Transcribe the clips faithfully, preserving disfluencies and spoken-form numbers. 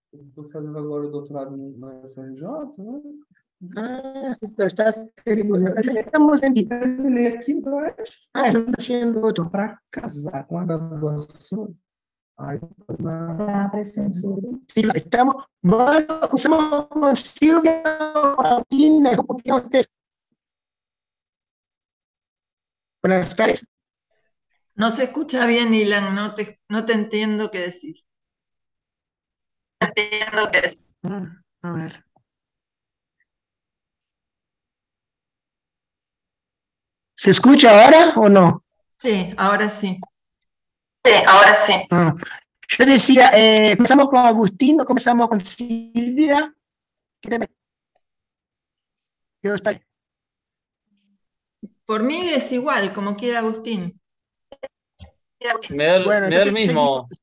Estou fazendo agora o doutorado na F R J, né? Ah, sí, pero estás estamos en Terminei aqui embaixo ah, estás haciendo otro. para casar com a graduação. Aí, na... Ah, presencia. Sí, estamos, bueno, usamos con Silvia, Joaquín, me dijo que ustedes. Buenas tardes. No se escucha bien, Ilan, no te, no te entiendo qué decís. Entiendo qué decís. Ah, a ver. ¿Se escucha ahora o no? Sí, ahora sí. Sí, ahora sí. Ah, yo decía, eh, comenzamos con Agustín, no comenzamos con Silvia. ¿Qué te quedó está bien? Por mí es igual, como quiera Agustín. Me da, el- Bueno, me da el entonces seguimos, mismo.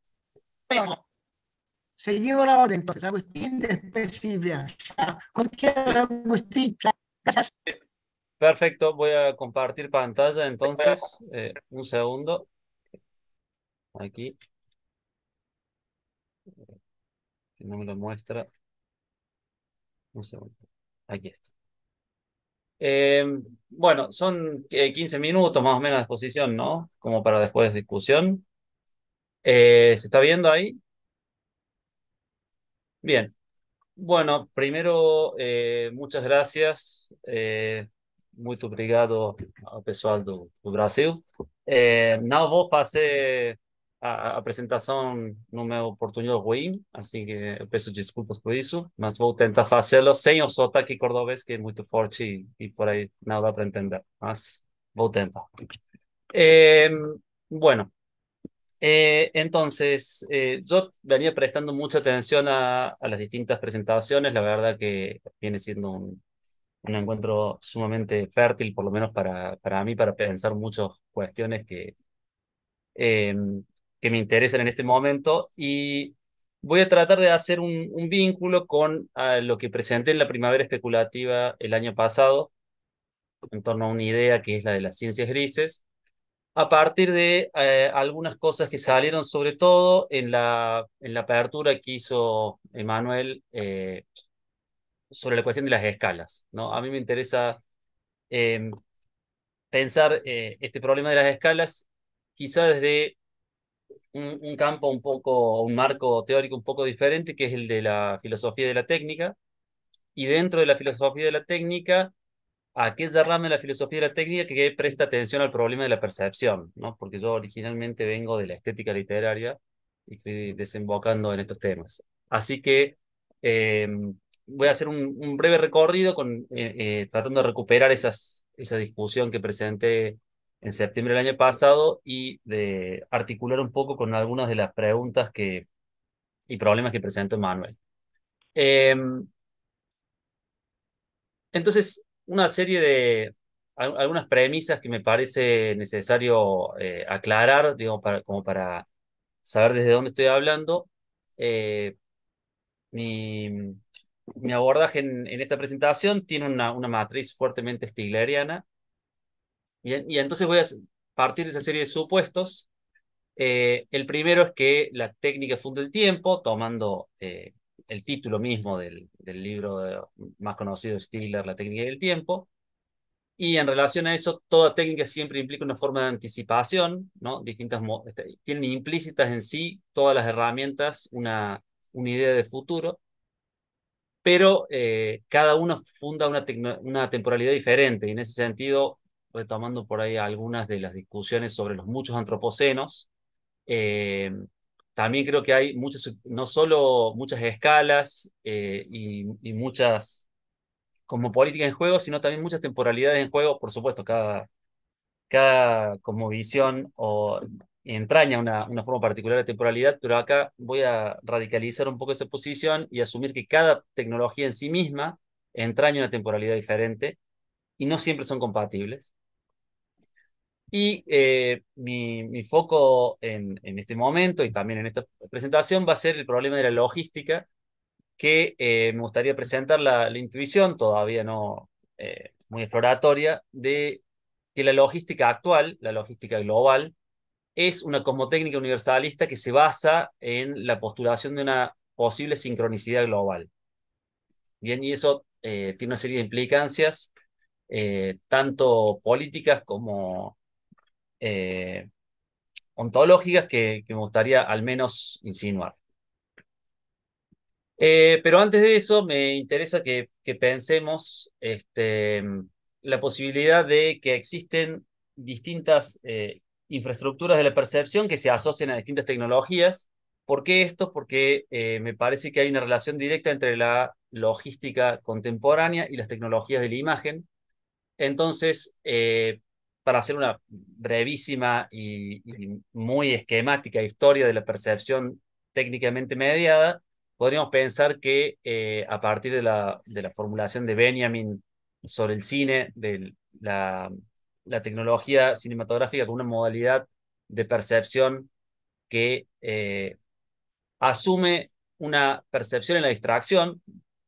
seguimos la orden. Entonces, Agustín, después Silvia. Ya, cuando quiera, Agustín. Ya, gracias. Perfecto, voy a compartir pantalla entonces. Eh, un segundo. Aquí, que no me lo muestra. Un segundo. Aquí está. Eh, bueno, son eh, quince minutos más o menos de exposición, ¿no? Como para después de discusión. Eh, ¿se está viendo ahí? Bien. Bueno, primeiro, eh, muitas graças. Eh, muito obrigado ao pessoal do, do Brasil. Eh, não vou fazer a, a apresentação no meu portunhol ruim, assim que eu peço desculpas por isso, mas vou tentar fazê-lo sem o sotaque cordobês, que é muito forte e, e por aí não dá para entender, mas vou tentar. Eh, bueno. Eh, entonces, eh, yo venía prestando mucha atención a, a las distintas presentaciones. La verdad que viene siendo un, un encuentro sumamente fértil, por lo menos para, para mí, para pensar muchas cuestiones que, eh, que me interesan en este momento. Y voy a tratar de hacer un, un vínculo con ah, lo que presenté en la primavera especulativa el año pasado, en torno a una idea que es la de las ciencias grises a partir de eh, algunas cosas que salieron, sobre todo en la, en la apertura que hizo Emanuel eh, sobre la cuestión de las escalas, ¿no? A mí me interesa eh, pensar eh, este problema de las escalas quizá desde un, un campo un poco, un marco teórico un poco diferente, que es el de la filosofía de la técnica, y dentro de la filosofía de la técnica aquella rama de la filosofía de la técnica que presta atención al problema de la percepción, ¿no? Porque yo originalmente vengo de la estética literaria y fui desembocando en estos temas. Así que eh, voy a hacer un, un breve recorrido con, eh, eh, tratando de recuperar esas, esa discusión que presenté en septiembre del año pasado y de articular un poco con algunas de las preguntas que, y problemas que presentó Manuel. Eh, Entonces, una serie de al- algunas premisas que me parece necesario eh, aclarar, digamos, para, como para saber desde dónde estoy hablando. Eh, mi, mi abordaje en, en esta presentación tiene una, una matriz fuertemente stigleriana, y, y entonces voy a partir de esa serie de supuestos. Eh, el primero es que la técnica funda el tiempo, tomando eh, el título mismo del, del libro de- más conocido de Stigler, La técnica del tiempo. Y en relación a eso, toda técnica siempre implica una forma de anticipación, ¿no? Distintas, mo- este, tienen implícitas en sí todas las herramientas una, una idea de futuro, pero eh, cada una funda una, tecno- una temporalidad diferente. Y en ese sentido, retomando por ahí algunas de las discusiones sobre los muchos antropocenos, eh, también creo que hay muchas, no solo muchas escalas eh, y, y muchas como política en juego, sino también muchas temporalidades en juego. Por supuesto, cada, cada como visión o entraña una, una forma particular de temporalidad, pero acá voy a radicalizar un poco esa posición y asumir que cada tecnología en sí misma entraña una temporalidad diferente y no siempre son compatibles. Y eh, mi, mi foco en, en este momento y también en esta presentación va a ser el problema de la logística, que eh, me gustaría presentar la, la intuición, todavía no eh, muy exploratoria, de que la logística actual, la logística global, es una cosmotécnica universalista que se basa en la postulación de una posible sincronicidad global. Bien, y eso eh, tiene una serie de implicancias, eh, tanto políticas como eh, ontológicas, que, que me gustaría al menos insinuar. Eh, pero antes de eso, me interesa que, que pensemos este, la posibilidad de que existen distintas eh, infraestructuras de la percepción que se asocian a distintas tecnologías. ¿Por qué esto? Porque eh, me parece que hay una relación directa entre la logística contemporánea y las tecnologías de la imagen. Entonces, eh, para hacer una brevísima y, y muy esquemática historia de la percepción técnicamente mediada, podríamos pensar que eh, a partir de la, de la formulación de Benjamin sobre el cine, de la, la tecnología cinematográfica como una modalidad de percepción que eh, asume una percepción en la distracción,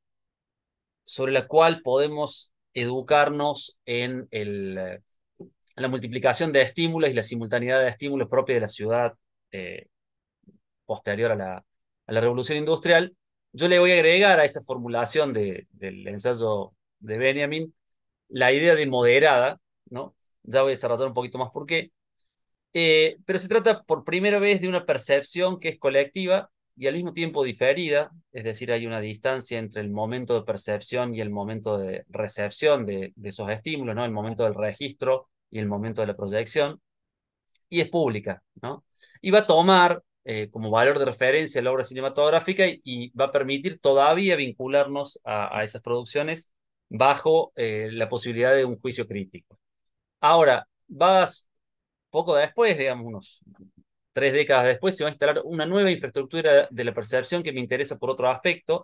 sobre la cual podemos educarnos en el, eh, la multiplicación de estímulos y la simultaneidad de estímulos propia de la ciudad eh, posterior a la, a la revolución industrial. Yo le voy a agregar a esa formulación de, del ensayo de Benjamin la idea de moderada, ¿no? Ya voy a desarrollar un poquito más por qué. Eh, pero se trata por primera vez de una percepción que es colectiva y al mismo tiempo diferida, es decir, hay una distancia entre el momento de percepción y el momento de recepción de, de esos estímulos, ¿no? El momento del registro y el momento de la proyección, y es pública, ¿no? Y va a tomar eh, como valor de referencia la obra cinematográfica y, y va a permitir todavía vincularnos a, a esas producciones bajo eh, la posibilidad de un juicio crítico. Ahora, vas poco después, digamos, unos tres décadas después, se va a instalar una nueva infraestructura de la percepción que me interesa por otro aspecto.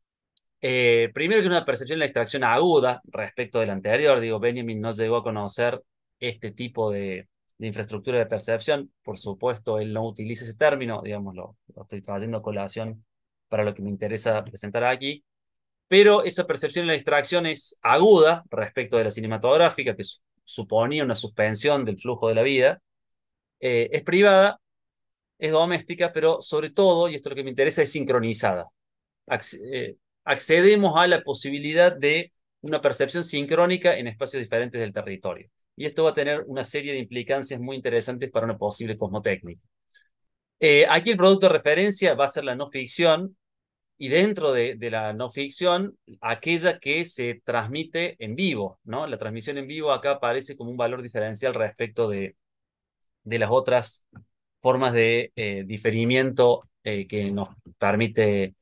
Eh, primero que una percepción de la extracción aguda respecto del anterior, digo, Benjamin no llegó a conocer este tipo de, de infraestructura de percepción, por supuesto, él no utiliza ese término, digamos, lo, lo estoy trayendo a colación para lo que me interesa presentar aquí, pero esa percepción de la distracción es aguda respecto de la cinematográfica, que su suponía una suspensión del flujo de la vida, eh, es privada, es doméstica, pero sobre todo, y esto es lo que me interesa, es sincronizada. Acc eh, accedemos a la posibilidad de una percepción sincrónica en espacios diferentes del territorio. Y esto va a tener una serie de implicancias muy interesantes para una posible cosmotécnica. Eh, aquí el producto de referencia va a ser la no ficción, y dentro de, de la no ficción, aquella que se transmite en vivo, ¿no? La transmisión en vivo acá aparece como un valor diferencial respecto de, de las otras formas de eh, diferimiento eh, que nos permite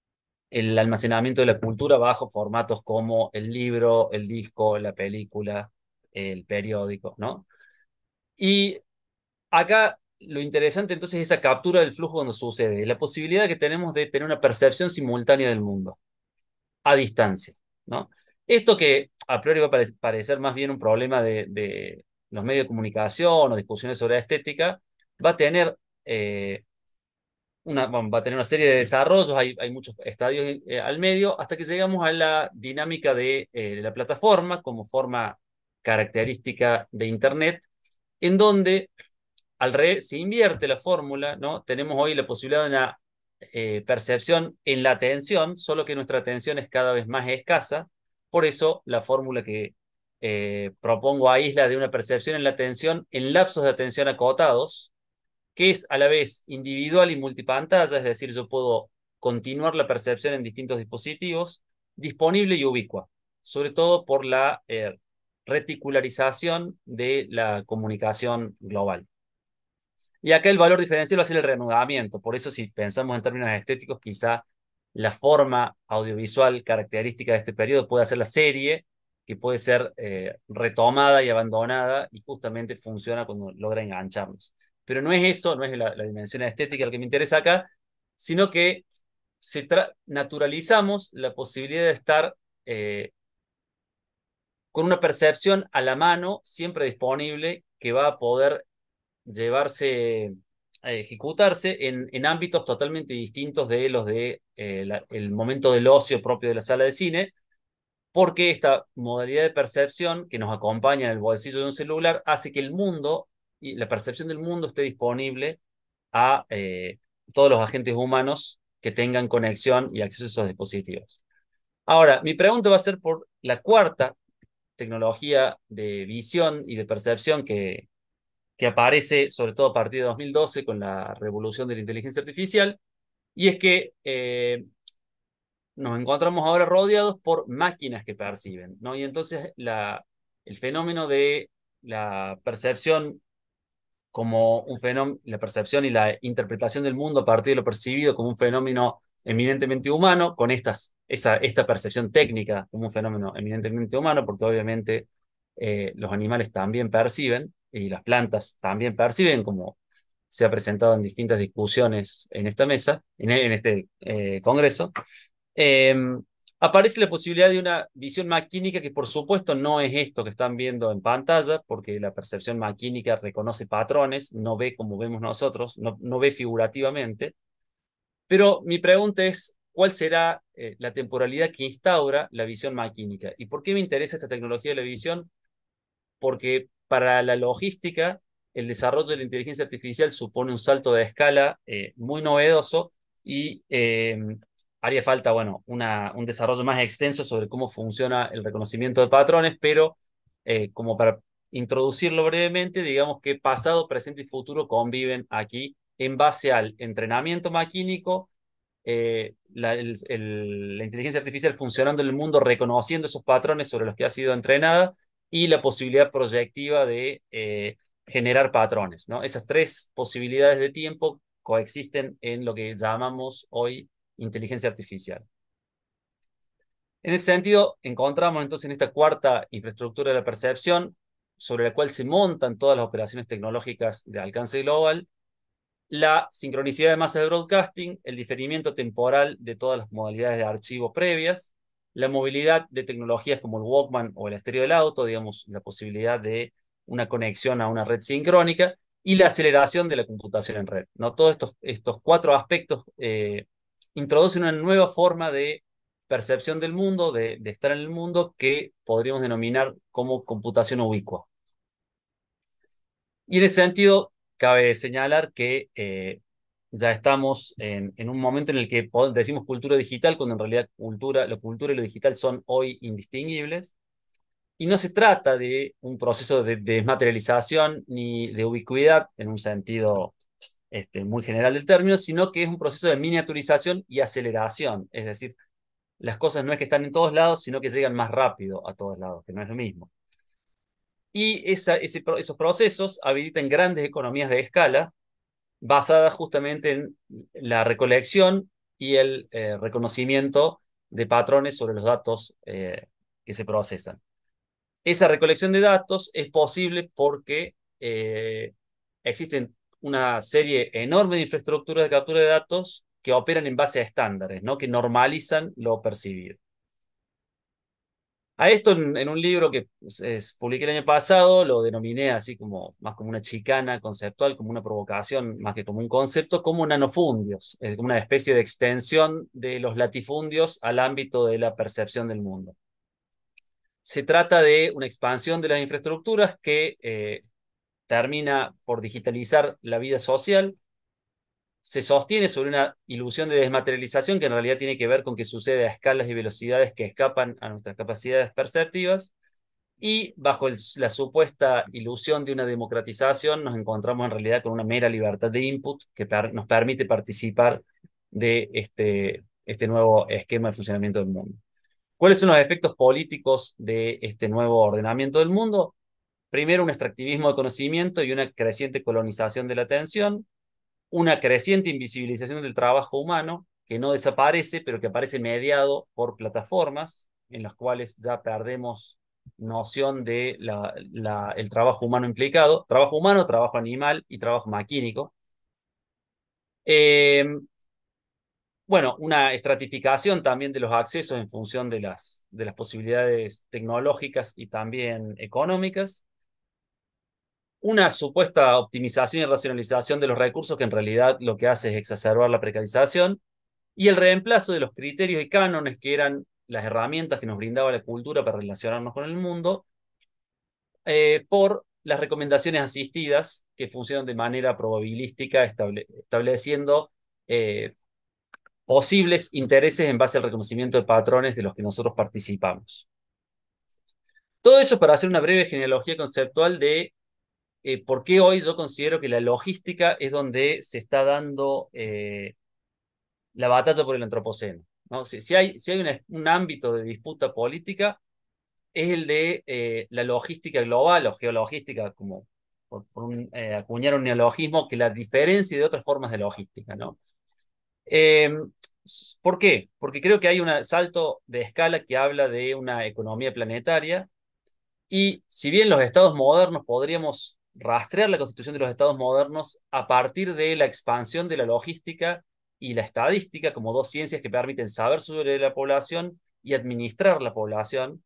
el almacenamiento de la cultura bajo formatos como el libro, el disco, la película, el periódico, ¿no? Y acá lo interesante entonces es esa captura del flujo cuando sucede, la posibilidad que tenemos de tener una percepción simultánea del mundo, a distancia, ¿no? Esto que a priori va a pare parecer más bien un problema de, de, los medios de comunicación o discusiones sobre estética, va a tener eh, una, bueno, va a tener una serie de desarrollos, hay, hay muchos estadios eh, al medio, hasta que llegamos a la dinámica de eh, la plataforma como forma característica de Internet, en donde al revés se invierte la fórmula, ¿no? Tenemos hoy la posibilidad de una eh, percepción en la atención, solo que nuestra atención es cada vez más escasa, por eso la fórmula que eh, propongo aísla de una percepción en la atención en lapsos de atención acotados, que es a la vez individual y multipantalla, es decir, yo puedo continuar la percepción en distintos dispositivos, disponible y ubicua, sobre todo por la eh, reticularización de la comunicación global. Y acá el valor diferencial va a ser el reanudamiento, por eso si pensamos en términos estéticos, quizá la forma audiovisual característica de este periodo puede ser la serie, que puede ser eh, retomada y abandonada, y justamente funciona cuando logra engancharnos. Pero no es eso, no es la, la dimensión estética lo que me interesa acá, sino que se naturalizamos la posibilidad de estar eh, con una percepción a la mano, siempre disponible, que va a poder llevarse a ejecutarse en, en ámbitos totalmente distintos de los de eh, la, el momento del ocio propio de la sala de cine, porque esta modalidad de percepción que nos acompaña en el bolsillo de un celular hace que el mundo y la percepción del mundo esté disponible a eh, todos los agentes humanos que tengan conexión y acceso a esos dispositivos. Ahora, mi pregunta va a ser por la cuarta tecnología de visión y de percepción que, que aparece sobre todo a partir de dos mil doce con la revolución de la inteligencia artificial, y es que eh, nos encontramos ahora rodeados por máquinas que perciben, ¿no? Y entonces la, el fenómeno de la percepción como un fenómeno, la percepción y la interpretación del mundo a partir de lo percibido como un fenómeno eminentemente humano, con estas, esa, esta percepción técnica como un fenómeno eminentemente humano, porque obviamente eh, los animales también perciben y las plantas también perciben, como se ha presentado en distintas discusiones en esta mesa, en, en este eh, congreso. Eh, Aparece la posibilidad de una visión maquínica que por supuesto no es esto que están viendo en pantalla, porque la percepción maquínica reconoce patrones, no ve como vemos nosotros, no, no ve figurativamente. Pero mi pregunta es, ¿cuál será eh, la temporalidad que instaura la visión maquínica? ¿Y por qué me interesa esta tecnología de la visión? Porque para la logística, el desarrollo de la inteligencia artificial supone un salto de escala eh, muy novedoso y eh, haría falta, bueno, una, un desarrollo más extenso sobre cómo funciona el reconocimiento de patrones, pero eh, como para introducirlo brevemente, digamos que pasado, presente y futuro conviven aquí en base al entrenamiento maquínico, eh, la, el, el, la inteligencia artificial funcionando en el mundo, reconociendo esos patrones sobre los que ha sido entrenada y la posibilidad proyectiva de eh, generar patrones, ¿no? Esas tres posibilidades de tiempo coexisten en lo que llamamos hoy inteligencia artificial. En ese sentido, encontramos entonces en esta cuarta infraestructura de la percepción, sobre la cual se montan todas las operaciones tecnológicas de alcance global, la sincronicidad de masa de broadcasting, el diferimiento temporal de todas las modalidades de archivo previas, la movilidad de tecnologías como el Walkman o el estéreo del auto, digamos, la posibilidad de una conexión a una red sincrónica, y la aceleración de la computación en red, ¿no? Todos estos, estos cuatro aspectos eh, introducen una nueva forma de percepción del mundo, de, de estar en el mundo, que podríamos denominar como computación ubicua. Y en ese sentido, cabe señalar que eh, ya estamos en, en, un momento en el que decimos cultura digital, cuando en realidad cultura, la cultura y lo digital son hoy indistinguibles. Y no se trata de un proceso de, de desmaterialización ni de ubicuidad en un sentido este, muy general del término, sino que es un proceso de miniaturización y aceleración. Es decir, las cosas no es que están en todos lados, sino que llegan más rápido a todos lados, que no es lo mismo. Y esa, ese, esos procesos habilitan grandes economías de escala basadas justamente en la recolección y el eh, reconocimiento de patrones sobre los datos eh, que se procesan. Esa recolección de datos es posible porque eh, existen una serie enorme de infraestructuras de captura de datos que operan en base a estándares, ¿no? Que normalizan lo percibido. A esto en, en un libro que es, publiqué el año pasado, lo denominé así como, más como una chicana conceptual, como una provocación, más que como un concepto, como nanofundios, es como una especie de extensión de los latifundios al ámbito de la percepción del mundo. Se trata de una expansión de las infraestructuras que eh, termina por digitalizar la vida social, se sostiene sobre una ilusión de desmaterialización que en realidad tiene que ver con que sucede a escalas y velocidades que escapan a nuestras capacidades perceptivas, y bajo el, la supuesta ilusión de una democratización nos encontramos en realidad con una mera libertad de input que per, nos permite participar de este, este nuevo esquema de funcionamiento del mundo. ¿Cuáles son los efectos políticos de este nuevo ordenamiento del mundo? Primero, un extractivismo de conocimiento y una creciente colonización de la atención, una creciente invisibilización del trabajo humano, que no desaparece, pero que aparece mediado por plataformas en las cuales ya perdemos noción de la, la, el trabajo humano implicado, trabajo humano, trabajo animal y trabajo maquínico. Eh, bueno, una estratificación también de los accesos en función de las, de las posibilidades tecnológicas y también económicas. Una supuesta optimización y racionalización de los recursos que en realidad lo que hace es exacerbar la precarización, y el reemplazo de los criterios y cánones que eran las herramientas que nos brindaba la cultura para relacionarnos con el mundo, eh, por las recomendaciones asistidas que funcionan de manera probabilística, estable, estableciendo eh, posibles intereses en base al reconocimiento de patrones de los que nosotros participamos. Todo eso para hacer una breve genealogía conceptual de eh, por qué hoy yo considero que la logística es donde se está dando eh, la batalla por el antropoceno, ¿no? Si, si hay, si hay una, un ámbito de disputa política, es el de eh, la logística global o geologística, como por, por un, eh, acuñar un neologismo que la diferencia de otras formas de logística, ¿no? Eh, ¿Por qué? Porque creo que hay un salto de escala que habla de una economía planetaria y si bien los estados modernos podríamos rastrear la constitución de los estados modernos a partir de la expansión de la logística y la estadística como dos ciencias que permiten saber sobre la población y administrar la población,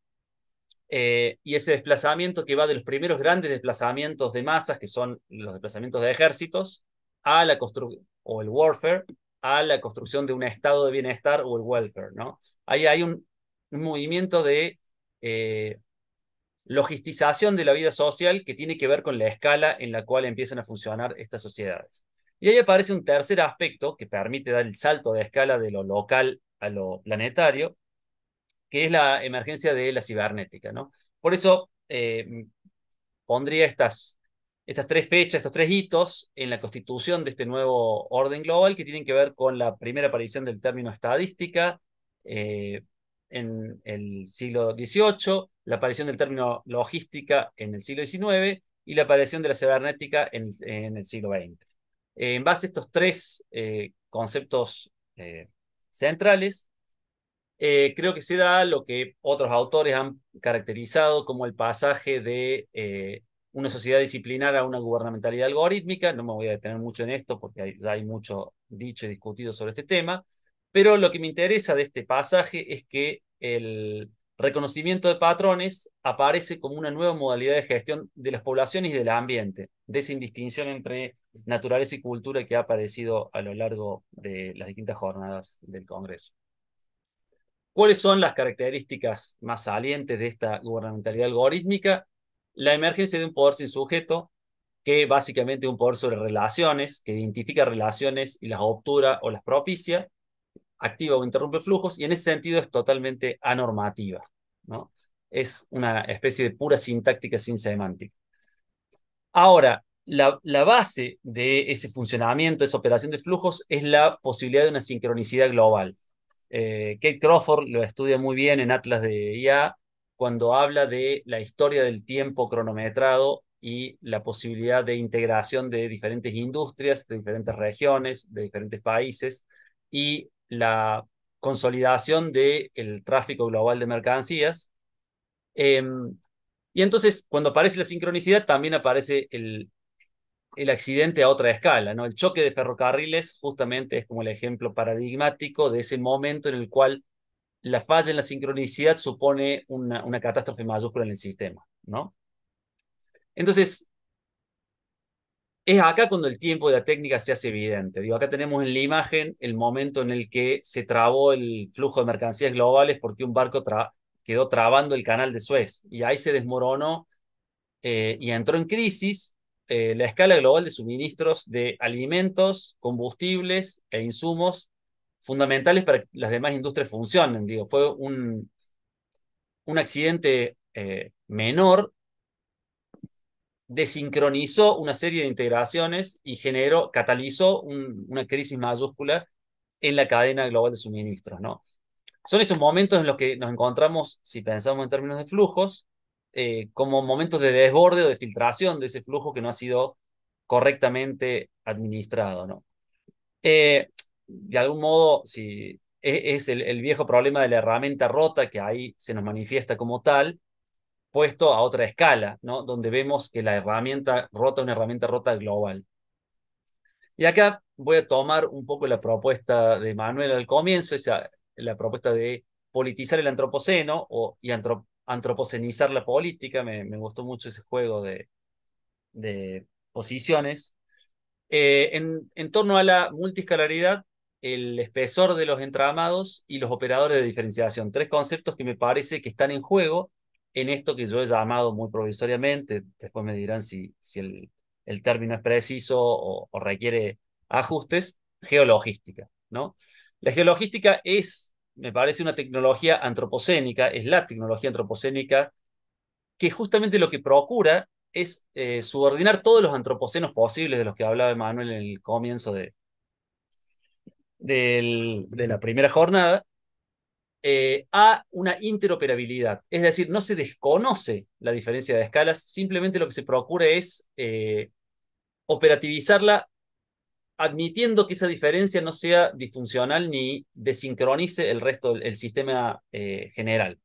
eh, y ese desplazamiento que va de los primeros grandes desplazamientos de masas, que son los desplazamientos de ejércitos, a la construcción, o el warfare, a la construcción de un estado de bienestar o el welfare, ¿no? Ahí hay un, un movimiento de eh, logistización de la vida social que tiene que ver con la escala en la cual empiezan a funcionar estas sociedades. Y ahí aparece un tercer aspecto que permite dar el salto de escala de lo local a lo planetario, que es la emergencia de la cibernética, ¿no? Por eso eh, pondría estas, estas tres fechas, estos tres hitos en la constitución de este nuevo orden global que tienen que ver con la primera aparición del término estadística eh, en el siglo dieciocho, la aparición del término logística en el siglo diecinueve y la aparición de la cibernética en, en el siglo veinte. Eh, en base a estos tres eh, conceptos eh, centrales, eh, creo que se da lo que otros autores han caracterizado como el pasaje de eh, una sociedad disciplinar a una gubernamentalidad algorítmica. No me voy a detener mucho en esto porque hay, ya hay mucho dicho y discutido sobre este tema, pero lo que me interesa de este pasaje es que el reconocimiento de patrones aparece como una nueva modalidad de gestión de las poblaciones y del ambiente, de esa indistinción entre naturaleza y cultura que ha aparecido a lo largo de las distintas jornadas del Congreso. ¿Cuáles son las características más salientes de esta gubernamentalidad algorítmica? La emergencia de un poder sin sujeto, que básicamente es un poder sobre relaciones, que identifica relaciones y las obtura o las propicia, activa o interrumpe flujos, y en ese sentido es totalmente anormativa, ¿no? Es una especie de pura sintáctica sin semántica. Ahora, la, la base de ese funcionamiento, esa operación de flujos, es la posibilidad de una sincronicidad global. Eh, Kate Crawford lo estudia muy bien en Atlas de I A cuando habla de la historia del tiempo cronometrado y la posibilidad de integración de diferentes industrias, de diferentes regiones, de diferentes países y la consolidación del tráfico global de mercancías. Eh, y entonces, cuando aparece la sincronicidad, también aparece el, el accidente a otra escala, ¿no? El choque de ferrocarriles justamente es como el ejemplo paradigmático de ese momento en el cual la falla en la sincronicidad supone una, una catástrofe mayúscula en el sistema, ¿no? Entonces, es acá cuando el tiempo de la técnica se hace evidente. Digo, acá tenemos en la imagen el momento en el que se trabó el flujo de mercancías globales porque un barco tra quedó trabando el canal de Suez y ahí se desmoronó eh, y entró en crisis eh, la escala global de suministros de alimentos, combustibles e insumos fundamentales para que las demás industrias funcionen. Digo, fue un, un accidente eh, menor, desincronizó una serie de integraciones y generó, catalizó un, una crisis mayúscula en la cadena global de suministros, ¿no? Son esos momentos en los que nos encontramos, si pensamos en términos de flujos, eh, como momentos de desborde o de filtración de ese flujo que no ha sido correctamente administrado, ¿no? Eh, de algún modo, si es, es el, el viejo problema de la herramienta rota que ahí se nos manifiesta como tal, puesto a otra escala, ¿no? Donde vemos que la herramienta rota es una herramienta rota global. Y acá voy a tomar un poco la propuesta de Manuel al comienzo, esa, la propuesta de politizar el antropoceno o, y antrop, antropocenizar la política. Me, me gustó mucho ese juego de, de posiciones. Eh, en, en torno a la multiscalaridad, el espesor de los entramados y los operadores de diferenciación. Tres conceptos que me parece que están en juego en esto que yo he llamado muy provisoriamente, después me dirán si, si el, el término es preciso o, o requiere ajustes, geologística, ¿no? La geologística es, me parece, una tecnología antropocénica, es la tecnología antropocénica que justamente lo que procura es eh, subordinar todos los antropocenos posibles de los que hablaba Manuel en el comienzo de, del- de la primera jornada, eh, a una interoperabilidad. Es decir, no se desconoce la diferencia de escalas, simplemente lo que se procura es eh, operativizarla admitiendo que esa diferencia no sea disfuncional ni desincronice el resto del el sistema eh, general.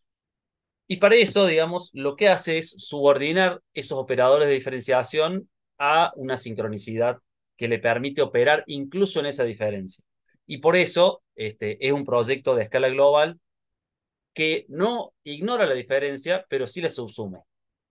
Y para eso, digamos, lo que hace es subordinar esos operadores de diferenciación a una sincronicidad que le permite operar incluso en esa diferencia. Y por eso este, es un proyecto de escala global que no ignora la diferencia, pero sí la subsume.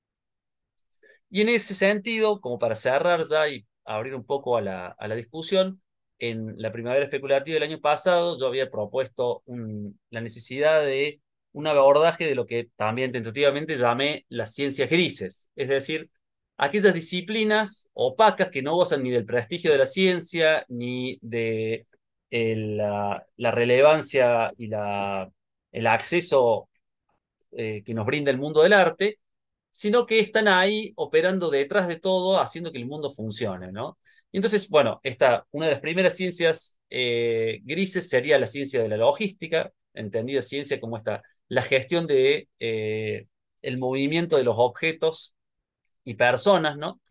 Y en ese sentido, como para cerrar ya y abrir un poco a la, a la discusión, en la primavera especulativa del año pasado yo había propuesto un, la necesidad de un abordaje de lo que también tentativamente llamé las ciencias grises, es decir, aquellas disciplinas opacas que no gozan ni del prestigio de la ciencia, ni de el, la, la relevancia y la, el acceso eh, que nos brinda el mundo del arte, sino que están ahí operando detrás de todo, haciendo que el mundo funcione, ¿no? Y entonces, bueno, esta, una de las primeras ciencias eh, grises sería la ciencia de la logística, entendida ciencia como esta, la gestión de eh, el movimiento de los objetos y personas, ¿no?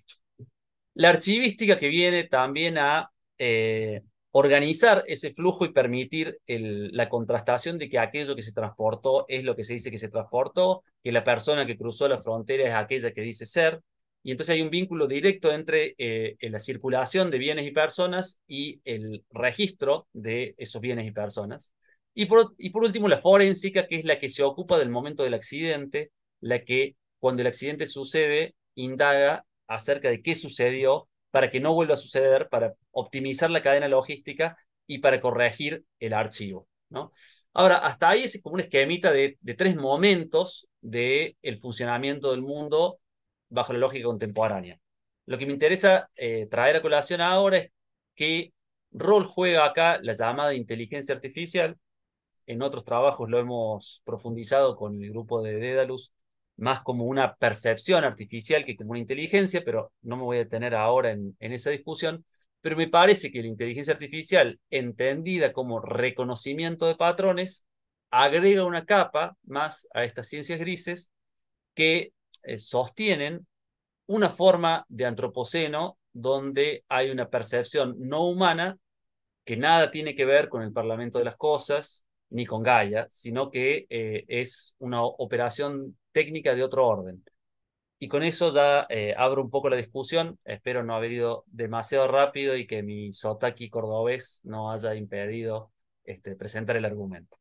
La archivística que viene también a eh, organizar ese flujo y permitir el- la contrastación de que aquello que se transportó es lo que se dice que se transportó, que la persona que cruzó la frontera es aquella que dice ser. Y entonces hay un vínculo directo entre eh, la circulación de bienes y personas y el registro de esos bienes y personas. Y por, y por último, la forénsica, que es la que se ocupa del momento del accidente, la que cuando el accidente sucede, indaga acerca de qué sucedió para que no vuelva a suceder, para optimizar la cadena logística y para corregir el archivo, ¿no? Ahora, hasta ahí es como un esquemita de, de tres momentos del funcionamiento del mundo bajo la lógica contemporánea. Lo que me interesa eh, traer a colación ahora es qué rol juega acá la llamada inteligencia artificial. En otros trabajos lo hemos profundizado con el grupo de Dédalus, más como una percepción artificial que como una inteligencia, pero no me voy a detener ahora en, en esa discusión. Pero me parece que la inteligencia artificial, entendida como reconocimiento de patrones, agrega una capa más a estas ciencias grises que eh, sostienen una forma de antropoceno donde hay una percepción no humana que nada tiene que ver con el Parlamento de las Cosas ni con Gaia, sino que eh, es una operación técnica de otro orden. Y con eso ya eh, abro un poco la discusión. Espero no haber ido demasiado rápido y que mi sotaki cordobés no haya impedido este, presentar el argumento.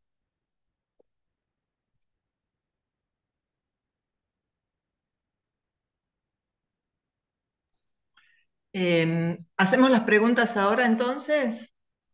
Eh, ¿hacemos las preguntas ahora entonces?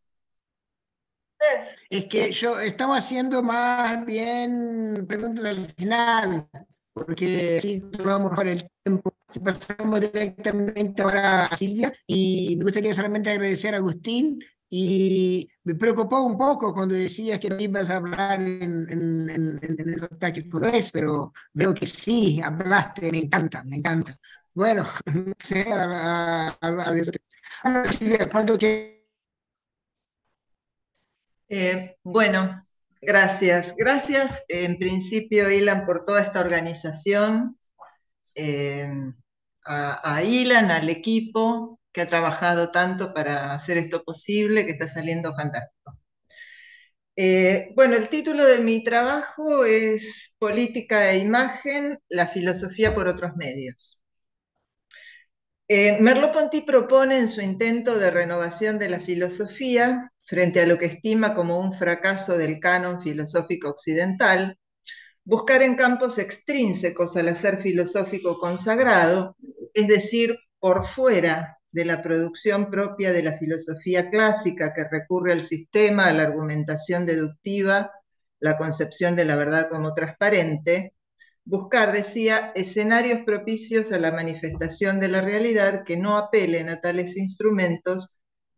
Es que yo estamos haciendo más bien preguntas al final, porque así tomamos mejor el tiempo. Si pasamos directamente ahora a Silvia, y me gustaría solamente agradecer a Agustín, y me preocupó un poco cuando decías que no ibas a hablar en, en, en, en esos ataques crueles, pero veo que sí, hablaste, me encanta, me encanta. Bueno, no sé, a, a, a, a eso. Bueno, Silvia, cuando que Eh, bueno, gracias. Gracias en principio, Ilan, por toda esta organización, eh, a, a Ilan, al equipo que ha trabajado tanto para hacer esto posible, que está saliendo fantástico. Eh, bueno, el título de mi trabajo es Política e Imagen, la filosofía por otros medios. Eh, Merleau-Ponty propone en su intento de renovación de la filosofía, frente a lo que estima como un fracaso del canon filosófico occidental, buscar en campos extrínsecos al hacer filosófico consagrado, es decir, por fuera de la producción propia de la filosofía clásica que recurre al sistema, a la argumentación deductiva, la concepción de la verdad como transparente, buscar, decía, escenarios propicios a la manifestación de la realidad que no apelen a tales instrumentos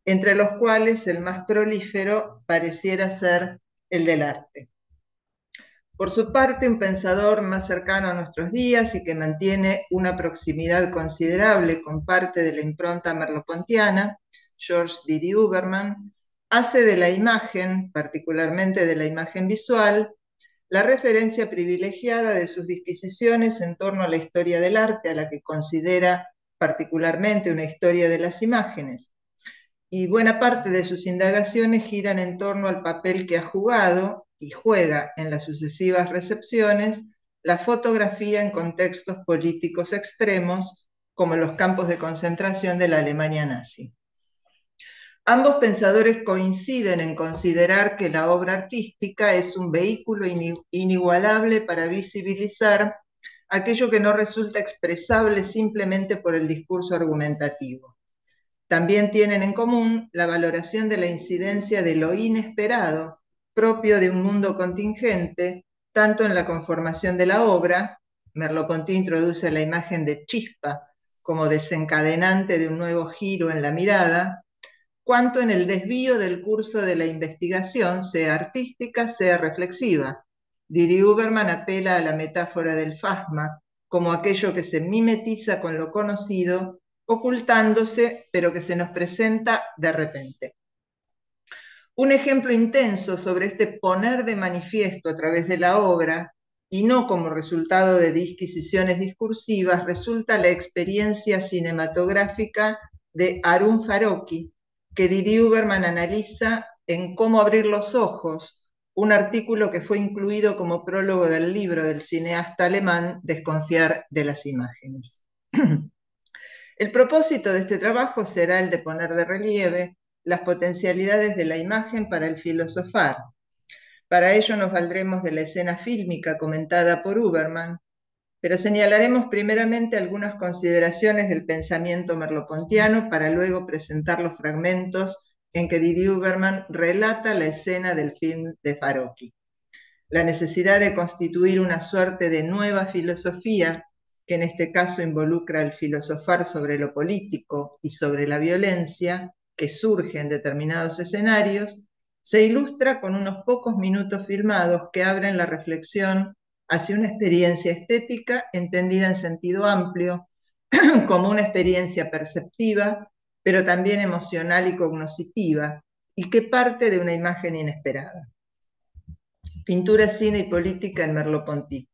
entre los cuales el más prolífero pareciera ser el del arte. Por su parte, un pensador más cercano a nuestros días y que mantiene una proximidad considerable con parte de la impronta merleau-pontiana, Georges Didi Huberman, hace de la imagen, particularmente de la imagen visual, la referencia privilegiada de sus disquisiciones en torno a la historia del arte, a la que considera particularmente una historia de las imágenes. Y buena parte de sus indagaciones giran en torno al papel que ha jugado y juega en las sucesivas recepciones la fotografía en contextos políticos extremos, como los campos de concentración de la Alemania nazi. Ambos pensadores coinciden en considerar que la obra artística es un vehículo inigualable para visibilizar aquello que no resulta expresable simplemente por el discurso argumentativo. También tienen en común la valoración de la incidencia de lo inesperado, propio de un mundo contingente, tanto en la conformación de la obra, Merleau-Ponty introduce la imagen de chispa como desencadenante de un nuevo giro en la mirada, cuanto en el desvío del curso de la investigación, sea artística, sea reflexiva. Didi Huberman apela a la metáfora del fasma, como aquello que se mimetiza con lo conocido, ocultándose, pero que se nos presenta de repente. Un ejemplo intenso sobre este poner de manifiesto a través de la obra, y no como resultado de disquisiciones discursivas, resulta la experiencia cinematográfica de Harun Farocki, que Didi Huberman analiza en Cómo abrir los ojos, un artículo que fue incluido como prólogo del libro del cineasta alemán Desconfiar de las imágenes. El propósito de este trabajo será el de poner de relieve las potencialidades de la imagen para el filosofar. Para ello nos valdremos de la escena fílmica comentada por Huberman, pero señalaremos primeramente algunas consideraciones del pensamiento merleau-pontiano para luego presentar los fragmentos en que Didi Huberman relata la escena del film de Farocki. La necesidad de constituir una suerte de nueva filosofía, que en este caso involucra el filosofar sobre lo político y sobre la violencia, que surge en determinados escenarios, se ilustra con unos pocos minutos filmados que abren la reflexión hacia una experiencia estética entendida en sentido amplio, como una experiencia perceptiva, pero también emocional y cognoscitiva, y que parte de una imagen inesperada. Pintura, cine y política en Merleau-Ponty.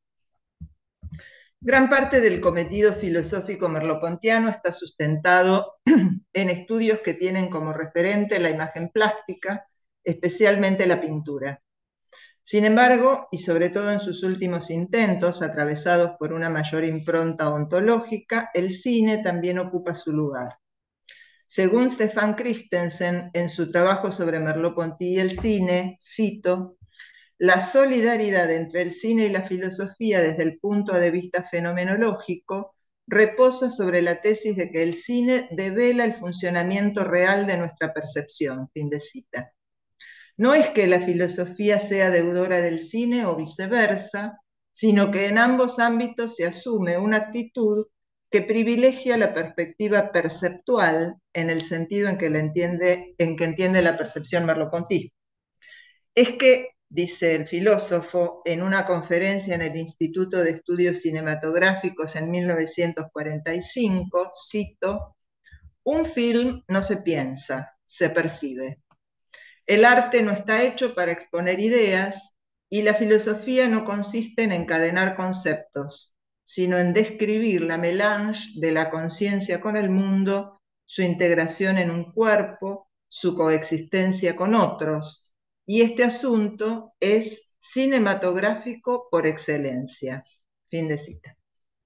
Gran parte del cometido filosófico merleau-pontiano está sustentado en estudios que tienen como referente la imagen plástica, especialmente la pintura. Sin embargo, y sobre todo en sus últimos intentos, atravesados por una mayor impronta ontológica, el cine también ocupa su lugar. Según Stefan Christensen, en su trabajo sobre Merleau-Ponty y el cine, cito, la solidaridad entre el cine y la filosofía desde el punto de vista fenomenológico reposa sobre la tesis de que el cine devela el funcionamiento real de nuestra percepción. Fin de cita. No es que la filosofía sea deudora del cine o viceversa, sino que en ambos ámbitos se asume una actitud que privilegia la perspectiva perceptual en el sentido en que, la entiende, en que entiende la percepción Merleau-Ponty. Es que, dice el filósofo en una conferencia en el Instituto de Estudios Cinematográficos en mil novecientos cuarenta y cinco, cito, un film no se piensa, se percibe. El arte no está hecho para exponer ideas y la filosofía no consiste en encadenar conceptos, sino en describir la melange de la conciencia con el mundo, su integración en un cuerpo, su coexistencia con otros. Y este asunto es cinematográfico por excelencia. Fin de cita.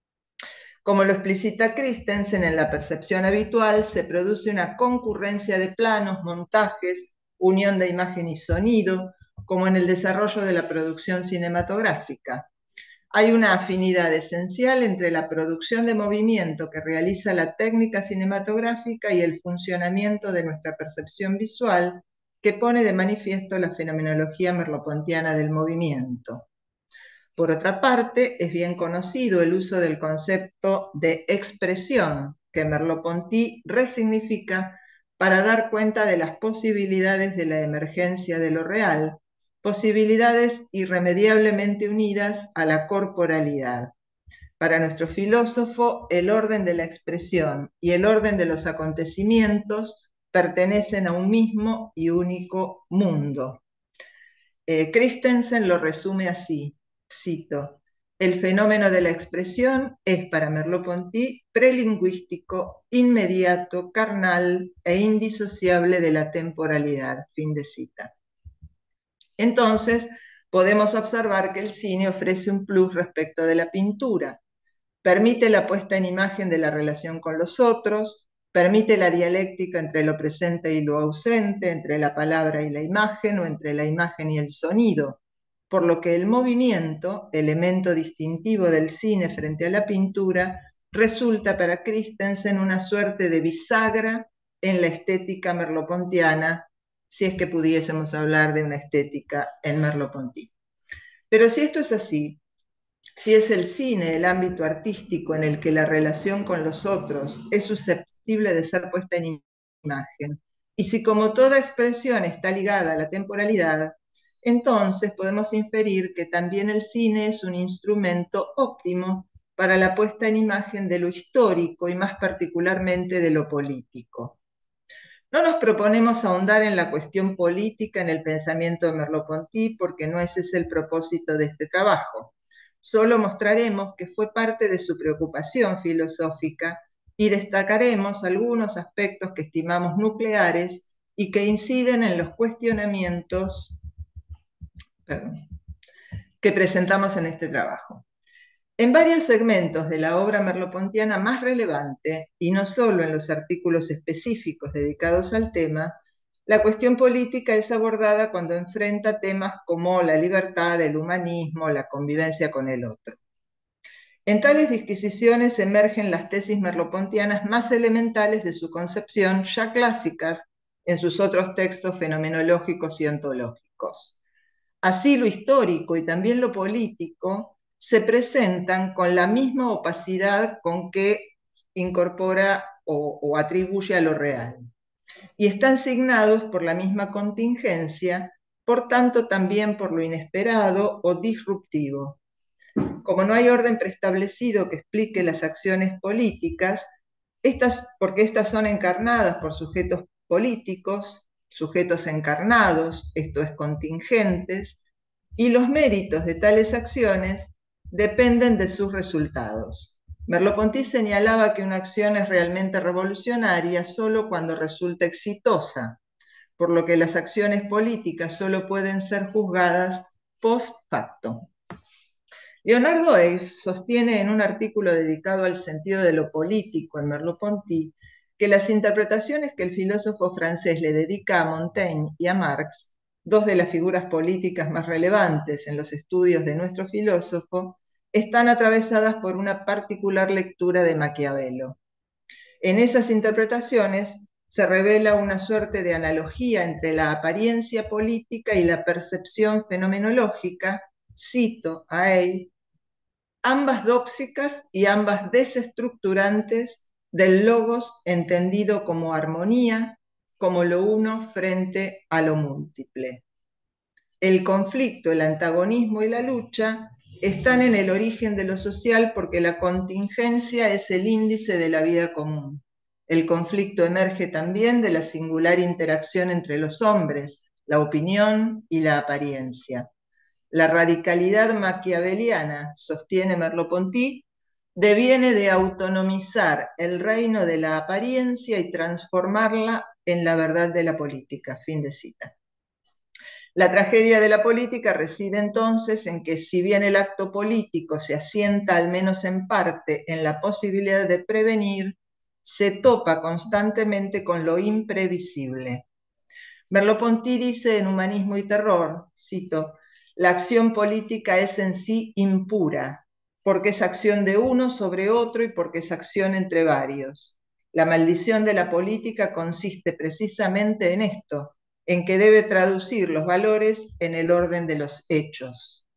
Como lo explicita Christensen, en la percepción habitual se produce una concurrencia de planos, montajes, unión de imagen y sonido, como en el desarrollo de la producción cinematográfica. Hay una afinidad esencial entre la producción de movimiento que realiza la técnica cinematográfica y el funcionamiento de nuestra percepción visual, que pone de manifiesto la fenomenología merleau-pontiana del movimiento. Por otra parte, es bien conocido el uso del concepto de expresión, que Merleau-Ponty resignifica para dar cuenta de las posibilidades de la emergencia de lo real, posibilidades irremediablemente unidas a la corporalidad. Para nuestro filósofo, el orden de la expresión y el orden de los acontecimientos pertenecen a un mismo y único mundo. Eh, Christensen lo resume así, cito: el fenómeno de la expresión es para Merleau-Ponty prelingüístico, inmediato, carnal e indisociable de la temporalidad. Fin de cita. Entonces, podemos observar que el cine ofrece un plus respecto de la pintura. Permite la puesta en imagen de la relación con los otros, permite la dialéctica entre lo presente y lo ausente, entre la palabra y la imagen o entre la imagen y el sonido, por lo que el movimiento, elemento distintivo del cine frente a la pintura, resulta para Christensen una suerte de bisagra en la estética merleau-pontiana, si es que pudiésemos hablar de una estética en Merleau-Ponty. Pero si esto es así, si es el cine el ámbito artístico en el que la relación con los otros es susceptible de ser puesta en imagen, y si como toda expresión está ligada a la temporalidad, entonces podemos inferir que también el cine es un instrumento óptimo para la puesta en imagen de lo histórico y más particularmente de lo político. No nos proponemos ahondar en la cuestión política en el pensamiento de Merleau-Ponty porque no ese es el propósito de este trabajo. Solo mostraremos que fue parte de su preocupación filosófica y destacaremos algunos aspectos que estimamos nucleares y que inciden en los cuestionamientos, perdón, que presentamos en este trabajo. En varios segmentos de la obra merleau-pontiana más relevante, y no solo en los artículos específicos dedicados al tema, la cuestión política es abordada cuando enfrenta temas como la libertad, el humanismo, la convivencia con el otro. En tales disquisiciones emergen las tesis merleau-pontianas más elementales de su concepción, ya clásicas en sus otros textos fenomenológicos y ontológicos. Así lo histórico y también lo político se presentan con la misma opacidad con que incorpora o, o atribuye a lo real. Y están signados por la misma contingencia, por tanto también por lo inesperado o disruptivo. Como no hay orden preestablecido que explique las acciones políticas, estas, porque estas son encarnadas por sujetos políticos, sujetos encarnados, esto es, contingentes, y los méritos de tales acciones dependen de sus resultados. Merleau-Ponty señalaba que una acción es realmente revolucionaria solo cuando resulta exitosa, por lo que las acciones políticas solo pueden ser juzgadas post facto. Leonardo Eif sostiene en un artículo dedicado al sentido de lo político en Merleau-Ponty que las interpretaciones que el filósofo francés le dedica a Montaigne y a Marx, dos de las figuras políticas más relevantes en los estudios de nuestro filósofo, están atravesadas por una particular lectura de Maquiavelo. En esas interpretaciones se revela una suerte de analogía entre la apariencia política y la percepción fenomenológica, cito a Eif, ambas dóxicas y ambas desestructurantes del logos entendido como armonía, como lo uno frente a lo múltiple. El conflicto, el antagonismo y la lucha están en el origen de lo social porque la contingencia es el índice de la vida común. El conflicto emerge también de la singular interacción entre los hombres, la opinión y la apariencia. La radicalidad maquiaveliana, sostiene Merleau-Ponty, deviene de autonomizar el reino de la apariencia y transformarla en la verdad de la política. Fin de cita. La tragedia de la política reside entonces en que, si bien el acto político se asienta al menos en parte en la posibilidad de prevenir, se topa constantemente con lo imprevisible. Merleau-Ponty dice en Humanismo y Terror, cito, la acción política es en sí impura, porque es acción de uno sobre otro y porque es acción entre varios. La maldición de la política consiste precisamente en esto, en que debe traducir los valores en el orden de los hechos.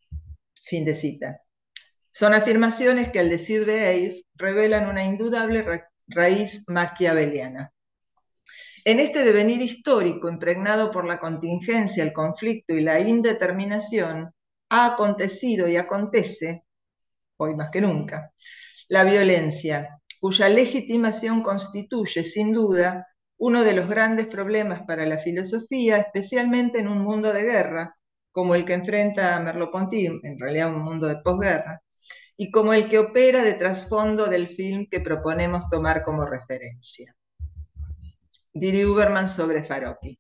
Fin de cita. Son afirmaciones que, al decir de Eif, revelan una indudable ra- raíz maquiaveliana. En este devenir histórico, impregnado por la contingencia, el conflicto y la indeterminación, ha acontecido y acontece, hoy más que nunca, la violencia, cuya legitimación constituye, sin duda, uno de los grandes problemas para la filosofía, especialmente en un mundo de guerra, como el que enfrenta Merleau-Ponty, en realidad un mundo de posguerra, y como el que opera de trasfondo del film que proponemos tomar como referencia. Didi Huberman sobre Farocki.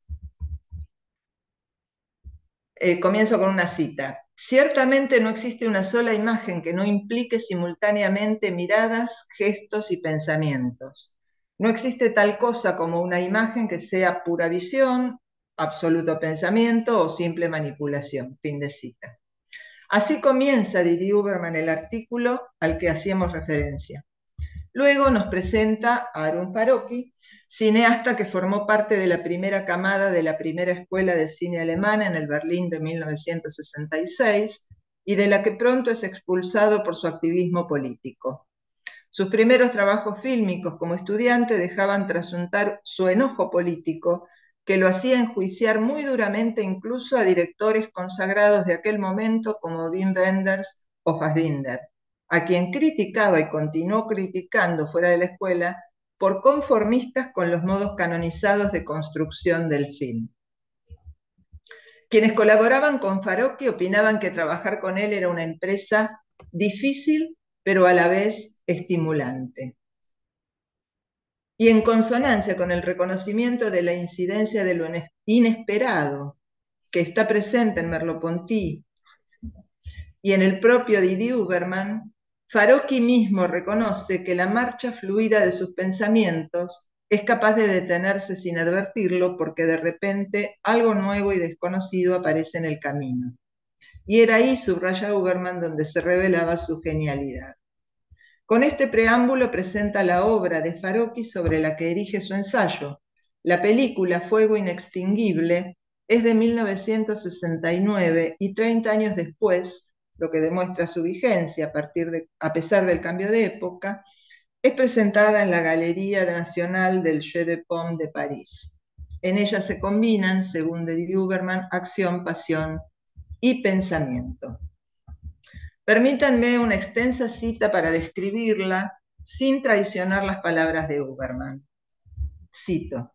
Eh, comienzo con una cita. Ciertamente no existe una sola imagen que no implique simultáneamente miradas, gestos y pensamientos. No existe tal cosa como una imagen que sea pura visión, absoluto pensamiento o simple manipulación. Fin de cita. Así comienza Didi Huberman el artículo al que hacíamos referencia. Luego nos presenta a Harun Farocki, cineasta que formó parte de la primera camada de la primera escuela de cine alemana en el Berlín de mil novecientos sesenta y seis y de la que pronto es expulsado por su activismo político. Sus primeros trabajos fílmicos como estudiante dejaban trasuntar su enojo político, que lo hacía enjuiciar muy duramente incluso a directores consagrados de aquel momento como Wim Wenders o Fassbinder, a quien criticaba y continuó criticando fuera de la escuela por conformistas con los modos canonizados de construcción del film. Quienes colaboraban con Farocki opinaban que trabajar con él era una empresa difícil, pero a la vez estimulante. Y en consonancia con el reconocimiento de la incidencia de lo inesperado que está presente en Merleau-Ponty y en el propio Didi Huberman, Farocki mismo reconoce que la marcha fluida de sus pensamientos es capaz de detenerse sin advertirlo porque de repente algo nuevo y desconocido aparece en el camino. Y era ahí, subraya Huberman, donde se revelaba su genialidad. Con este preámbulo presenta la obra de Farocki sobre la que erige su ensayo. La película Fuego Inextinguible es de mil novecientos sesenta y nueve y treinta años después, lo que demuestra su vigencia a, partir de, a pesar del cambio de época, es presentada en la Galería Nacional del Jeu de Paume de París. En ella se combinan, según Didi Huberman, acción, pasión y pensamiento. Permítanme una extensa cita para describirla sin traicionar las palabras de Huberman. Cito: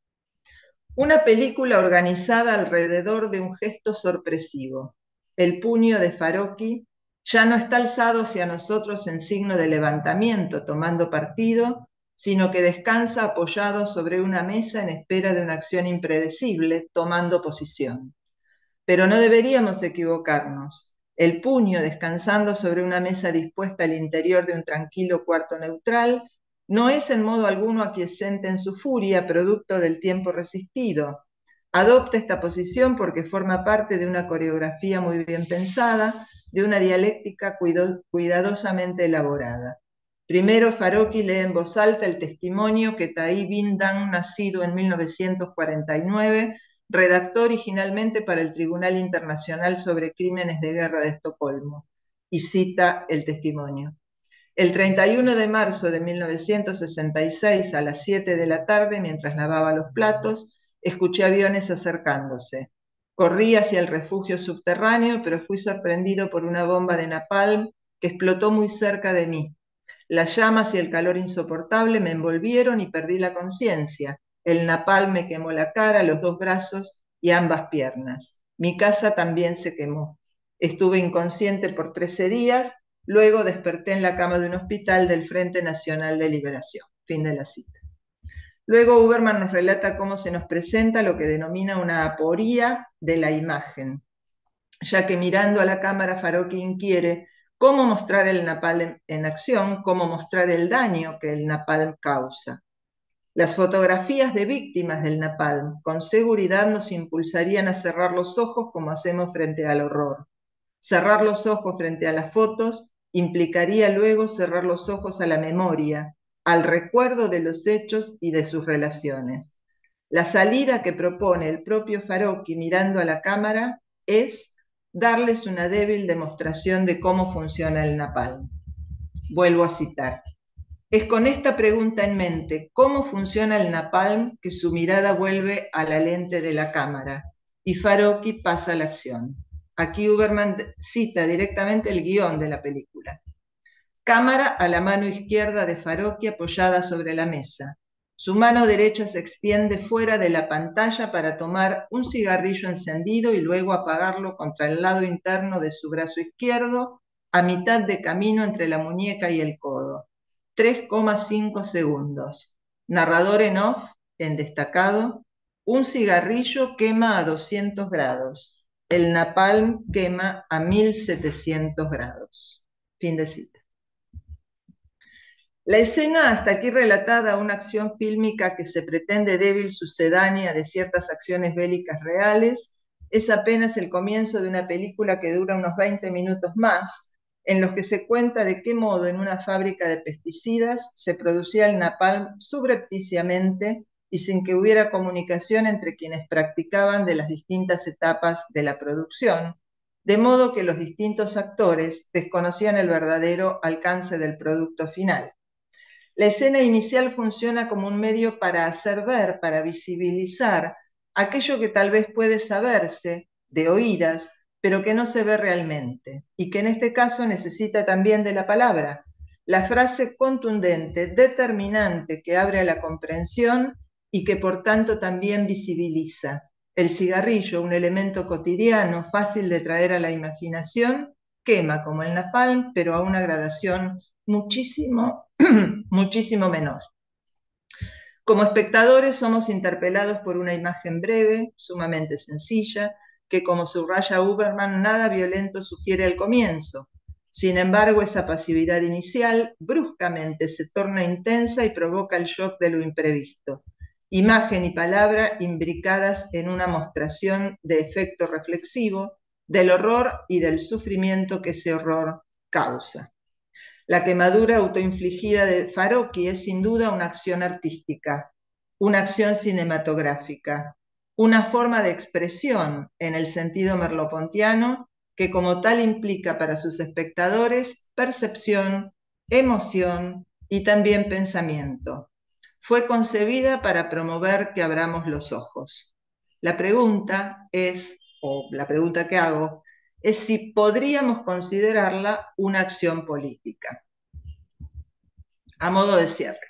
una película organizada alrededor de un gesto sorpresivo. El puño de Farocki ya no está alzado hacia nosotros en signo de levantamiento, tomando partido, sino que descansa apoyado sobre una mesa en espera de una acción impredecible, tomando posición. Pero no deberíamos equivocarnos. El puño descansando sobre una mesa dispuesta al interior de un tranquilo cuarto neutral no es en modo alguno aquiescente en su furia, producto del tiempo resistido. Adopta esta posición porque forma parte de una coreografía muy bien pensada, de una dialéctica cuido, cuidadosamente elaborada. Primero, Farocki lee en voz alta el testimonio que Thai Binh Danh, nacido en mil novecientos cuarenta y nueve, redactó originalmente para el Tribunal Internacional sobre Crímenes de Guerra de Estocolmo, y cita el testimonio. El treinta y uno de marzo de mil novecientos sesenta y seis, a las siete de la tarde, mientras lavaba los platos, escuché aviones acercándose. Corrí hacia el refugio subterráneo, pero fui sorprendido por una bomba de napalm que explotó muy cerca de mí. Las llamas y el calor insoportable me envolvieron y perdí la conciencia. El napalm me quemó la cara, los dos brazos y ambas piernas. Mi casa también se quemó. Estuve inconsciente por trece días, luego desperté en la cama de un hospital del Frente Nacional de Liberación. Fin de la cita. Luego Huberman nos relata cómo se nos presenta lo que denomina una aporía de la imagen, ya que mirando a la cámara Farocki inquiere cómo mostrar el napalm en acción, cómo mostrar el daño que el napalm causa. Las fotografías de víctimas del napalm con seguridad nos impulsarían a cerrar los ojos como hacemos frente al horror. Cerrar los ojos frente a las fotos implicaría luego cerrar los ojos a la memoria, al recuerdo de los hechos y de sus relaciones. La salida que propone el propio Farocki mirando a la cámara es darles una débil demostración de cómo funciona el napalm. Vuelvo a citar. Es con esta pregunta en mente, ¿cómo funciona el napalm?, que su mirada vuelve a la lente de la cámara y Farocki pasa a la acción. Aquí Uberman cita directamente el guión de la película. Cámara a la mano izquierda de Farocki apoyada sobre la mesa. Su mano derecha se extiende fuera de la pantalla para tomar un cigarrillo encendido y luego apagarlo contra el lado interno de su brazo izquierdo, a mitad de camino entre la muñeca y el codo. tres coma cinco segundos. Narrador en off, en destacado, un cigarrillo quema a doscientos grados. El napalm quema a mil setecientos grados. Fin de cita. La escena hasta aquí relatada, una acción fílmica que se pretende débil sucedánea de ciertas acciones bélicas reales, es apenas el comienzo de una película que dura unos veinte minutos más, en los que se cuenta de qué modo en una fábrica de pesticidas se producía el napalm subrepticiamente y sin que hubiera comunicación entre quienes practicaban de las distintas etapas de la producción, de modo que los distintos actores desconocían el verdadero alcance del producto final. La escena inicial funciona como un medio para hacer ver, para visibilizar aquello que tal vez puede saberse de oídas, pero que no se ve realmente, y que en este caso necesita también de la palabra, la frase contundente, determinante, que abre a la comprensión y que por tanto también visibiliza. El cigarrillo, un elemento cotidiano, fácil de traer a la imaginación, quema como el napalm, pero a una gradación muchísimo muchísimo menor. Como espectadores somos interpelados por una imagen breve, sumamente sencilla, que, como subraya Uberman, nada violento sugiere al comienzo. Sin embargo, esa pasividad inicial bruscamente se torna intensa y provoca el shock de lo imprevisto. Imagen y palabra imbricadas en una mostración de efecto reflexivo, del horror y del sufrimiento que ese horror causa. La quemadura autoinfligida de Farocki es sin duda una acción artística, una acción cinematográfica, una forma de expresión en el sentido merleau-pontiano que como tal implica para sus espectadores percepción, emoción y también pensamiento. Fue concebida para promover que abramos los ojos. La pregunta es, o la pregunta que hago, es si podríamos considerarla una acción política. A modo de cierre.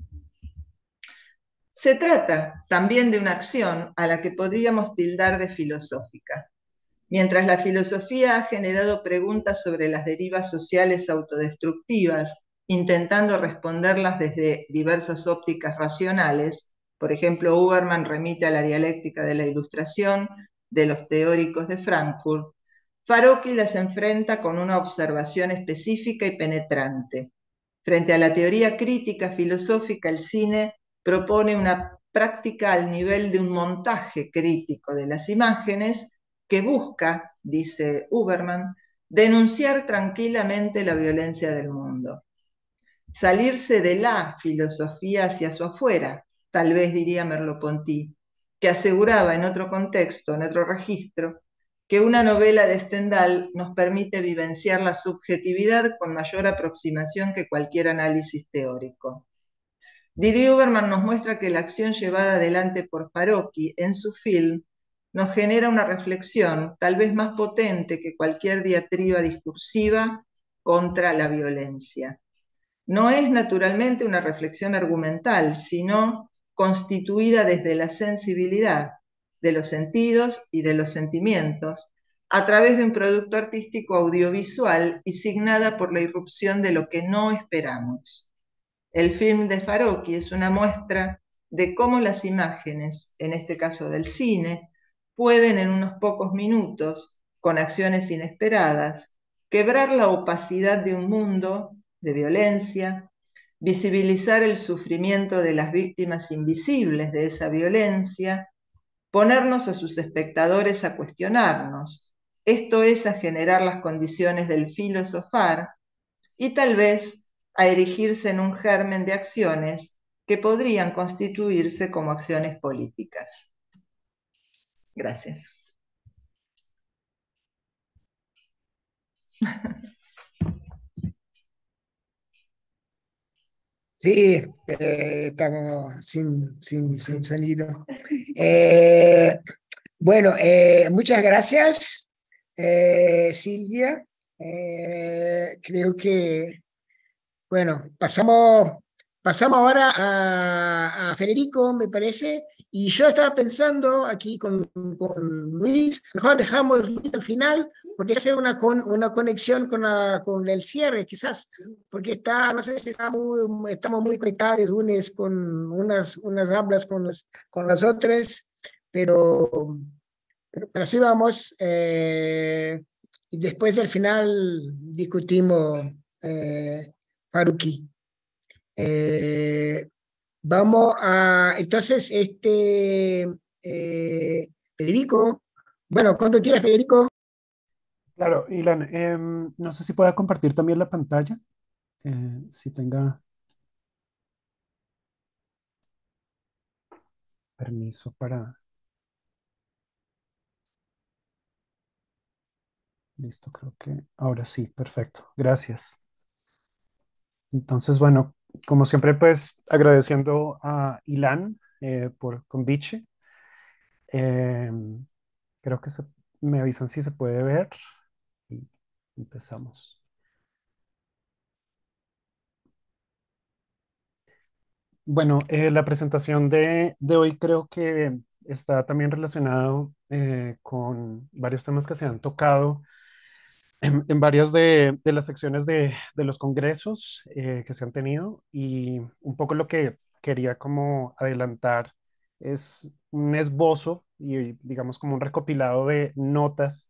Se trata también de una acción a la que podríamos tildar de filosófica. Mientras la filosofía ha generado preguntas sobre las derivas sociales autodestructivas, intentando responderlas desde diversas ópticas racionales, por ejemplo, Uberman remite a la dialéctica de la Ilustración de los teóricos de Frankfurt, Farocki las enfrenta con una observación específica y penetrante. Frente a la teoría crítica filosófica, el cine propone una práctica al nivel de un montaje crítico de las imágenes que busca, dice Uberman, denunciar tranquilamente la violencia del mundo. Salirse de la filosofía hacia su afuera, tal vez diría Merleau-Ponty, que aseguraba en otro contexto, en otro registro, que una novela de Stendhal nos permite vivenciar la subjetividad con mayor aproximación que cualquier análisis teórico. Didier Uberman nos muestra que la acción llevada adelante por Farocki en su film nos genera una reflexión tal vez más potente que cualquier diatriba discursiva contra la violencia. No es naturalmente una reflexión argumental, sino constituida desde la sensibilidad de los sentidos y de los sentimientos, a través de un producto artístico audiovisual y signada por la irrupción de lo que no esperamos. El film de Farocki es una muestra de cómo las imágenes, en este caso del cine, pueden en unos pocos minutos, con acciones inesperadas, quebrar la opacidad de un mundo de violencia, visibilizar el sufrimiento de las víctimas invisibles de esa violencia, ponernos a sus espectadores a cuestionarnos, esto es, a generar las condiciones del filosofar y tal vez a erigirse en un germen de acciones que podrían constituirse como acciones políticas. Gracias. Sí, eh, estamos sin, sin, sin sonido. Eh, bueno, eh, muchas gracias, eh, Silvia. Eh, creo que, bueno, pasamos, pasamos ahora a, a Federico, me parece, y yo estaba pensando aquí con, con Luis, mejor dejamos Luis al final, porque hacer una, con, una conexión con, la, con el cierre, quizás, porque está, no sé si está muy- estamos muy conectados de lunes con unas, unas hablas con, las con las otras, pero, pero, pero así vamos, eh, y después del final discutimos, eh, Haruki. Eh, Vamos a, entonces, este, eh, Federico, bueno, cuando quieras, Federico. Claro, Ilan, em, no sé si pueda compartir también la pantalla, eh, si tenga permiso para... Listo, creo que ahora sí, perfecto. Gracias. Entonces, bueno, como siempre, pues agradeciendo a Ilan eh, por conviche. Em, creo que se- me avisan si se puede ver y empezamos. Bueno, eh, la presentación de, de hoy creo que está también relacionado eh, con varios temas que se han tocado en, en varias de, de las secciones de, de los congresos eh, que se han tenido, y un poco lo que quería como adelantar es un esbozo y digamos como un recopilado de notas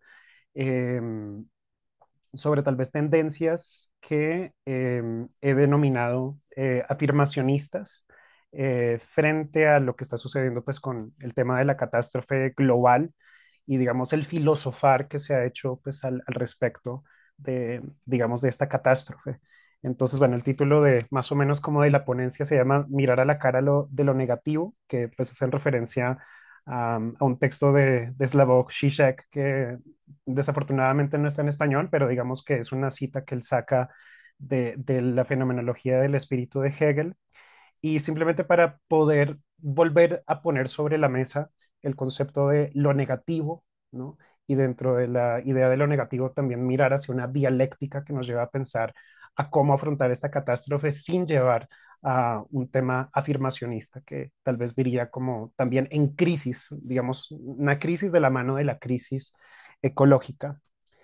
em, sobre tal vez tendencias que eh, he denominado eh, afirmacionistas eh, frente a lo que está sucediendo pues con el tema de la catástrofe global y digamos el filosofar que se ha hecho pues al, al respecto de digamos de esta catástrofe. Entonces, bueno, el título de más o menos como de la ponencia se llama Mirar a la cara lo, de lo negativo, que pues es en referencia a, a un texto de, de Slavoj Žižek que desafortunadamente no está en español, pero digamos que es una cita que él saca de, de la fenomenología del espíritu de Hegel, y simplemente para poder volver a poner sobre la mesa el concepto de lo negativo, ¿no? Y dentro de la idea de lo negativo también mirar hacia una dialéctica que nos lleva a pensar a cómo afrontar esta catástrofe sin llevar a un tema afirmacionista que tal vez diría como también en crisis, digamos, una crisis de la mano de la crisis ecológica.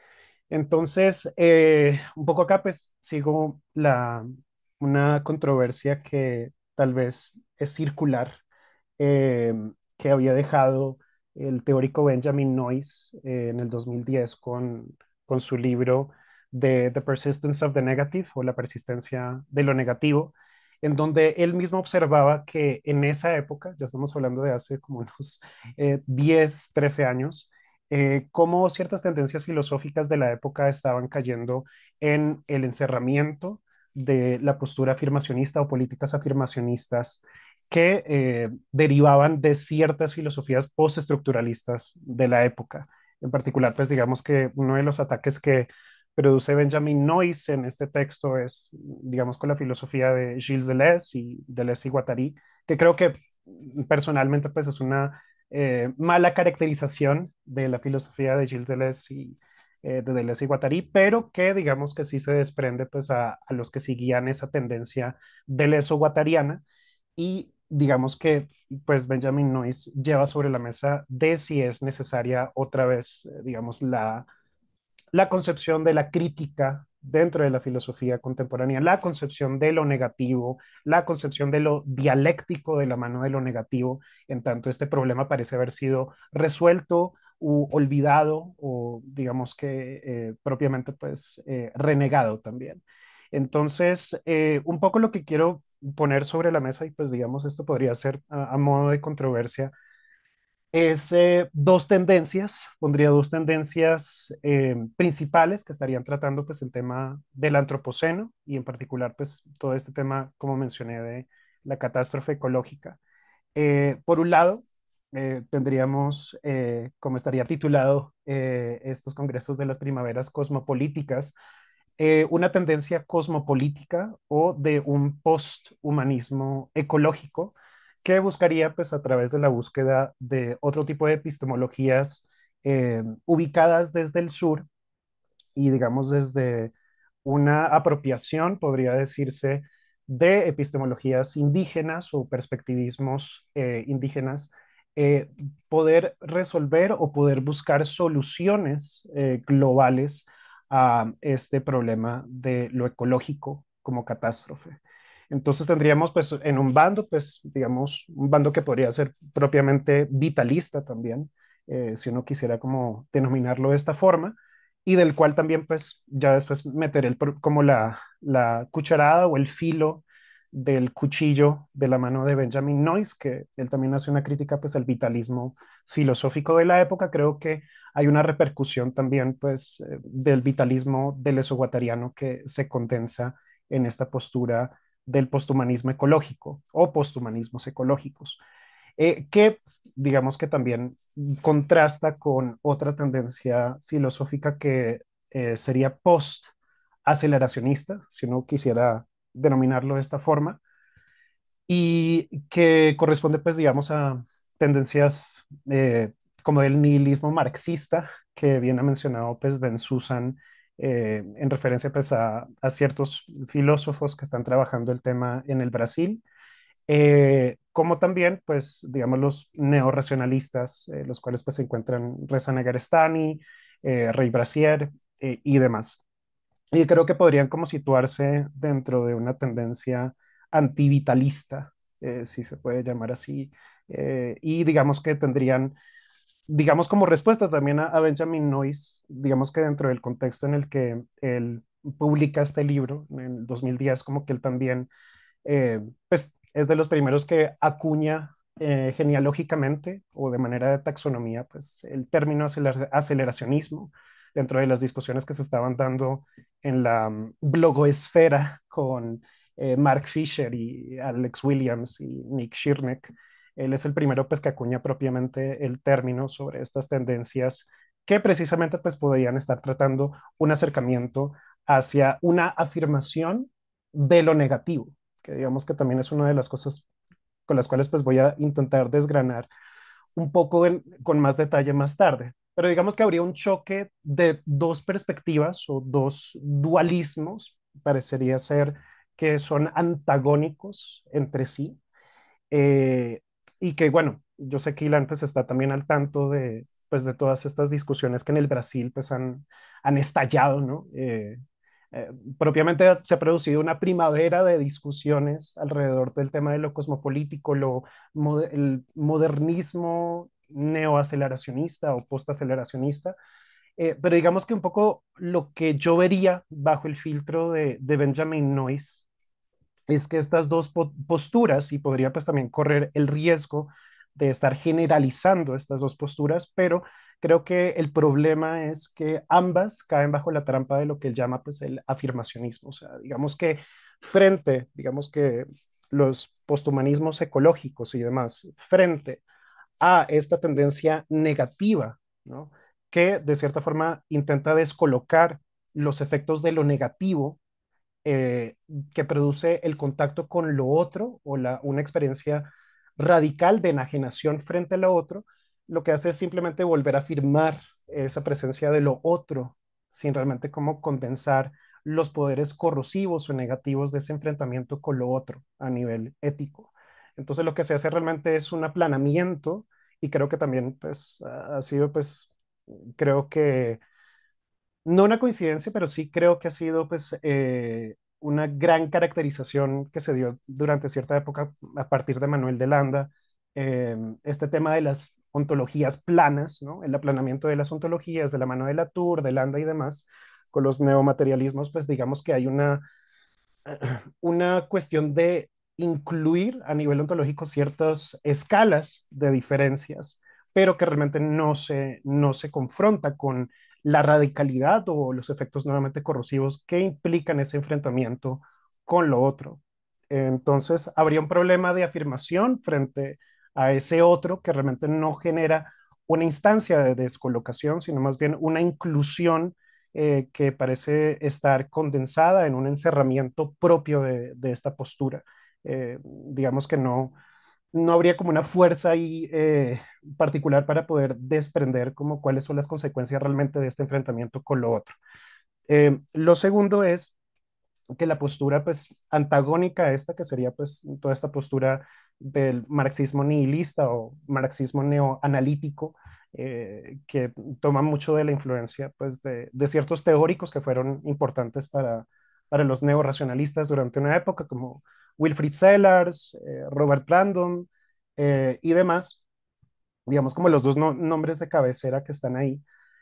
Entonces, eh, un poco acá pues sigo la, una controversia que tal vez es circular, eh, que había dejado el teórico Benjamin Noyes eh, en el dos mil diez con, con su libro de The Persistence of the Negative o la persistencia de lo negativo, en donde él mismo observaba que en esa época, ya estamos hablando de hace como unos eh, diez, trece años, eh, cómo ciertas tendencias filosóficas de la época estaban cayendo en el encerramiento de la postura afirmacionista o políticas afirmacionistas que eh, derivaban de ciertas filosofías postestructuralistas de la época. En particular, pues digamos que uno de los ataques que produce Benjamin Noyes en este texto es, digamos, con la filosofía de Gilles Deleuze y Deleuze y Guattari, que creo que personalmente pues es una eh, mala caracterización de la filosofía de Gilles Deleuze y eh, de Deleuze y Guattari, pero que digamos que sí se desprende pues a, a los que seguían esa tendencia Deleuze-guattariana, y digamos que pues Benjamin Noyes lleva sobre la mesa de si es necesaria otra vez, eh, digamos, la, la concepción de la crítica dentro de la filosofía contemporánea, la concepción de lo negativo, la concepción de lo dialéctico de la mano de lo negativo, en tanto este problema parece haber sido resuelto u olvidado o digamos que eh, propiamente pues eh, renegado también. Entonces, eh, un poco lo que quiero poner sobre la mesa, y pues digamos esto podría ser a, a modo de controversia, es eh, dos tendencias, pondría dos tendencias eh, principales que estarían tratando pues el tema del antropoceno y en particular pues todo este tema, como mencioné, de la catástrofe ecológica. Eh, por un lado, eh, tendríamos, eh, como estaría titulado, eh, estos congresos de las primaveras cosmopolíticas, eh, una tendencia cosmopolítica o de un posthumanismo ecológico que buscaría, pues, a través de la búsqueda de otro tipo de epistemologías eh, ubicadas desde el sur y, digamos, desde una apropiación, podría decirse, de epistemologías indígenas o perspectivismos eh, indígenas, eh, poder resolver o poder buscar soluciones eh, globales a este problema de lo ecológico como catástrofe. Entonces tendríamos pues en un bando, pues digamos, un bando que podría ser propiamente vitalista también, eh, si uno quisiera como denominarlo de esta forma, y del cual también pues ya después meter el, como la, la cucharada o el filo del cuchillo de la mano de Benjamin Noyes, que él también hace una crítica pues al vitalismo filosófico de la época. Creo que hay una repercusión también pues eh, del vitalismo del esoguatariano que se condensa en esta postura del posthumanismo ecológico o posthumanismos ecológicos eh, que digamos que también contrasta con otra tendencia filosófica que eh, sería post-aceleracionista, si uno quisiera denominarlo de esta forma, y que corresponde, pues, digamos, a tendencias eh, como el nihilismo marxista, que bien ha mencionado, pues, Ben Susan, eh, en referencia, pues, a, a ciertos filósofos que están trabajando el tema en el Brasil eh, como también, pues, digamos, los neorracionalistas, eh, los cuales pues se encuentran Reza Negarestani, eh, Rey Brasier eh, y demás. Y creo que podrían como situarse dentro de una tendencia antivitalista, eh, si se puede llamar así, eh, y digamos que tendrían, digamos como respuesta también a, a Benjamin Noyes, digamos que dentro del contexto en el que él publica este libro en el dos mil diez, como que él también eh, pues es de los primeros que acuña eh, genealógicamente o de manera de taxonomía, pues el término aceler aceleracionismo dentro de las discusiones que se estaban dando en la um, blogosfera con eh, Mark Fisher y Alex Williams y Nick Schirneck. Él es el primero pues que acuña propiamente el término sobre estas tendencias que precisamente pues podrían estar tratando un acercamiento hacia una afirmación de lo negativo, que digamos que también es una de las cosas con las cuales pues voy a intentar desgranar un poco en, con más detalle más tarde. Pero digamos que habría un choque de dos perspectivas o dos dualismos, parecería ser que son antagónicos entre sí. Eh, y que bueno, yo sé que Ilan pues está también al tanto de, pues, de todas estas discusiones que en el Brasil pues han, han estallado, ¿no? Eh, eh, propiamente se ha producido una primavera de discusiones alrededor del tema de lo cosmopolítico, lo, el modernismo neoaceleracionista o postaceleracionista, eh, pero digamos que un poco lo que yo vería bajo el filtro de, de Benjamin Noyes es que estas dos po posturas, y podría pues también correr el riesgo de estar generalizando estas dos posturas, pero creo que el problema es que ambas caen bajo la trampa de lo que él llama pues el afirmacionismo. O sea, digamos que frente, digamos que los posthumanismos ecológicos y demás, frente a esta tendencia negativa, ¿no? Que de cierta forma intenta descolocar los efectos de lo negativo eh, que produce el contacto con lo otro o la, una experiencia radical de enajenación frente a lo otro, lo que hace es simplemente volver a afirmar esa presencia de lo otro sin realmente como condensar los poderes corrosivos o negativos de ese enfrentamiento con lo otro a nivel ético. Entonces lo que se hace realmente es un aplanamiento y creo que también pues ha sido pues creo que no una coincidencia, pero sí creo que ha sido pues eh, una gran caracterización que se dio durante cierta época a partir de Manuel de Landa, eh, este tema de las ontologías planas, ¿no? El aplanamiento de las ontologías de la mano de Latour, de Landa y demás, con los neomaterialismos, pues digamos que hay una una cuestión de incluir a nivel ontológico ciertas escalas de diferencias, pero que realmente no se, no se confronta con la radicalidad o los efectos nuevamente corrosivos que implican ese enfrentamiento con lo otro. Entonces, habría un problema de afirmación frente a ese otro que realmente no genera una instancia de descolocación, sino más bien una inclusión eh, que parece estar condensada en un encerramiento propio de, de esta postura. Eh, digamos que no, no habría como una fuerza ahí eh, particular para poder desprender como cuáles son las consecuencias realmente de este enfrentamiento con lo otro. Eh, lo segundo es que la postura pues antagónica a esta, que sería pues toda esta postura del marxismo nihilista o marxismo neoanalítico, eh, que toma mucho de la influencia pues de, de ciertos teóricos que fueron importantes para, para los neorracionalistas durante una época, como Wilfrid Sellars, eh, Robert Brandon eh, y demás, digamos como los dos no- nombres de cabecera que están ahí.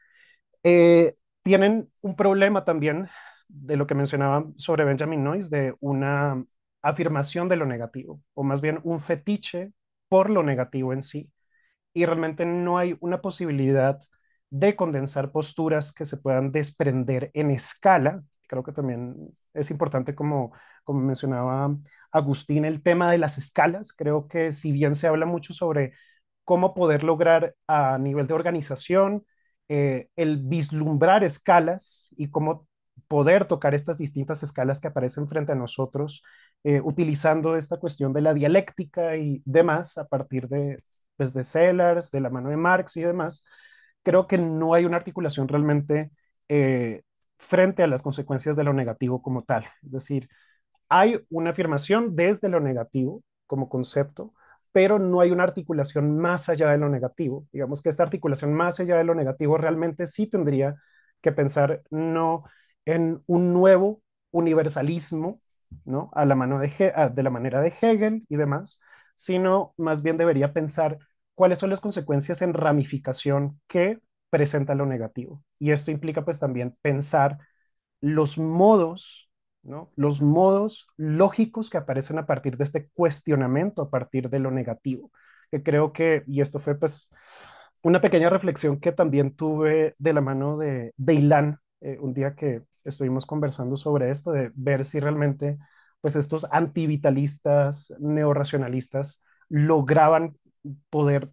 Eh, Tienen un problema también de lo que mencionaba sobre Benjamin Noyes, de una afirmación de lo negativo, o más bien un fetiche por lo negativo en sí. Y realmente no hay una posibilidad de condensar posturas que se puedan desprender en escala. Creo que también es importante, como, como mencionaba Agustín, el tema de las escalas. Creo que si bien se habla mucho sobre cómo poder lograr a nivel de organización eh, el vislumbrar escalas y cómo poder tocar estas distintas escalas que aparecen frente a nosotros, eh, utilizando esta cuestión de la dialéctica y demás a partir de, pues, de Sellars, de la mano de Marx y demás. Creo que no hay una articulación realmente eh, frente a las consecuencias de lo negativo como tal. Es decir, hay una afirmación desde lo negativo como concepto, pero no hay una articulación más allá de lo negativo. Digamos que esta articulación más allá de lo negativo realmente sí tendría que pensar no en un nuevo universalismo, ¿no? A la mano de, He- a- de la manera de Hegel y demás, sino más bien debería pensar cuáles son las consecuencias en ramificación que presenta lo negativo. Y esto implica pues también pensar los modos, ¿no? Los modos lógicos que aparecen a partir de este cuestionamiento, a partir de lo negativo, que creo que, y esto fue pues una pequeña reflexión que también tuve de la mano de, de Ilan, eh, un día que estuvimos conversando sobre esto, de ver si realmente pues estos antivitalistas, neorracionalistas, lograban poder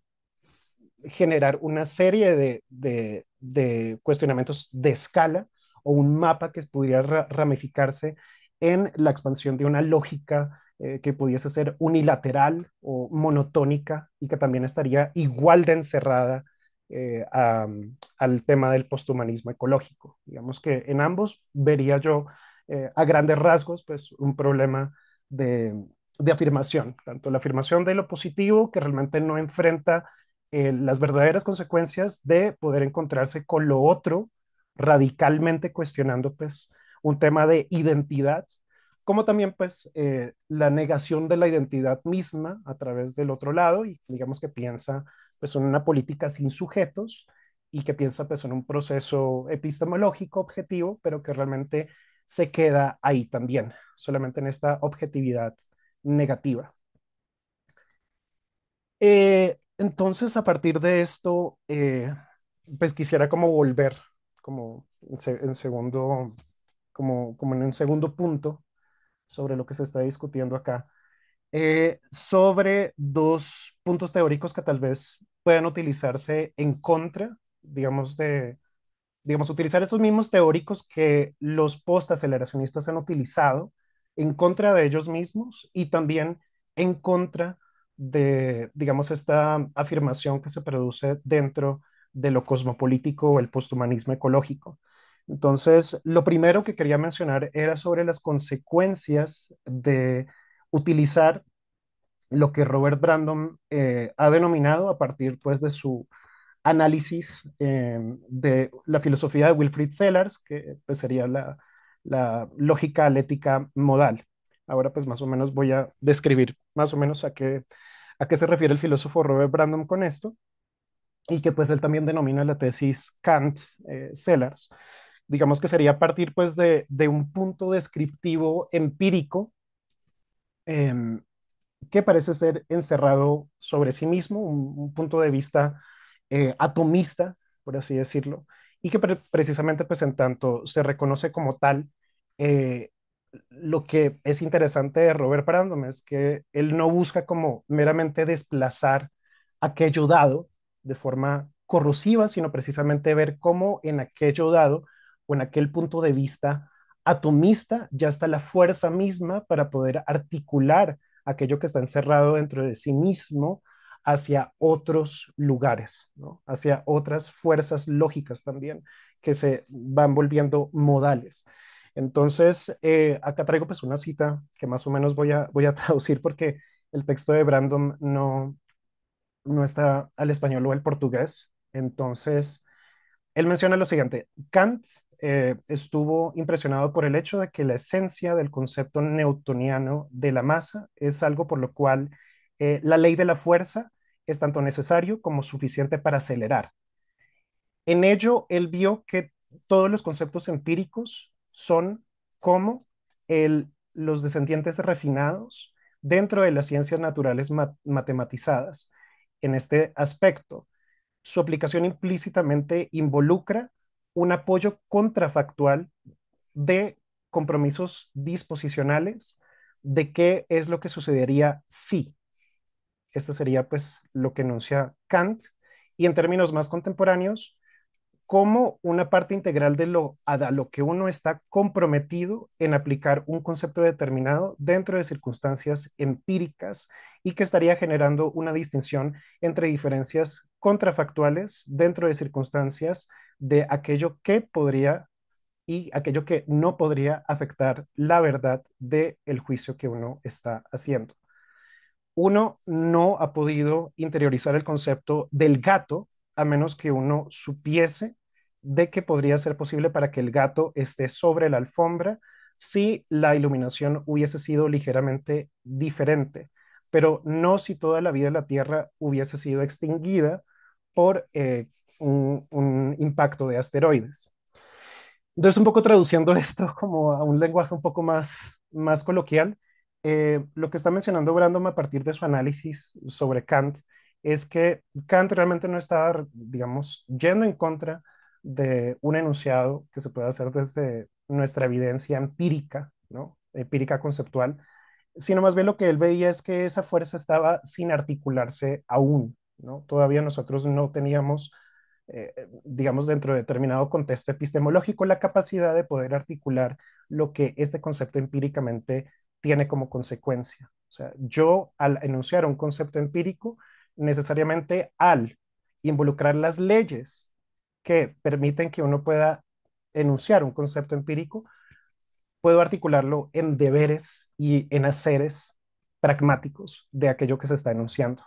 generar una serie de, de, de cuestionamientos de escala o un mapa que pudiera ra- ramificarse en la expansión de una lógica eh, que pudiese ser unilateral o monotónica y que también estaría igual de encerrada eh, a- al tema del posthumanismo ecológico. Digamos que en ambos vería yo eh, a grandes rasgos pues un problema de, de afirmación, tanto la afirmación de lo positivo que realmente no enfrenta eh, las verdaderas consecuencias de poder encontrarse con lo otro, radicalmente cuestionando pues un tema de identidad, como también pues eh, la negación de la identidad misma a través del otro lado y digamos que piensa pues en una política sin sujetos y que piensa pues en un proceso epistemológico objetivo, pero que realmente se queda ahí también, solamente en esta objetividad negativa. Eh, entonces, a partir de esto, eh, pues quisiera como volver, como en, se- en segundo, como, como en un segundo punto sobre lo que se está discutiendo acá, eh, sobre dos puntos teóricos que tal vez puedan utilizarse en contra, digamos, de, digamos, utilizar estos mismos teóricos que los postaceleracionistas han utilizado en contra de ellos mismos y también en contra de, digamos, esta afirmación que se produce dentro de lo cosmopolítico o el posthumanismo ecológico. Entonces, lo primero que quería mencionar era sobre las consecuencias de utilizar lo que Robert Brandon eh, ha denominado a partir pues de su análisis eh, de la filosofía de Wilfrid Sellars, que pues, sería la, la lógica alética modal. Ahora pues más o menos voy a describir más o menos a qué, a qué se refiere el filósofo Robert Brandon con esto, y que pues él también denomina la tesis Kant-Sellars. Digamos que sería a partir pues de, de un punto descriptivo empírico eh, que parece ser encerrado sobre sí mismo, un, un punto de vista eh, atomista, por así decirlo, y que pre precisamente pues en tanto se reconoce como tal, eh, lo que es interesante de Robert Brandom es que él no busca como meramente desplazar aquello dado de forma corrosiva, sino precisamente ver cómo en aquello dado o en aquel punto de vista atomista, ya está la fuerza misma para poder articular aquello que está encerrado dentro de sí mismo hacia otros lugares, ¿no? Hacia otras fuerzas lógicas también que se van volviendo modales. Entonces, eh, acá traigo pues una cita que más o menos voy a, voy a traducir porque el texto de Brandon no, no está al español o al portugués. Entonces, él menciona lo siguiente: Kant eh, estuvo impresionado por el hecho de que la esencia del concepto newtoniano de la masa es algo por lo cual eh, la ley de la fuerza es tanto necesario como suficiente para acelerar. En ello, él vio que todos los conceptos empíricos son como el, los descendientes refinados dentro de las ciencias naturales ma- matematizadas. En este aspecto, su aplicación implícitamente involucra un apoyo contrafactual de compromisos disposicionales de qué es lo que sucedería si. Esto sería pues lo que enuncia Kant, y en términos más contemporáneos, como una parte integral de lo, a lo que uno está comprometido en aplicar un concepto determinado dentro de circunstancias empíricas, y que estaría generando una distinción entre diferencias contrafactuales dentro de circunstancias de aquello que podría y aquello que no podría afectar la verdad del juicio que uno está haciendo. Uno no ha podido interiorizar el concepto del gato a menos que uno supiese de que podría ser posible para que el gato esté sobre la alfombra si la iluminación hubiese sido ligeramente diferente, pero no si toda la vida de la Tierra hubiese sido extinguida por eh, un, un impacto de asteroides. Entonces, un poco traduciendo esto como a un lenguaje un poco más, más coloquial, eh, lo que está mencionando Brandon a partir de su análisis sobre Kant es que Kant realmente no estaba, digamos, yendo en contra de un enunciado que se puede hacer desde nuestra evidencia empírica, ¿no? Empírica conceptual, sino más bien lo que él veía es que esa fuerza estaba sin articularse aún, ¿no? Todavía nosotros no teníamos, eh, digamos, dentro de determinado contexto epistemológico, la capacidad de poder articular lo que este concepto empíricamente tiene como consecuencia. O sea, yo al enunciar un concepto empírico, necesariamente al involucrar las leyes que permiten que uno pueda enunciar un concepto empírico, puedo articularlo en deberes y en haceres pragmáticos de aquello que se está enunciando.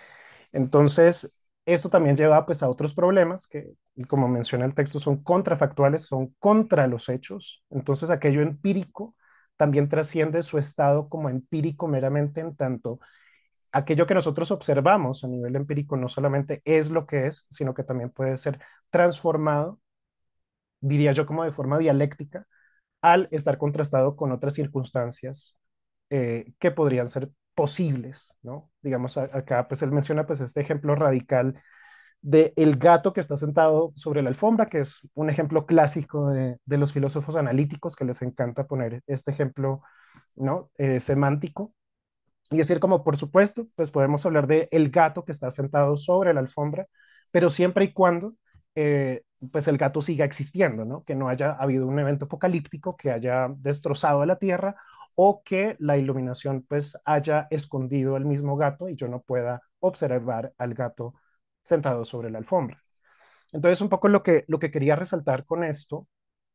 Entonces, esto también lleva pues a otros problemas que, como menciona el texto, son contrafactuales, son contra los hechos. Entonces, aquello empírico también trasciende su estado como empírico meramente, en tanto aquello que nosotros observamos a nivel empírico no solamente es lo que es, sino que también puede ser transformado, diría yo, como de forma dialéctica, al estar contrastado con otras circunstancias eh, que podrían ser posibles, ¿no? Digamos, a- acá pues él menciona pues este ejemplo radical de el gato que está sentado sobre la alfombra, que es un ejemplo clásico de, de los filósofos analíticos que les encanta poner este ejemplo, ¿no? Eh, semántico. Y decir como, por supuesto, pues podemos hablar de el gato que está sentado sobre la alfombra, pero siempre y cuando eh, pues el gato siga existiendo, ¿no? Que no haya habido un evento apocalíptico que haya destrozado la Tierra, o que la iluminación pues haya escondido el mismo gato y yo no pueda observar al gato sentado sobre la alfombra. Entonces, un poco lo que, lo que quería resaltar con esto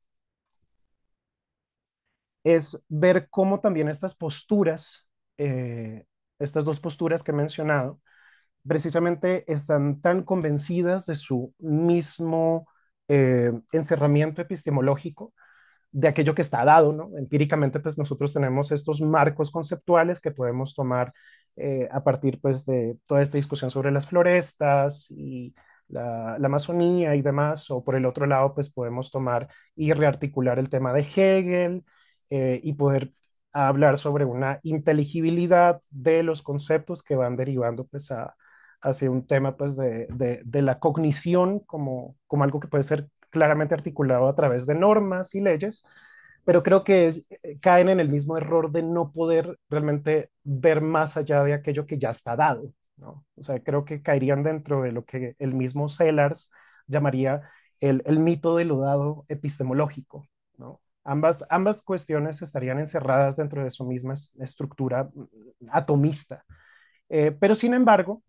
es ver cómo también estas posturas, eh, estas dos posturas que he mencionado, precisamente están tan convencidas de su mismo eh, encerramiento epistemológico, de aquello que está dado, ¿no? Empíricamente, pues nosotros tenemos estos marcos conceptuales que podemos tomar eh, a partir, pues, de toda esta discusión sobre las florestas y la, la Amazonía y demás, o por el otro lado, pues podemos tomar y rearticular el tema de Hegel eh, y poder hablar sobre una inteligibilidad de los conceptos que van derivando, pues, a, hacia un tema, pues, de, de, de la cognición como, como algo que puede ser claramente articulado a través de normas y leyes, pero creo que es- eh, caen en el mismo error de no poder realmente ver más allá de aquello que ya está dado, ¿no? O sea, creo que caerían dentro de lo que el mismo Sellars llamaría el, el mito de lo dado epistemológico, ¿no? Ambas, ambas cuestiones estarían encerradas dentro de su misma estructura atomista. Eh, pero sin embargo,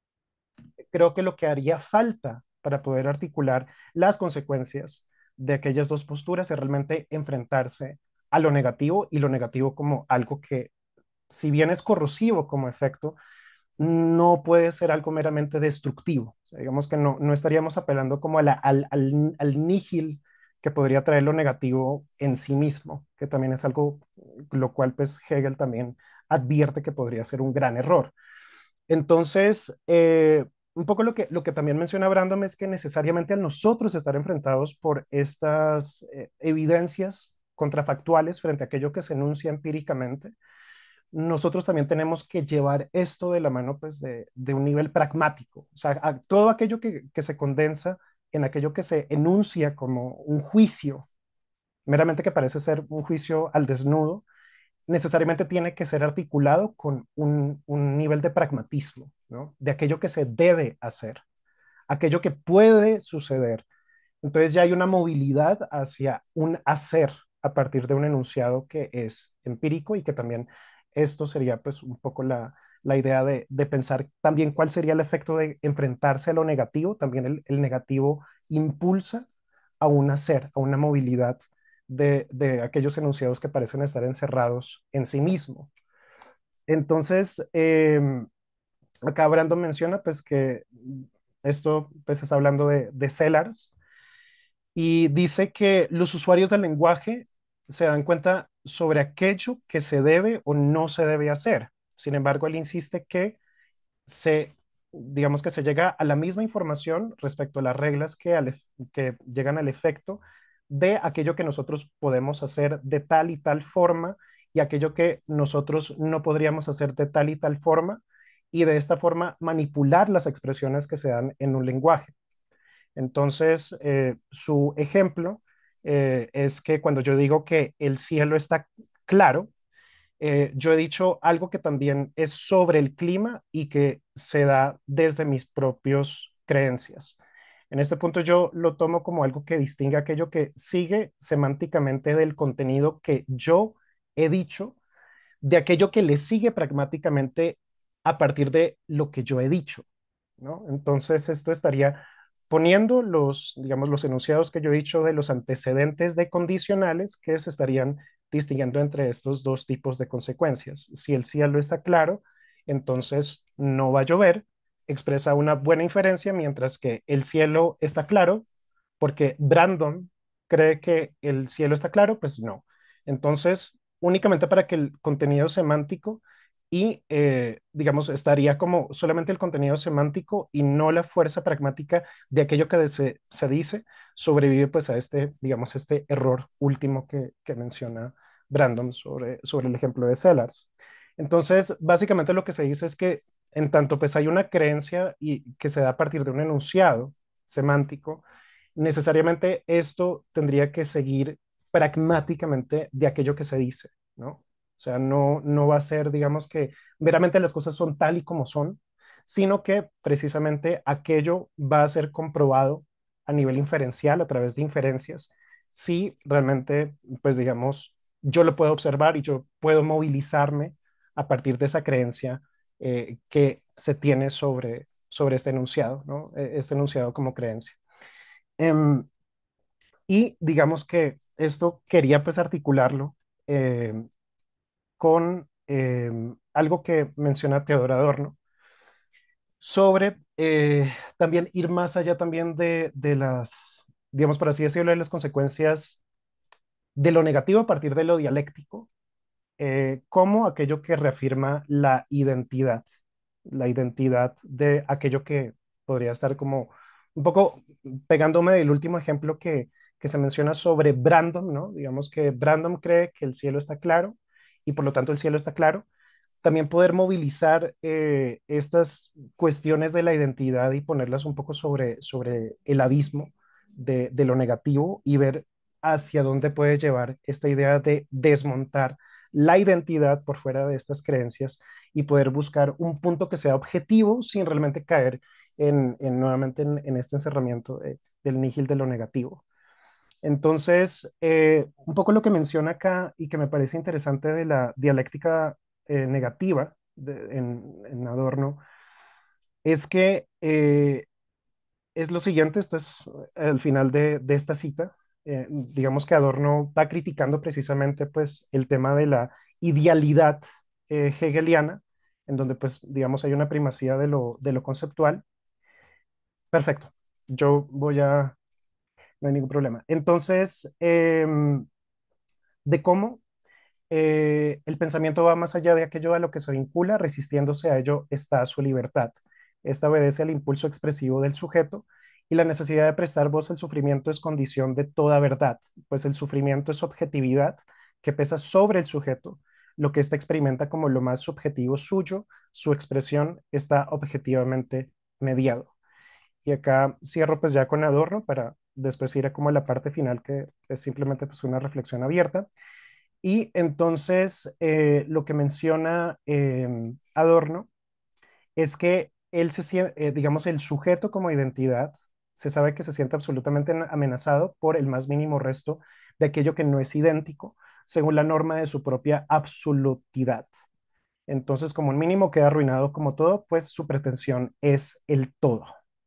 creo que lo que haría falta para poder articular las consecuencias de aquellas dos posturas es realmente enfrentarse a lo negativo y lo negativo como algo que, si bien es corrosivo como efecto, no puede ser algo meramente destructivo. O sea, digamos que no, no estaríamos apelando como a la, al, al, al nígil que podría traer lo negativo en sí mismo, que también es algo lo cual pues Hegel también advierte que podría ser un gran error. Entonces, eh, un poco lo que, lo que también menciona Brandon es que necesariamente al nosotros estar enfrentados por estas eh, evidencias contrafactuales frente a aquello que se enuncia empíricamente, nosotros también tenemos que llevar esto de la mano pues de, de un nivel pragmático. O sea, a, todo aquello que, que se condensa en aquello que se enuncia como un juicio, meramente que parece ser un juicio al desnudo, necesariamente tiene que ser articulado con un, un nivel de pragmatismo, ¿no? De aquello que se debe hacer, aquello que puede suceder. Entonces ya hay una movilidad hacia un hacer a partir de un enunciado que es empírico y que también esto sería pues un poco la, la idea de, de pensar también cuál sería el efecto de enfrentarse a lo negativo. También el, el negativo impulsa a un hacer, a una movilidad de, de aquellos enunciados que parecen estar encerrados en sí mismo. Entonces, eh, acá Brandon menciona pues que esto pues está hablando de, de Sellars, y dice que los usuarios del lenguaje se dan cuenta sobre aquello que se debe o no se debe hacer. Sin embargo, él insiste que se, digamos que se llega a la misma información respecto a las reglas que, al, que llegan al efecto de aquello que nosotros podemos hacer de tal y tal forma y aquello que nosotros no podríamos hacer de tal y tal forma, y de esta forma manipular las expresiones que se dan en un lenguaje. Entonces, eh, su ejemplo eh, es que cuando yo digo que el cielo está claro, eh, yo he dicho algo que también es sobre el clima y que se da desde mis propias creencias. En este punto yo lo tomo como algo que distingue aquello que sigue semánticamente del contenido que yo he dicho, de aquello que le sigue pragmáticamente a partir de lo que yo he dicho, ¿no? Entonces, esto estaría poniendo los, digamos, los enunciados que yo he dicho de los antecedentes de condicionales que se estarían distinguiendo entre estos dos tipos de consecuencias. Si el cielo está claro, entonces no va a llover, expresa una buena inferencia, mientras que el cielo está claro, porque Brandon cree que el cielo está claro, pues no. Entonces, únicamente para que el contenido semántico y, eh, digamos, estaría como solamente el contenido semántico y no la fuerza pragmática de aquello que se, se dice, sobrevive pues a este, digamos, este error último que, que menciona Brandon sobre, sobre el ejemplo de Sellars. Entonces, básicamente lo que se dice es que en tanto pues hay una creencia y que se da a partir de un enunciado semántico, necesariamente esto tendría que seguir pragmáticamente de aquello que se dice, ¿no? O sea, no, no va a ser, digamos que meramente las cosas son tal y como son, sino que precisamente aquello va a ser comprobado a nivel inferencial, a través de inferencias, si realmente, pues digamos, yo lo puedo observar y yo puedo movilizarme a partir de esa creencia eh, que se tiene sobre, sobre este enunciado, ¿no? Eh, Este enunciado como creencia. Em, y digamos que esto quería pues articularlo eh, con eh, algo que menciona Teodoro Adorno sobre eh, también ir más allá también de, de las, digamos por así decirlo, de las consecuencias de lo negativo a partir de lo dialéctico, eh, como aquello que reafirma la identidad, la identidad de aquello que podría estar como un poco pegándome del último ejemplo que, que se menciona sobre Brandon, ¿no? Digamos que Brandon cree que el cielo está claro y por lo tanto el cielo está claro. También poder movilizar eh, estas cuestiones de la identidad y ponerlas un poco sobre, sobre el abismo de, de lo negativo y ver hacia dónde puede llevar esta idea de desmontar la identidad por fuera de estas creencias y poder buscar un punto que sea objetivo sin realmente caer en, en nuevamente en, en, este encerramiento de, del nígil de lo negativo. Entonces, eh, un poco lo que menciona acá y que me parece interesante de la dialéctica eh, negativa de- en, en Adorno es que eh, es lo siguiente, esto es el final de, de esta cita. Eh, digamos que Adorno va criticando precisamente pues el tema de la idealidad eh, hegeliana, en donde pues digamos hay una primacía de lo, de lo conceptual. Perfecto, yo voy a, no hay ningún problema. Entonces, em, de cómo eh, el pensamiento va más allá de aquello a lo que se vincula, resistiéndose a ello está su libertad. Esta obedece al impulso expresivo del sujeto y la necesidad de prestar voz al sufrimiento es condición de toda verdad, pues el sufrimiento es objetividad que pesa sobre el sujeto, lo que éste experimenta como lo más subjetivo suyo, su expresión está objetivamente mediado. Y acá cierro pues ya con Adorno para después ir a como a la parte final que es simplemente pues una reflexión abierta. Y entonces eh, lo que menciona eh, Adorno es que él se siente, eh, digamos, el sujeto como identidad, se sabe que se siente absolutamente amenazado por el más mínimo resto de aquello que no es idéntico, según la norma de su propia absolutidad. Entonces, como un mínimo queda arruinado como todo, pues su pretensión es el todo.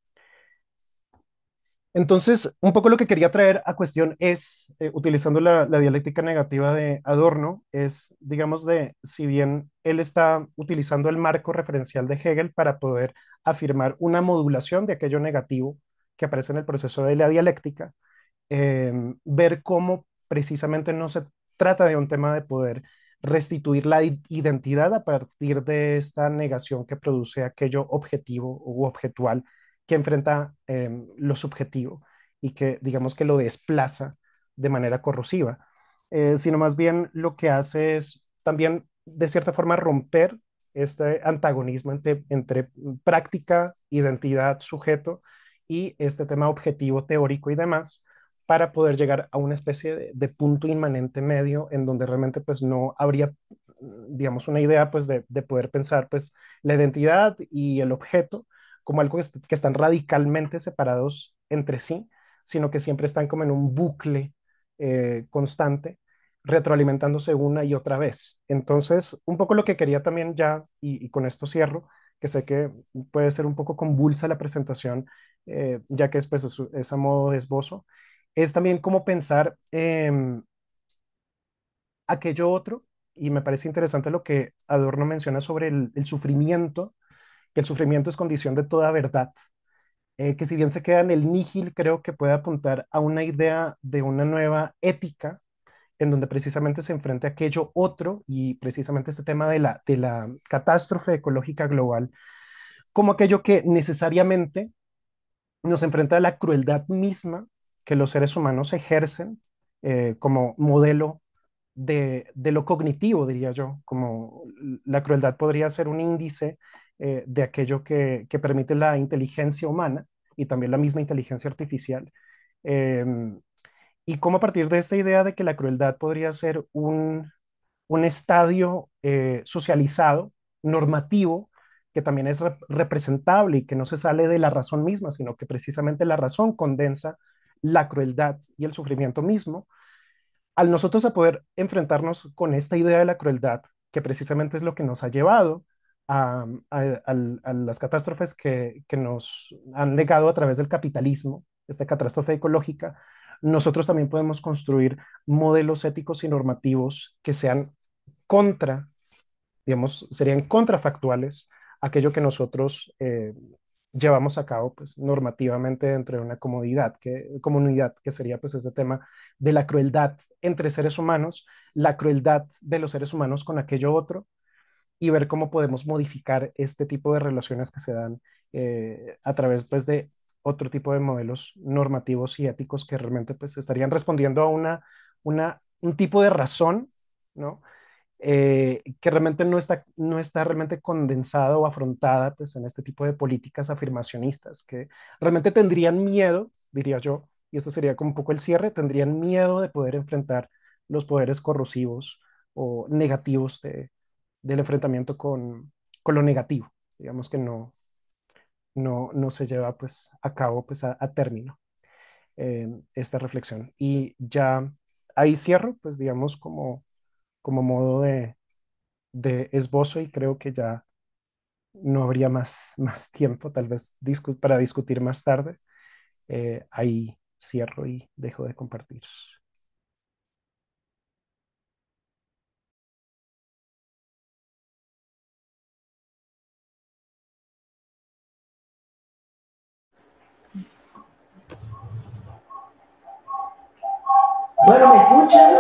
Entonces, un poco lo que quería traer a cuestión es, eh, utilizando la, la dialéctica negativa de Adorno, es, digamos, de, si bien él está utilizando el marco referencial de Hegel para poder afirmar una modulación de aquello negativo que aparece en el proceso de la dialéctica, eh, ver cómo precisamente no se trata de un tema de poder restituir la identidad a partir de esta negación que produce aquello objetivo u objetual que enfrenta eh, lo subjetivo y que digamos que lo desplaza de manera corrosiva, eh, sino más bien lo que hace es también de cierta forma romper este antagonismo entre, entre práctica, identidad, sujeto y este tema objetivo, teórico y demás, para poder llegar a una especie de, de punto inmanente medio en donde realmente pues no habría, digamos, una idea pues de, de poder pensar pues la identidad y el objeto como algo que, est que están radicalmente separados entre sí, sino que siempre están como en un bucle eh, constante, retroalimentándose una y otra vez. Entonces, un poco lo que quería también ya, y, y con esto cierro, que sé que puede ser un poco convulsa la presentación, eh, ya que es, pues, es, es a modo de esbozo, es también como pensar eh, aquello otro, y me parece interesante lo que Adorno menciona sobre el, el sufrimiento, que el sufrimiento es condición de toda verdad, eh, que si bien se queda en el nígil, creo que puede apuntar a una idea de una nueva ética en donde precisamente se enfrenta aquello otro y precisamente este tema de la, de la catástrofe ecológica global como aquello que necesariamente nos enfrenta a la crueldad misma que los seres humanos ejercen eh, como modelo de, de, lo cognitivo, diría yo, como la crueldad podría ser un índice eh, de aquello que, que, permite la inteligencia humana y también la misma inteligencia artificial. Eh, y cómo a partir de esta idea de que la crueldad podría ser un, un estadio eh, socializado, normativo, que también es rep representable y que no se sale de la razón misma, sino que precisamente la razón condensa la crueldad y el sufrimiento mismo, al nosotros a poder enfrentarnos con esta idea de la crueldad, que precisamente es lo que nos ha llevado a, a, a, a las catástrofes que, que, nos han legado a través del capitalismo, esta catástrofe ecológica, nosotros también podemos construir modelos éticos y normativos que sean contra, digamos, serían contrafactuales a aquello que nosotros eh, llevamos a cabo pues, normativamente dentro de una comodidad, que, comunidad, que sería pues este tema de la crueldad entre seres humanos, la crueldad de los seres humanos con aquello otro, y ver cómo podemos modificar este tipo de relaciones que se dan eh, a través pues, de otro tipo de modelos normativos y éticos que realmente pues, estarían respondiendo a una, una, un tipo de razón, ¿no? Eh, que realmente no está, no está realmente condensada o afrontada pues, en este tipo de políticas afirmacionistas, que realmente tendrían miedo, diría yo, y esto sería como un poco el cierre, tendrían miedo de poder enfrentar los poderes corrosivos o negativos de, del enfrentamiento con, con, lo negativo, digamos que no, no, no se lleva pues, a cabo pues, a, a término. eh, esta reflexión. Y ya ahí cierro, pues digamos como, como modo de, de esbozo y creo que ya no habría más, más tiempo tal vez discu- para discutir más tarde. Eh, ahí cierro y dejo de compartir. Bueno, ¿me escuchan?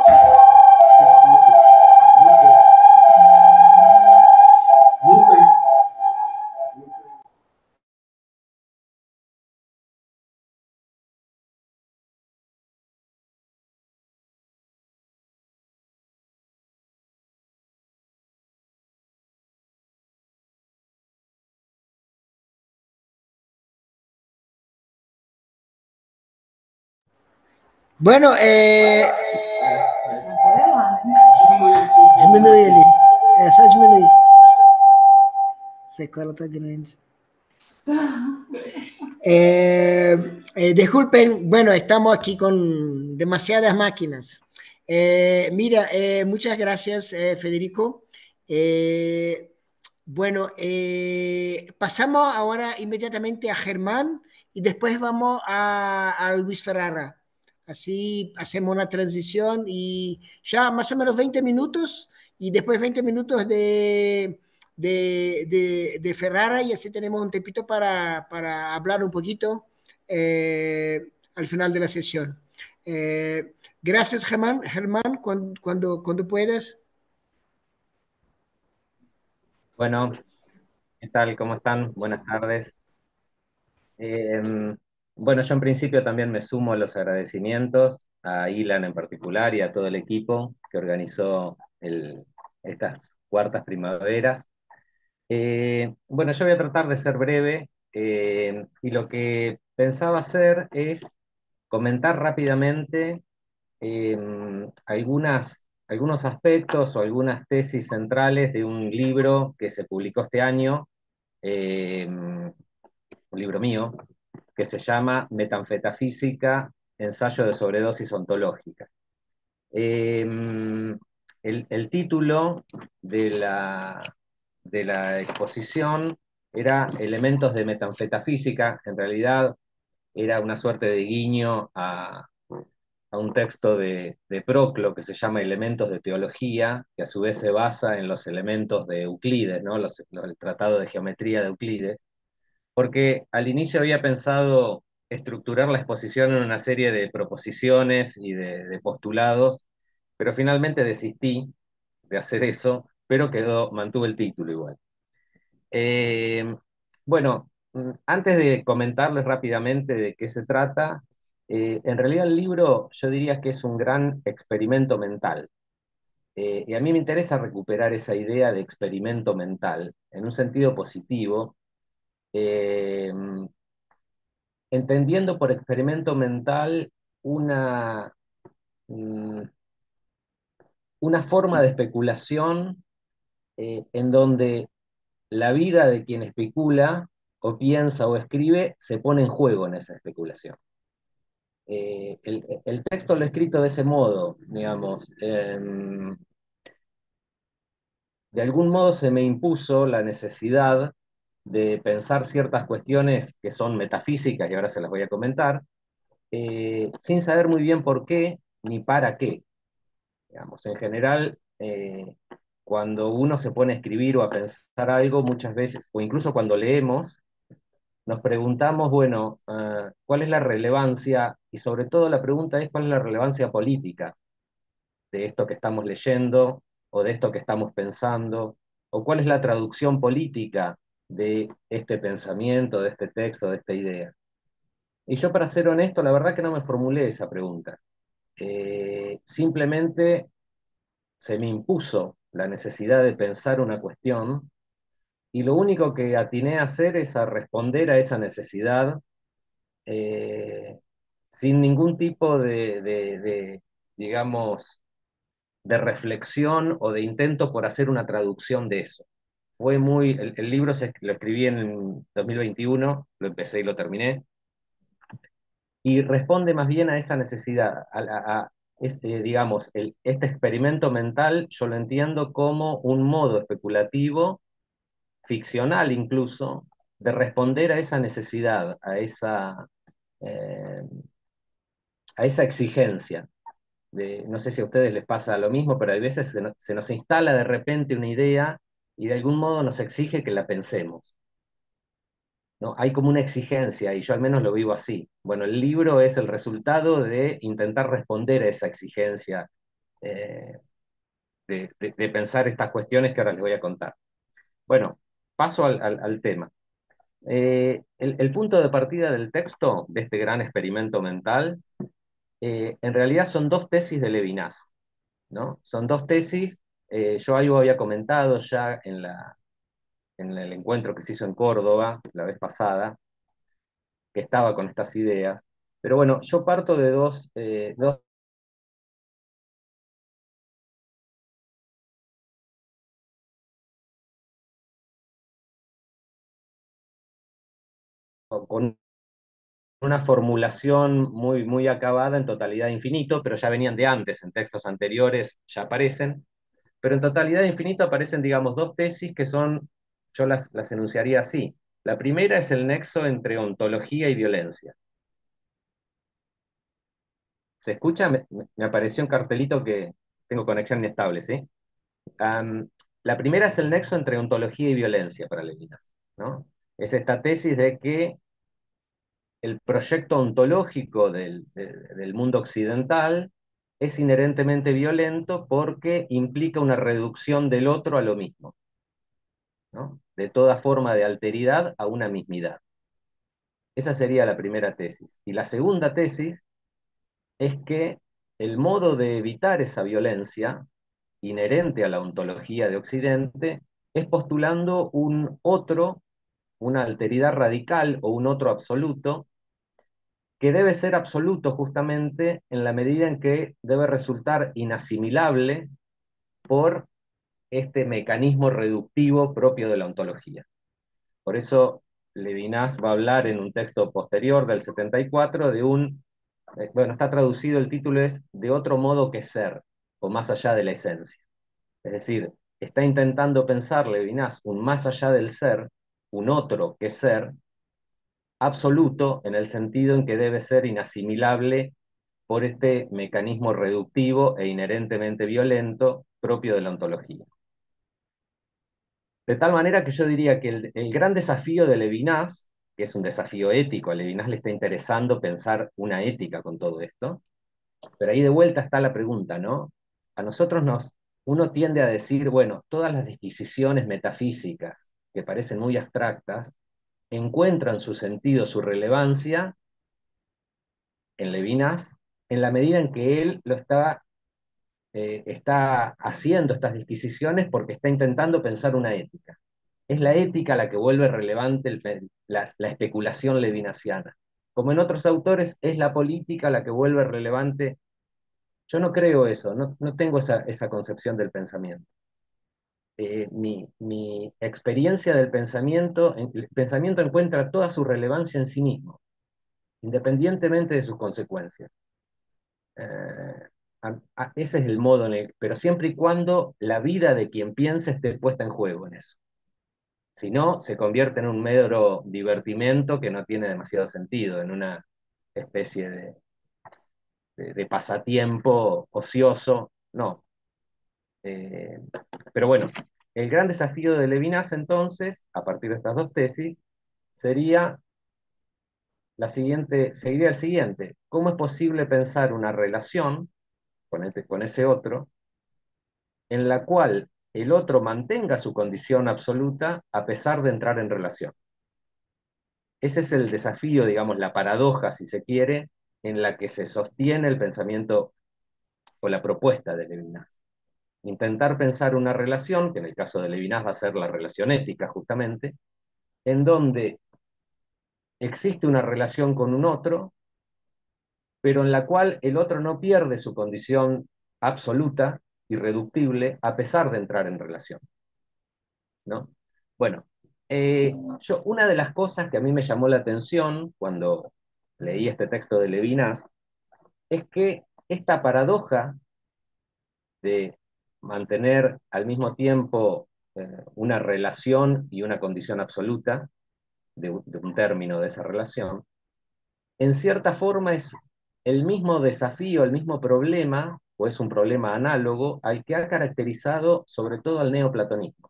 Bueno, eh, diminui ele. É só diminuir. Sequela tá grande. Eh, eh, disculpen, bueno, estamos aquí con demasiadas máquinas. Eh, mira, eh, muchas gracias, eh, Federico. Eh, bueno, eh, pasamos ahora inmediatamente a Germán y después vamos a, a Luis Ferrara. Así hacemos una transición y ya más o menos veinte minutos y después veinte minutos de, de, de, de Ferrara y así tenemos un tempito para, para hablar un poquito eh, al final de la sesión. Eh, gracias, Germán, Germán cuando, cuando, cuando puedas. Bueno, ¿qué tal? ¿Cómo están? Buenas tardes. Eh, bueno, yo en principio también me sumo a los agradecimientos a Ilan en particular y a todo el equipo que organizó el- estas cuartas primaveras. Eh, bueno, yo voy a tratar de ser breve eh, y lo que pensaba hacer es comentar rápidamente eh, algunas, algunos aspectos o algunas tesis centrales de un libro que se publicó este año, eh, un libro mío, que se llama Metanfetafísica, ensayo de sobredosis ontológica. Eh, el, el, título de la, de la exposición era Elementos de Metanfetafísica, en realidad era una suerte de guiño a, a un texto de, de Proclo que se llama Elementos de Teología, que a su vez se basa en los elementos de Euclides, ¿no? los, los, el Tratado de Geometría de Euclides, porque al inicio había pensado estructurar la exposición en una serie de proposiciones y de, de postulados, pero finalmente desistí de hacer eso, pero quedó, mantuve el título igual. Eh, bueno, antes de comentarles rápidamente de qué se trata, eh, en realidad el libro yo diría que es un gran experimento mental. Eh, y a mí me interesa recuperar esa idea de experimento mental en un sentido positivo, eh, entendiendo por experimento mental una, mm, una forma de especulación eh, en donde la vida de quien especula o piensa o escribe se pone en juego en esa especulación. Eh, el, el, texto lo he escrito de ese modo, digamos. Eh, de algún modo se me impuso la necesidad de pensar ciertas cuestiones que son metafísicas, y ahora se las voy a comentar, eh, sin saber muy bien por qué ni para qué. Digamos, en general, eh, cuando uno se pone a escribir o a pensar algo, muchas veces, o incluso cuando leemos, nos preguntamos, bueno, uh, ¿cuál es la relevancia? Y sobre todo la pregunta es, ¿cuál es la relevancia política de esto que estamos leyendo, o de esto que estamos pensando? ¿O cuál es la traducción política de este pensamiento, de este texto, de esta idea? Y yo, para ser honesto, la verdad que no me formulé esa pregunta. Eh, simplemente se me impuso la necesidad de pensar una cuestión, y lo único que atiné a hacer es a responder a esa necesidad eh, sin ningún tipo de, de, de, digamos, de reflexión o de intento por hacer una traducción de eso. Fue muy, el, el libro se, lo escribí en dos mil veintiuno, lo empecé y lo terminé, y responde más bien a esa necesidad, a, a- a este, digamos, el, este experimento mental yo lo entiendo como un modo especulativo, ficcional incluso, de responder a esa necesidad, a esa, eh, a esa exigencia. De, no sé si a ustedes les pasa lo mismo, pero hay veces se, no- se nos instala de repente una idea y de algún modo nos exige que la pensemos, ¿no? Hay como una exigencia, y yo al menos lo vivo así. Bueno, el libro es el resultado de intentar responder a esa exigencia, eh, de, de- de pensar estas cuestiones que ahora les voy a contar. Bueno, paso al, al- al tema. Eh, el, el punto de partida del texto, de este gran experimento mental, eh, en realidad son dos tesis de Levinas, ¿no? Son dos tesis, eh, yo algo había comentado ya en la, en el encuentro que se hizo en Córdoba la vez pasada, que estaba con estas ideas. Pero bueno, yo parto de dos, eh, dos con una formulación muy, muy acabada en totalidad de infinito, pero ya venían de antes, en textos anteriores ya aparecen. Pero en totalidad de infinito aparecen, digamos, dos tesis que son, yo las, las enunciaría así. La primera es el nexo entre ontología y violencia. ¿Se escucha? Me, me apareció un cartelito que tengo conexión inestable, ¿sí? Um, la primera es el nexo entre ontología y violencia para Levinas, ¿no? Es esta tesis de que el proyecto ontológico del, de, del mundo occidental es inherentemente violento porque implica una reducción del otro a lo mismo, ¿no? De toda forma de alteridad a una mismidad. Esa sería la primera tesis. Y la segunda tesis es que el modo de evitar esa violencia inherente a la ontología de Occidente es postulando un otro, una alteridad radical o un otro absoluto, que debe ser absoluto justamente en la medida en que debe resultar inasimilable por este mecanismo reductivo propio de la ontología. Por eso Levinas va a hablar en un texto posterior del setenta y cuatro de un, eh, bueno, está traducido, el título es de otro modo que ser, o más allá de la esencia. Es decir, está intentando pensar Levinas un más allá del ser, un otro que ser, absoluto en el sentido en que debe ser inasimilable por este mecanismo reductivo e inherentemente violento propio de la ontología. De tal manera que yo diría que el, el gran desafío de Levinas, que es un desafío ético, a Levinas le está interesando pensar una ética con todo esto, pero ahí de vuelta está la pregunta, ¿no? A nosotros nos, uno tiende a decir, bueno, todas las disquisiciones metafísicas que parecen muy abstractas, encuentran su sentido, su relevancia en Levinas, en la medida en que él lo está, eh, está haciendo estas disquisiciones porque está intentando pensar una ética. Es la ética la que vuelve relevante el, la, la especulación levinasiana. Como en otros autores, es la política la que vuelve relevante. Yo no creo eso, no, no tengo esa, esa concepción del pensamiento. Eh, mi, mi experiencia del pensamiento, el pensamiento encuentra toda su relevancia en sí mismo, independientemente de sus consecuencias. Eh, a, a, ese es el modo en el, pero siempre y cuando la vida de quien piensa esté puesta en juego en eso. Si no, se convierte en un mero divertimento que no tiene demasiado sentido, en una especie de, de, de pasatiempo ocioso. No. Eh, pero bueno, el gran desafío de Levinas entonces, a partir de estas dos tesis, sería la siguiente, seguiría el siguiente. ¿Cómo es posible pensar una relación con, este, con ese otro en la cual el otro mantenga su condición absoluta a pesar de entrar en relación? Ese es el desafío, digamos, la paradoja, si se quiere, en la que se sostiene el pensamiento o la propuesta de Levinas. Intentar pensar una relación, que en el caso de Levinas va a ser la relación ética justamente, en donde existe una relación con un otro, pero en la cual el otro no pierde su condición absoluta, irreductible, a pesar de entrar en relación, ¿no? Bueno, eh, yo, una de las cosas que a mí me llamó la atención cuando leí este texto de Levinas, es que esta paradoja de mantener al mismo tiempo eh, una relación y una condición absoluta, de, de un término de esa relación, en cierta forma es el mismo desafío, el mismo problema, o es un problema análogo, al que ha caracterizado sobre todo al neoplatonismo.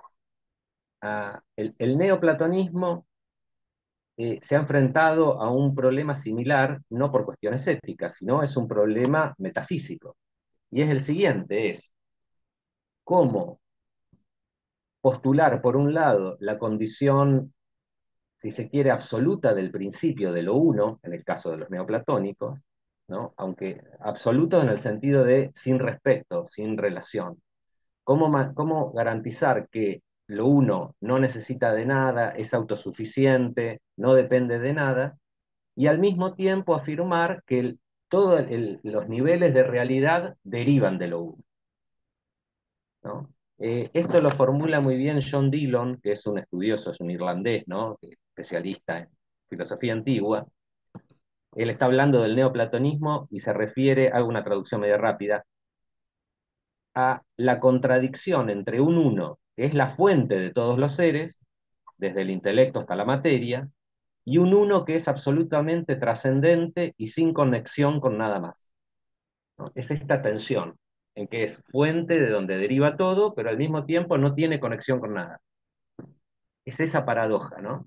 Ah, el, el neoplatonismo eh, se ha enfrentado a un problema similar, no por cuestiones éticas, sino es un problema metafísico. Y es el siguiente, es cómo postular, por un lado, la condición, si se quiere, absoluta del principio de lo uno, en el caso de los neoplatónicos, ¿no? Aunque absoluto en el sentido de sin respecto, sin relación. ¿Cómo, cómo garantizar que lo uno no necesita de nada, es autosuficiente, no depende de nada, y al mismo tiempo afirmar que todos los niveles de realidad derivan de lo uno, ¿no? Eh, esto lo formula muy bien John Dillon, que es un estudioso, es un irlandés, ¿no? Especialista en filosofía antigua. Él está hablando del neoplatonismo y se refiere, hago una traducción medio rápida, a la contradicción entre un uno, que es la fuente de todos los seres, desde el intelecto hasta la materia, y un uno que es absolutamente trascendente y sin conexión con nada más, ¿no? Es esta tensión, en que es fuente de donde deriva todo, pero al mismo tiempo no tiene conexión con nada. Es esa paradoja, ¿no?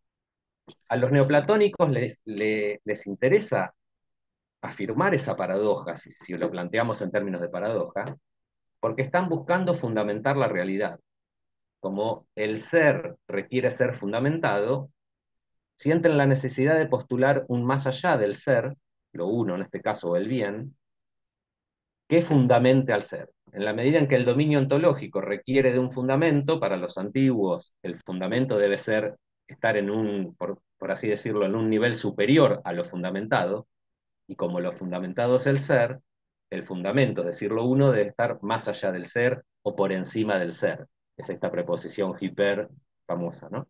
A los neoplatónicos les, les, les interesa afirmar esa paradoja, si, si lo planteamos en términos de paradoja, porque están buscando fundamentar la realidad. Como el ser requiere ser fundamentado, sienten la necesidad de postular un más allá del ser, lo uno en este caso, o el bien, que fundamente al ser. En la medida en que el dominio ontológico requiere de un fundamento, para los antiguos el fundamento debe ser estar en un, por, por así decirlo, en un nivel superior a lo fundamentado, y como lo fundamentado es el ser, el fundamento, es decir, lo uno, debe estar más allá del ser o por encima del ser. Es esta preposición hiper famosa, ¿no?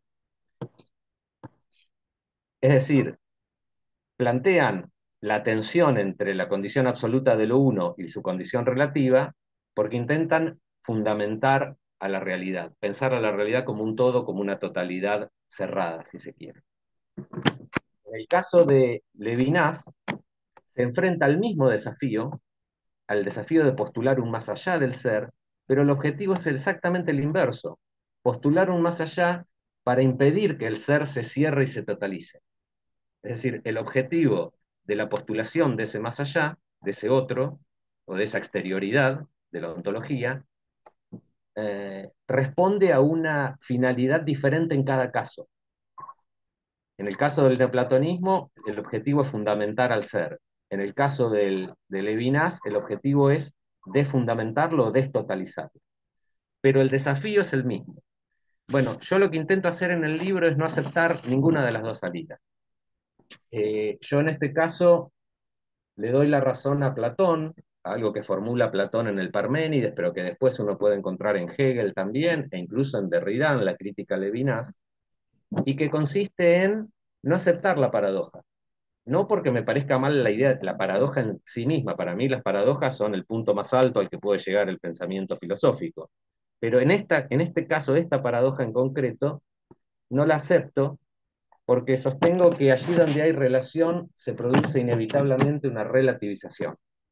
Es decir, plantean la tensión entre la condición absoluta de lo uno y su condición relativa, porque intentan fundamentar a la realidad, pensar a la realidad como un todo, como una totalidad cerrada, si se quiere. En el caso de Levinas, se enfrenta al mismo desafío, al desafío de postular un más allá del ser, pero el objetivo es exactamente el inverso, postular un más allá para impedir que el ser se cierre y se totalice. Es decir, el objetivo de la postulación de ese más allá, de ese otro, o de esa exterioridad de la ontología, eh, responde a una finalidad diferente en cada caso. En el caso del neoplatonismo, el objetivo es fundamentar al ser. En el caso del, de Levinas, el objetivo es desfundamentarlo o destotalizarlo. Pero el desafío es el mismo. Bueno, yo lo que intento hacer en el libro es no aceptar ninguna de las dos salidas. Eh, yo en este caso le doy la razón a Platón, algo que formula Platón en el Parménides, pero que después uno puede encontrar en Hegel también, e incluso en Derrida, en la crítica a Levinas, y que consiste en no aceptar la paradoja. No porque me parezca mal la idea de la paradoja en sí misma, para mí las paradojas son el punto más alto al que puede llegar el pensamiento filosófico. Pero en, esta, en este caso, esta paradoja en concreto, no la acepto porque sostengo que allí donde hay relación se produce inevitablemente una relativización.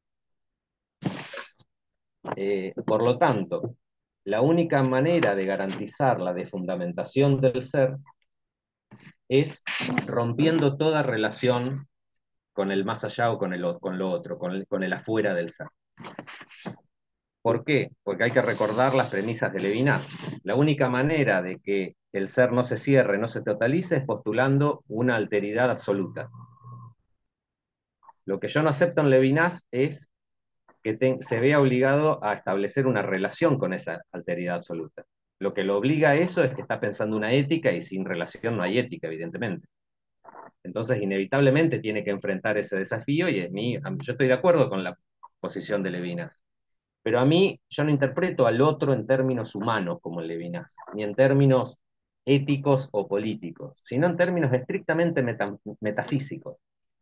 Eh, por lo tanto, la única manera de garantizar la defundamentación del ser es rompiendo toda relación con el más allá o con, el, con lo otro, con el, con el afuera del ser. ¿Por qué? Porque hay que recordar las premisas de Levinas. La única manera de que el ser no se cierre, no se totalice, es postulando una alteridad absoluta. Lo que yo no acepto en Levinas es que te, se vea obligado a establecer una relación con esa alteridad absoluta. Lo que lo obliga a eso es que está pensando una ética, y sin relación no hay ética, evidentemente. Entonces, inevitablemente tiene que enfrentar ese desafío, y es mí, yo estoy de acuerdo con la posición de Levinas. Pero a mí, yo no interpreto al otro en términos humanos como Levinas, ni en términos éticos o políticos, sino en términos estrictamente meta, metafísicos.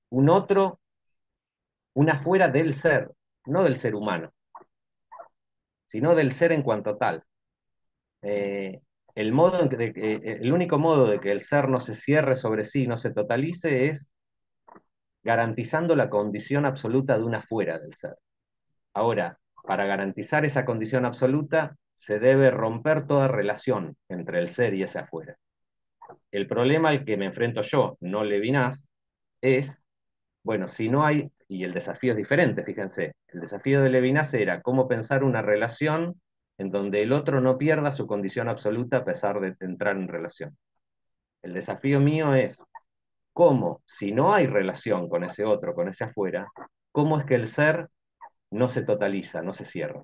un otro, una fuera del ser, no del ser humano, sino del ser en cuanto tal. Eh, el, modo en que, de, eh, el único modo de que el ser no se cierre sobre sí, no se totalice, es garantizando la condición absoluta de una fuera del ser. Ahora, para garantizar esa condición absoluta, se debe romper toda relación entre el ser y ese afuera. El problema al que me enfrento yo, no Levinas, es, bueno, si no hay, y el desafío es diferente, fíjense, el desafío de Levinas era cómo pensar una relación en donde el otro no pierda su condición absoluta a pesar de entrar en relación. El desafío mío es cómo, si no hay relación con ese otro, con ese afuera, cómo es que el ser no se totaliza, no se cierra.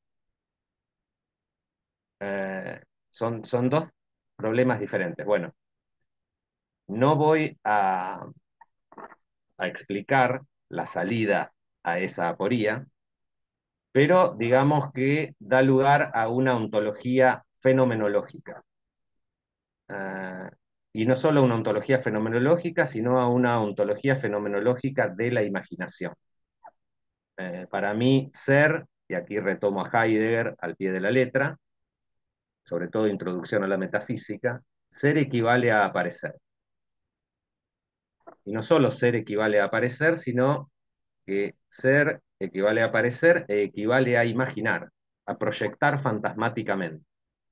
Eh, son, son dos problemas diferentes. Bueno, no voy a, a explicar la salida a esa aporía, pero digamos que da lugar a una ontología fenomenológica. Uh, y no solo una ontología fenomenológica, sino a una ontología fenomenológica de la imaginación. Uh, para mí, ser, y aquí retomo a Heidegger al pie de la letra, sobre todo introducción a la metafísica, ser equivale a aparecer. Y no solo ser equivale a aparecer, sino que ser equivale a aparecer e equivale a imaginar, a proyectar fantasmáticamente.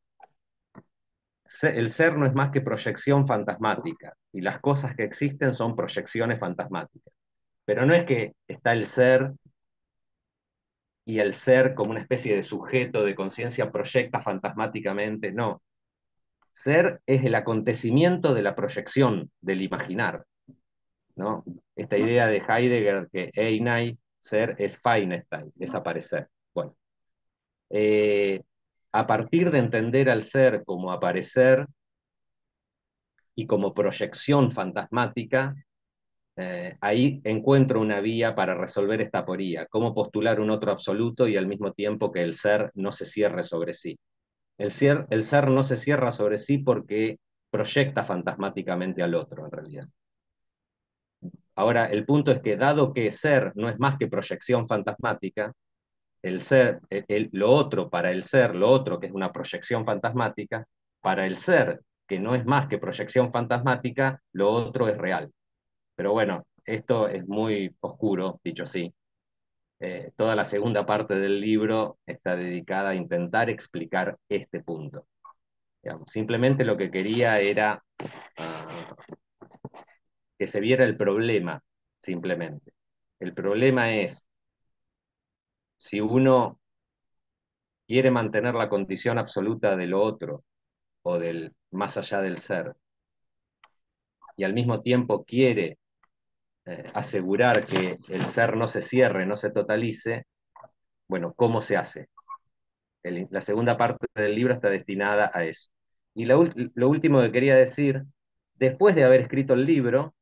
El ser no es más que proyección fantasmática, y las cosas que existen son proyecciones fantasmáticas. Pero no es que está el ser y el ser como una especie de sujeto de conciencia proyecta fantasmáticamente, no. Ser es el acontecimiento de la proyección, del imaginar, ¿no? Esta idea de Heidegger que Einai, ser es Feinstein, es aparecer. Bueno, eh, a partir de entender al ser como aparecer y como proyección fantasmática, eh, ahí encuentro una vía para resolver esta aporía, cómo postular un otro absoluto y al mismo tiempo que el ser no se cierre sobre sí. El ser, el ser no se cierra sobre sí porque proyecta fantasmáticamente al otro, en realidad. Ahora, el punto es que dado que ser no es más que proyección fantasmática, el ser, el, el, lo otro para el ser, lo otro que es una proyección fantasmática, para el ser, que no es más que proyección fantasmática, lo otro es real. Pero bueno, esto es muy oscuro, dicho así. Eh, toda la segunda parte del libro está dedicada a intentar explicar este punto. Digamos, simplemente lo que quería era uh, que se viera el problema, simplemente. El problema es, si uno quiere mantener la condición absoluta de lo otro, o del más allá del ser, y al mismo tiempo quiere eh, asegurar que el ser no se cierre, no se totalice, bueno, ¿cómo se hace? El, la segunda parte del libro está destinada a eso. Y lo, lo último que quería decir, después de haber escrito el libro,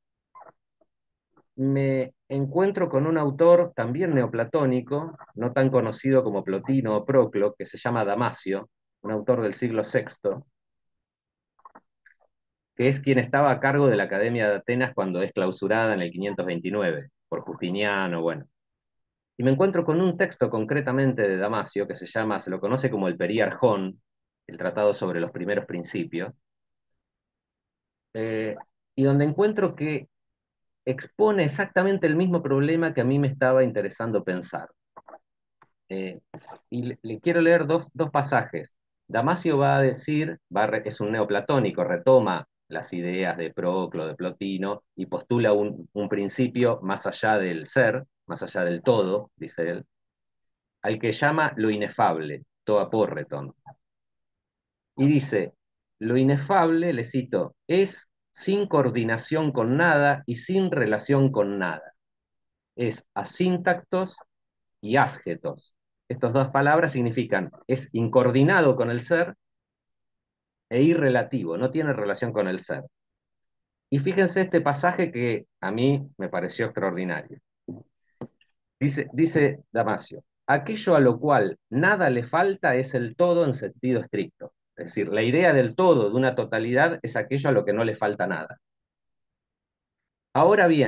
me encuentro con un autor también neoplatónico, no tan conocido como Plotino o Proclo, que se llama Damasio, un autor del siglo sexto, que es quien estaba a cargo de la Academia de Atenas cuando es clausurada en el quinientos veintinueve, por Justiniano, bueno. Y me encuentro con un texto concretamente de Damasio que se llama, se lo conoce como el Periarjón, el Tratado sobre los Primeros Principios, eh, y donde encuentro que expone exactamente el mismo problema que a mí me estaba interesando pensar. Eh, y le, le, quiero leer dos, dos pasajes. Damasio va a decir, va a, es un neoplatónico, retoma las ideas de Proclo, de Plotino, y postula un, un principio más allá del ser, más allá del todo, dice él, al que llama lo inefable, to aporreton. Y dice, lo inefable, le cito, es sin coordinación con nada y sin relación con nada. Es asíntactos y asgetos. Estas dos palabras significan, es incoordinado con el ser e irrelativo, no tiene relación con el ser. Y fíjense este pasaje que a mí me pareció extraordinario. Dice, dice Damasio, aquello a lo cual nada le falta es el todo en sentido estricto. Es decir, la idea del todo, de una totalidad, es aquello a lo que no le falta nada. Ahora bien,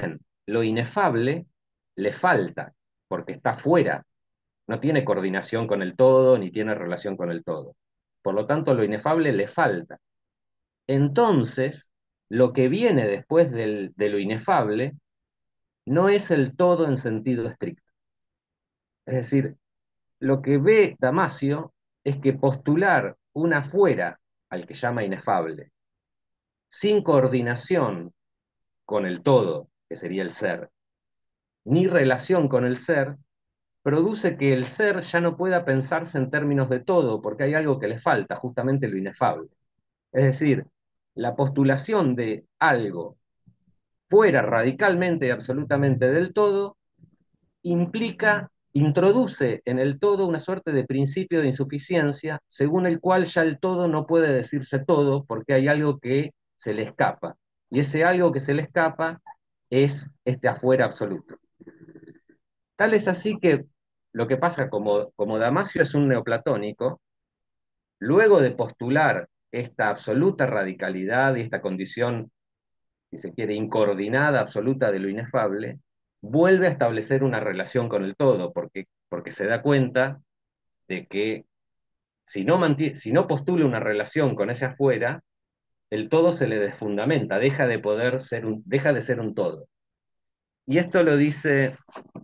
lo inefable le falta, porque está fuera, no tiene coordinación con el todo, ni tiene relación con el todo. Por lo tanto, lo inefable le falta. Entonces, lo que viene después del, de lo inefable no es el todo en sentido estricto. Es decir, lo que ve Damasio es que postular un afuera, al que llama inefable, sin coordinación con el todo, que sería el ser, ni relación con el ser, produce que el ser ya no pueda pensarse en términos de todo, porque hay algo que le falta, justamente lo inefable. Es decir, la postulación de algo fuera radicalmente y absolutamente del todo implica, introduce en el todo una suerte de principio de insuficiencia, según el cual ya el todo no puede decirse todo, porque hay algo que se le escapa. Y ese algo que se le escapa es este afuera absoluto. Tal es así que lo que pasa, como, como Damasio es un neoplatónico, luego de postular esta absoluta radicalidad y esta condición, si se quiere, incoordinada absoluta de lo inefable, vuelve a establecer una relación con el todo, porque, porque se da cuenta de que si no, si no postula una relación con ese afuera, el todo se le desfundamenta, deja de poder ser un, deja de ser un todo. Y esto lo dice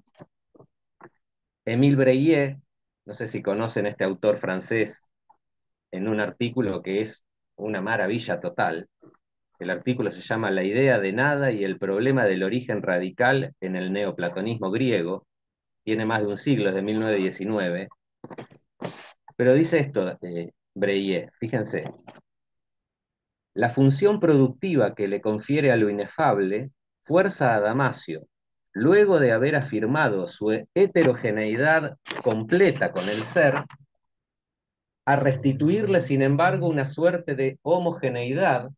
Émile Breillet, no sé si conocen este autor francés, en un artículo que es una maravilla total. El artículo se llama La idea de nada y el problema del origen radical en el neoplatonismo griego. Tiene más de un siglo, es de mil novecientos diecinueve. Pero dice esto, eh, Breillet, fíjense. La función productiva que le confiere a lo inefable fuerza a Damasio, luego de haber afirmado su heterogeneidad completa con el ser, a restituirle, sin embargo, una suerte de homogeneidad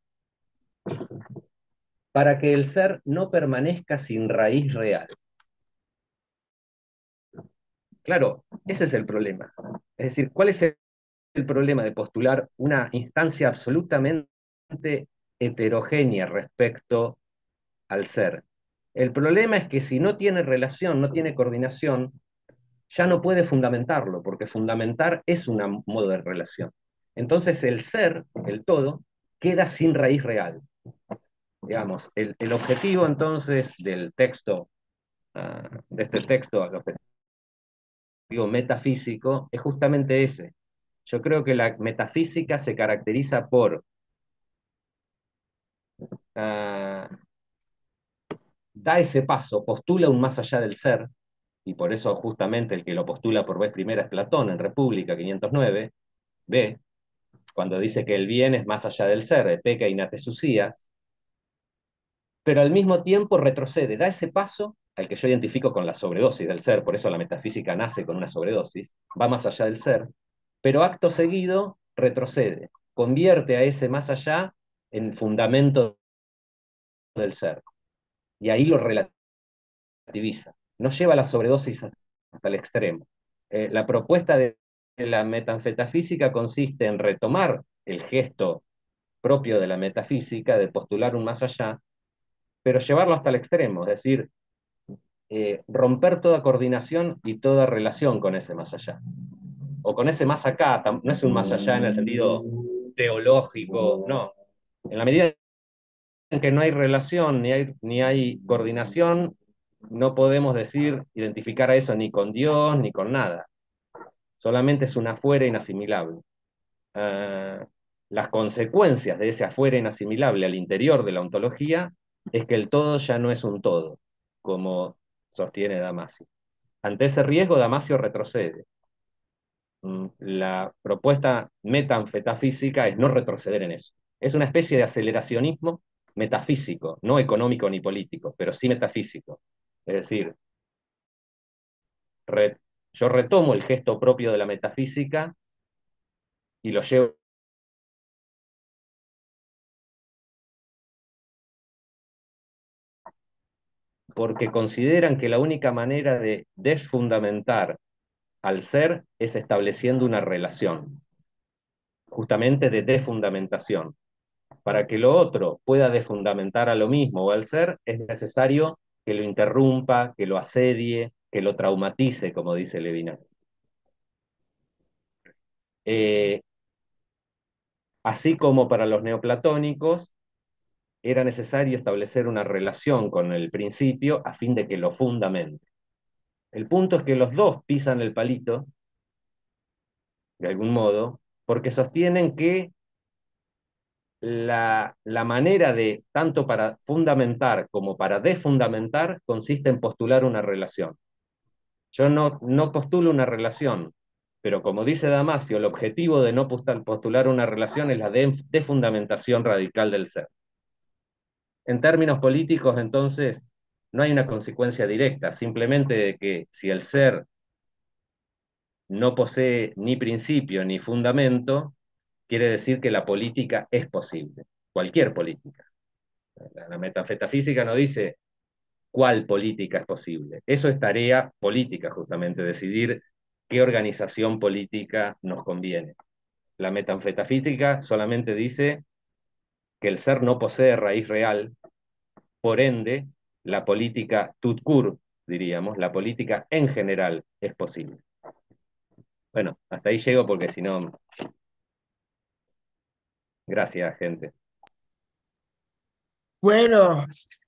para que el ser no permanezca sin raíz real. Claro, ese es el problema. Es decir, ¿cuál es el problema de postular una instancia absolutamente heterogénea respecto al ser? El problema es que si no tiene relación, no tiene coordinación, ya no puede fundamentarlo, porque fundamentar es un modo de relación. Entonces el ser, el todo, queda sin raíz real. Digamos, el, el objetivo entonces del texto, uh, de este texto, el objetivo metafísico, es justamente ese. Yo creo que la metafísica se caracteriza por uh, da ese paso, postula un más allá del ser, y por eso justamente el que lo postula por vez primera es Platón en República quinientos nueve, ve, cuando dice que el bien es más allá del ser, peca y natesúsías, pero al mismo tiempo retrocede, da ese paso al que yo identifico con la sobredosis del ser, por eso la metafísica nace con una sobredosis, va más allá del ser, pero acto seguido retrocede, convierte a ese más allá en fundamento del ser, y ahí lo relativiza, no lleva la sobredosis hasta el extremo. Eh, la propuesta de la metanfetafísica consiste en retomar el gesto propio de la metafísica, de postular un más allá, pero llevarlo hasta el extremo, es decir, eh, romper toda coordinación y toda relación con ese más allá. O con ese más acá, no es un más allá en el sentido teológico, no. En la medida en que no hay relación ni hay, ni hay coordinación, no podemos decir, identificar a eso ni con Dios ni con nada. Solamente es un afuera inasimilable. Uh, las consecuencias de ese afuera inasimilable al interior de la ontología es que el todo ya no es un todo, como sostiene Damasio. Ante ese riesgo, Damasio retrocede. La propuesta metanfetafísica es no retroceder en eso. Es una especie de aceleracionismo metafísico, no económico ni político, pero sí metafísico. Es decir, re, yo retomo el gesto propio de la metafísica y lo llevo porque consideran que la única manera de desfundamentar al ser es estableciendo una relación, justamente de desfundamentación. Para que lo otro pueda desfundamentar a lo mismo o al ser, es necesario que lo interrumpa, que lo asedie, que lo traumatice, como dice Levinas. Eh, así como para los neoplatónicos, era necesario establecer una relación con el principio a fin de que lo fundamente. El punto es que los dos pisan el palito, de algún modo, porque sostienen que la, la manera de, tanto para fundamentar como para desfundamentar, consiste en postular una relación. Yo no, no postulo una relación, pero como dice Damasio, el objetivo de no postular una relación es la desfundamentación radical del ser. En términos políticos, entonces, no hay una consecuencia directa, simplemente de que si el ser no posee ni principio ni fundamento, quiere decir que la política es posible, cualquier política. La metafísica no dice cuál política es posible. Eso es tarea política, justamente, decidir qué organización política nos conviene. La metafísica solamente dice que el ser no posee raíz real, por ende, la política tout court, diríamos, la política en general es posible. Bueno, hasta ahí llego porque si no... Gracias, gente. Bueno,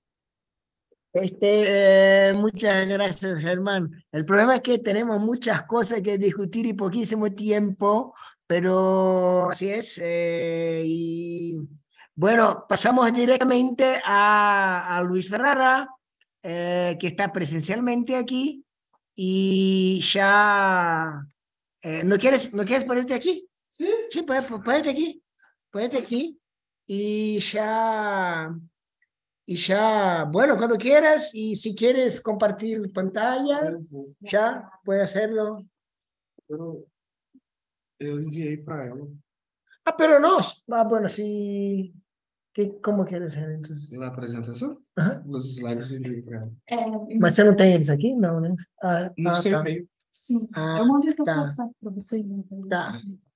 este, eh, muchas gracias, Germán. El problema es que tenemos muchas cosas que discutir y poquísimo tiempo, pero así es. Eh, y bueno, pasamos directamente a, a Luis Ferrara, eh, que está presencialmente aquí y ya... eh, ¿no quieres, ¿no quieres ponerte aquí? Sí, sí, pues, pues, ponete aquí, ponete aquí y ya... Y ya, bueno, cuando quieras, y si quieres compartir pantalla, ya puedes hacerlo. Eu, eu enviei para ela Ah, pero no. Ah, bueno, sí. ¿Qué, ¿Cómo quieres hacer entonces? na apresentação, Ajá. os slides eu enviei para ela. Mas você não tem eles aqui? Não, né? Ah, No ah, seu tá. e-mail. Sim, Ah, eu mandei para tá. passar para você. Tá.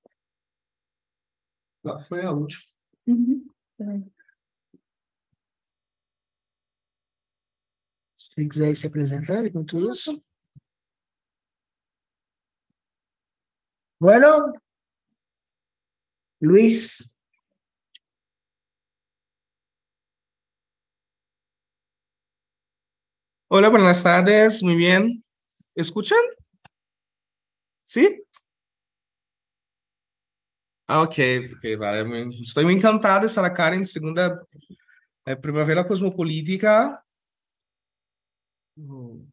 Lá foi a última. Uhum. Peraí. Se quiser se apresentar enquanto isso. Bueno, Luis. Hola, buenas tardes, muy bien. ¿Escuchan? ¿Sí? Ah, ok, ok, vale. Muy- Estoy muy encantado de estar acá en segunda eh, Primavera Cosmopolítica. Mm.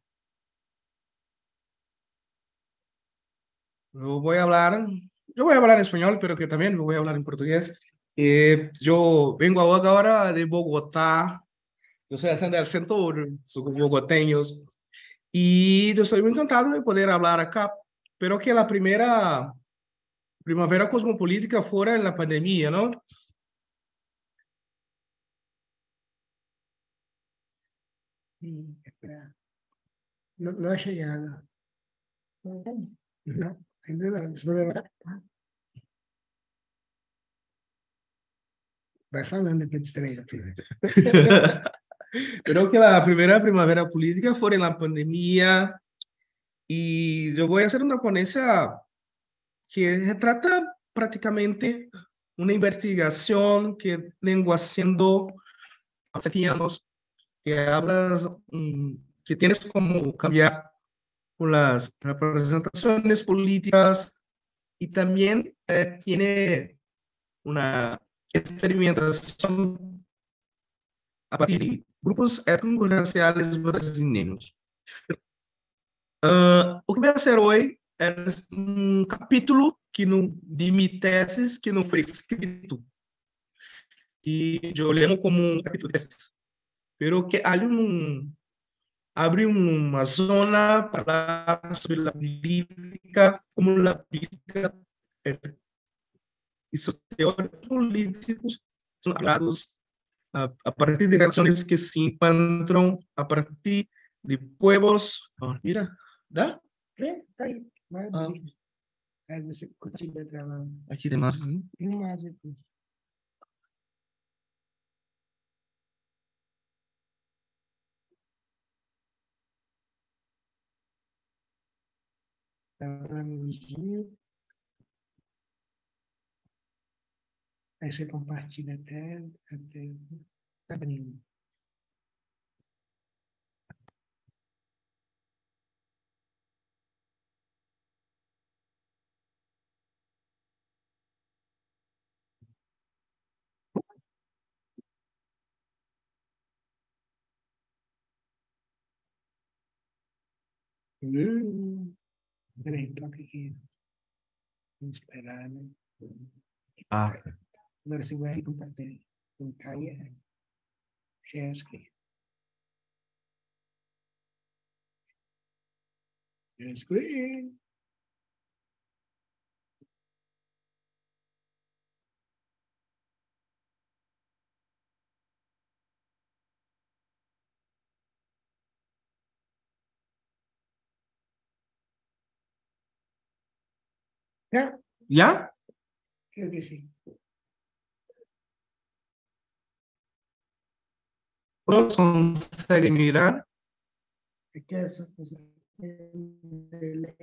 Yo voy a hablar, yo voy a hablar en español, pero que también voy a hablar en portugués. Eh, yo vengo ahora de Bogotá. Yo soy de acento, soy bogoteños. Y yo estoy muy encantado de poder hablar acá. Pero que la primera Primavera Cosmopolítica fuera en la pandemia, ¿no? Sí, espera. No, no ha llegado. No, ainda não. Después vai, vai falando para distrair. Creo que la primera primavera política fue en la pandemia y yo voy a hacer una ponencia que trata prácticamente una investigación que vengo haciendo hace años, que hablas, um, que tienes como cambiar con las representaciones políticas y también eh, tiene una experimentación a partir de grupos étnico-raciales brasileños. Uh, o que vai ser hoje é um capítulo que não, de minha tese que não foi escrito. E eu lembro como um capítulo desses. Pero que há um, abre uma zona para falar sobre a política, como a política e seus teóricos políticos são hablados a, a partir de relações que se encontram a partir de pueblos. Oh, mira, ¿da? Sí, está ahí. Ah. Aí você continua gravando. Aqui tem mais. Né? Tem mais aqui. Aí você compartilha até, até tá abrindo. Hum, peraí, toca aqui. Vamos esperar, né? Ah, Agora você vai compartilhar. Colocar aí. Share screen. Share screen. Já? já? Creo que sí. Todos conseguem mirar? Aquí es, pues, el-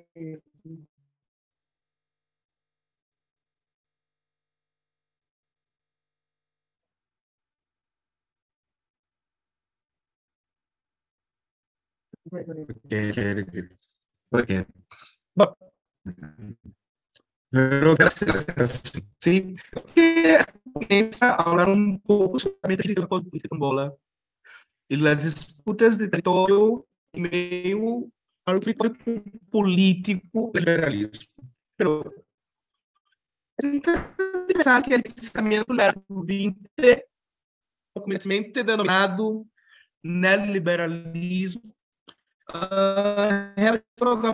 Ok, ok, ok. Bom, pero gracias, sí, que comienza a hablar un poco solamente de la política en bola y las disputas de territorio en medio al territorio político del liberalismo. Pero es interesante pensar que el pensamiento del siglo veinte, comumente denominado neoliberalismo, uh, realizou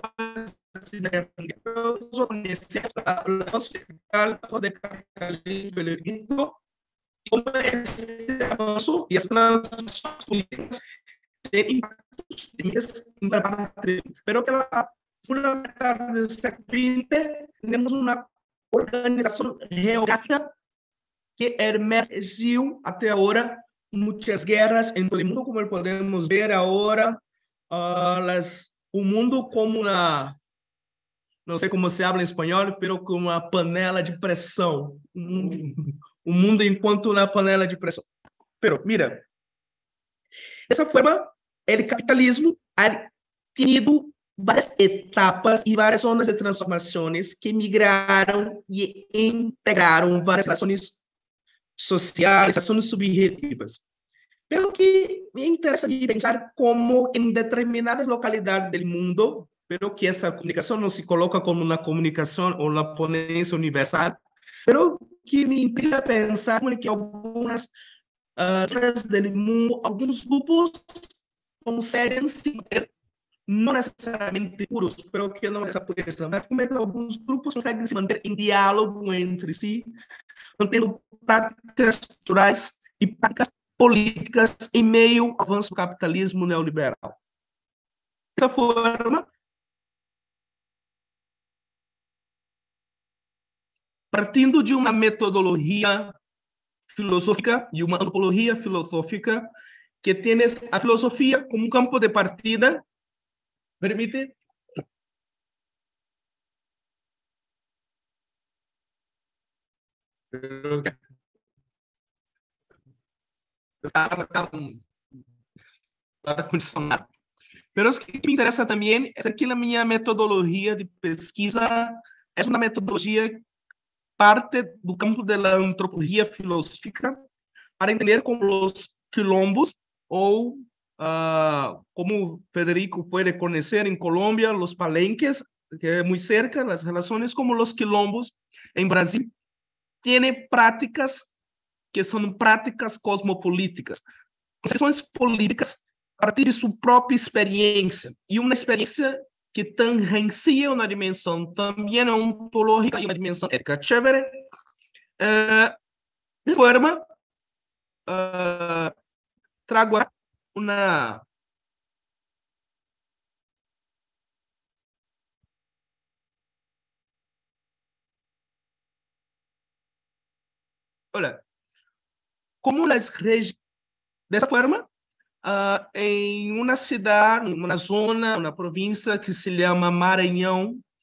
de capitalismo como esse avanço e as transformações políticas têm impactos pero que la segunda mitad del siglo veinte tenemos una organización geográfica que emergiu até agora muitas guerras em todo o mundo, como podemos ver agora, uh, las, o mundo como uma, não sei como se habla em espanhol, pero como uma panela de pressão. O mundo enquanto uma panela de pressão. Pero, mira, dessa forma, o capitalismo ha tenido várias etapas e várias zonas de transformações que migraram e integraram várias relações sociais, ações subjetivas. Pero que me interessa de pensar como em determinadas localidades do mundo, pero que essa comunicação não se coloca como uma comunicação ou uma ponência universal, pero que me implica pensar que algumas zonas uh, do mundo, alguns grupos conseguem se manter, não necessariamente puros, pero que não é essa pureza, mas como é que alguns grupos conseguem se manter em diálogo entre si, mantendo práticas culturais e práticas políticas em meio ao avanço do capitalismo neoliberal. Dessa forma, partindo de uma metodologia filosófica e uma antropologia filosófica que tem a filosofia como um campo de partida, permite ar-condicionado. Mas o que me interessa também é que a minha metodologia de pesquisa é uma metodologia parte do campo da antropologia filosófica para entender como os quilombos, ou uh, como Federico pode conhecer em Colômbia, os palenques, que é muito cerca, as relações como os quilombos em Brasil, têm práticas que são práticas cosmopolíticas, concepções políticas a partir de sua própria experiência, e uma experiência que tangencia uma dimensão também ontológica e uma dimensão ética. Chévere. Uh, de forma, uh, trago uma olha, como as regiões dessa forma, uh, em uma cidade, uma zona, uma província que se chama Maranhão,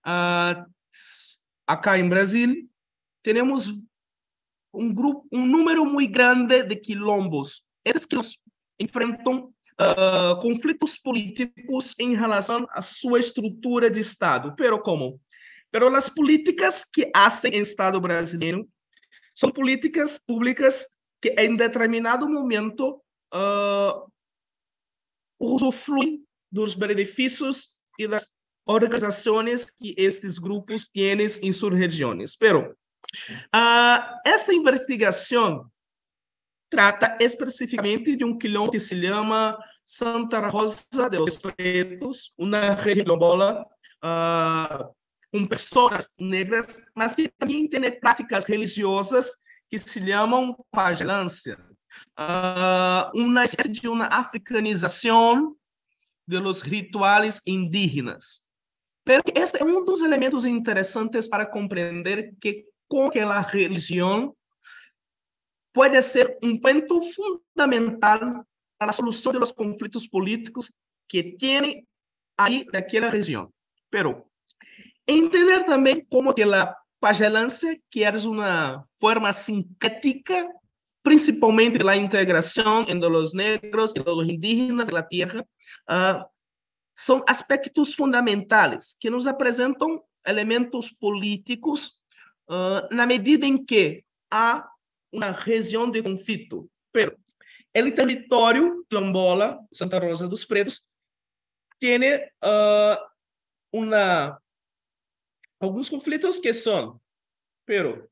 Uh, acá en Brasil tenemos un grupo, un número muy grande de quilombos. Es que nos enfrentam uh, conflitos políticos em relação à sua estrutura de Estado. Pero como? Pero las políticas que hacen el Estado brasileiro são políticas públicas que em determinado momento uh, usufruem dos benefícios e das organizações que estes grupos têm em suas regiões. Pero uh, esta investigação trata especificamente de um quilombo que se chama Santa Rosa de los Pretos, uma região quilombola uh, com pessoas negras, mas que também tem práticas religiosas que se chamam pagelância, uh, uma espécie de uma africanização de los rituais indígenas. Pero este é um dos elementos interessantes para compreender que com aquela religião pode ser um ponto fundamental para a solução dos conflitos políticos que tem aí naquela região. Pero entender também como que a pagelância, que é uma forma sintética, principalmente da integração entre os negros e os indígenas da terra, uh, são aspectos fundamentais que nos apresentam elementos políticos uh, na medida em que há uma região de conflito. Pero o território quilombola, Santa Rosa dos Pretos, tem uh, uma alguns conflitos que são, pero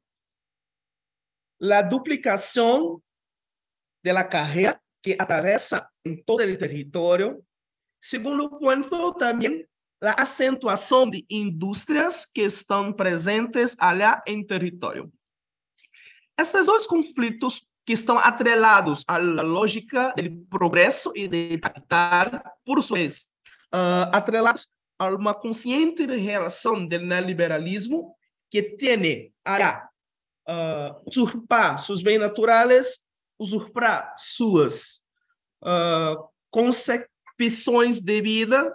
a duplicação da carreira que atravessa em todo o território. Segundo ponto, também a acentuação de indústrias que estão presentes allá em território. Estes dois conflitos que estão atrelados à lógica do progresso e do capital, por sua vez, uh, atrelados a uma consciente relação do neoliberalismo que tem a uh, usurpar seus bens naturais, usurpar suas uh, concepções de vida,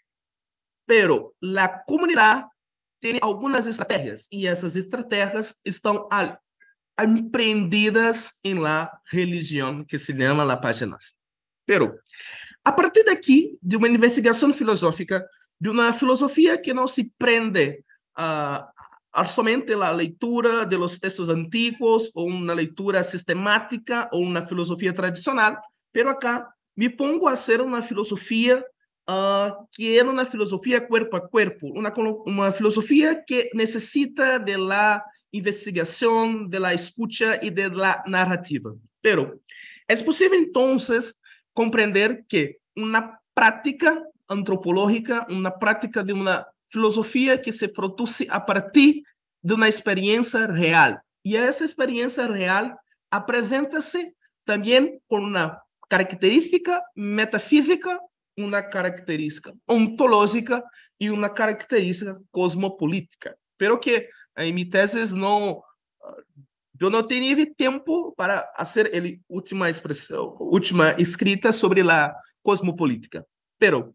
pero a comunidade tem algumas estratégias e essas estratégias estão al empreendidas em la religião que se chama la pagelância. Pero, a partir daqui, de uma investigação filosófica, de uma filosofia que não se prende uh, a somente a leitura de los textos antigos, ou uma leitura sistemática, ou uma filosofia tradicional, pero acá me pongo a ser uma filosofia uh, que é uma filosofia cuerpo a cuerpo, uma, uma filosofia que necessita de la investigação, de la escucha e de la narrativa. Pero é possível, então, compreender que uma prática antropológica, uma prática de uma filosofia que se produz a partir de uma experiência real. E essa experiência real apresenta-se também com uma característica metafísica, uma característica ontológica e uma característica cosmopolítica. Pero que em minha tese não, eu não tive tempo para fazer a última expressão, última escrita sobre a cosmopolítica. Pero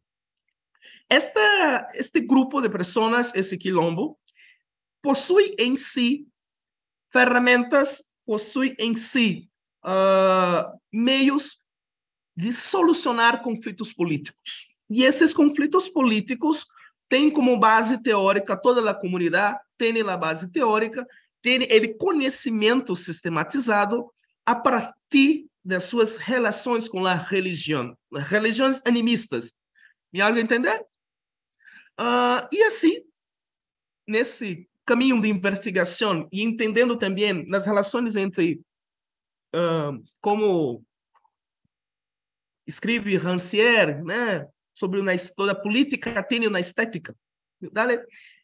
esta, este grupo de pessoas, esse quilombo, possui em si ferramentas, possui em si uh, meios de solucionar conflitos políticos. E esses conflitos políticos têm como base teórica toda a comunidade, tem a base teórica, tem o conhecimento sistematizado a partir das suas relações com a religião, as religiões animistas. Me algo entender? Uh, e assim, nesse caminho de investigação e entendendo também as relações entre uh, como escreve Rancière, né, sobre uma toda a política tem uma estética. Dale.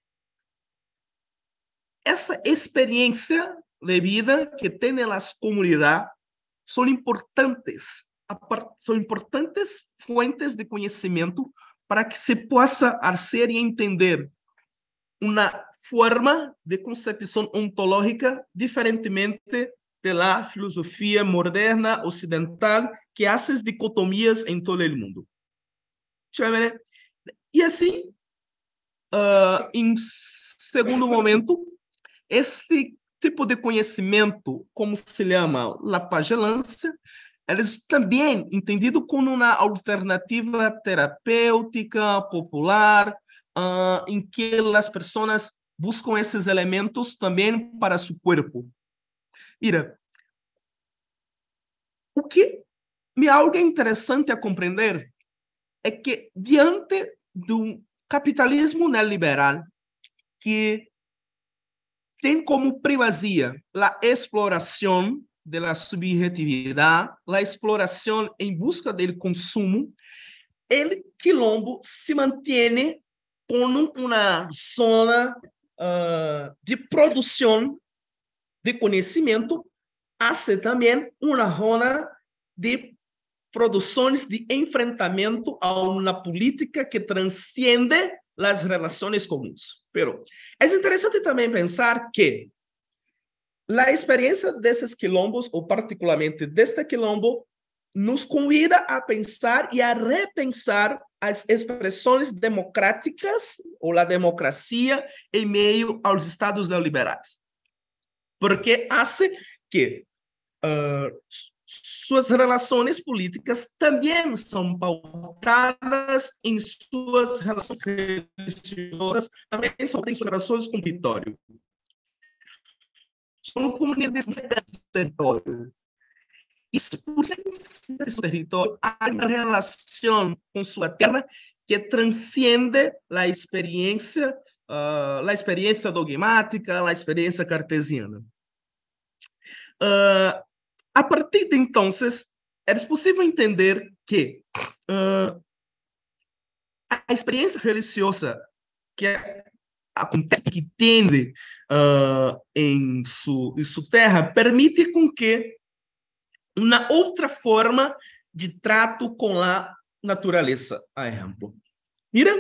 Essa experiência de vida que tem as comunidades são importantes, são importantes fontes de conhecimento para que se possa fazer e entender uma forma de concepção ontológica diferentemente da filosofia moderna ocidental que faz dicotomias em todo o mundo. E assim, uh, em segundo momento, este tipo de conhecimento, como se chama la pagelância, eles também entendido como uma alternativa terapêutica, popular, uh, em que as pessoas buscam esses elementos também para seu corpo. Mira, o que me algo interessante a compreender é que, diante do capitalismo neoliberal, que tem como primazia a exploração da subjetividade, a exploração em busca do consumo, o quilombo se mantém como uma zona uh, de produção de conhecimento, hace também uma zona de produções de enfrentamento a uma política que transciende as relações comuns. Pero é interessante também pensar que a experiência desses quilombos, ou particularmente deste quilombo, nos convida a pensar e a repensar as expressões democráticas ou a democracia em meio aos estados neoliberais. Porque hace que uh, suas relações políticas também são pautadas em suas relações religiosas, também são em suas relações com o território. São comunidades do território. E por ser do território, há uma relação com sua terra que transcende a experiência, uh, a experiência dogmática, a experiência cartesiana. Uh, A partir de então, é possível entender que uh, a experiência religiosa que acontece, que tende uh, em, su, em sua terra, permite com que uma outra forma de trato com a natureza, por exemplo. Mira,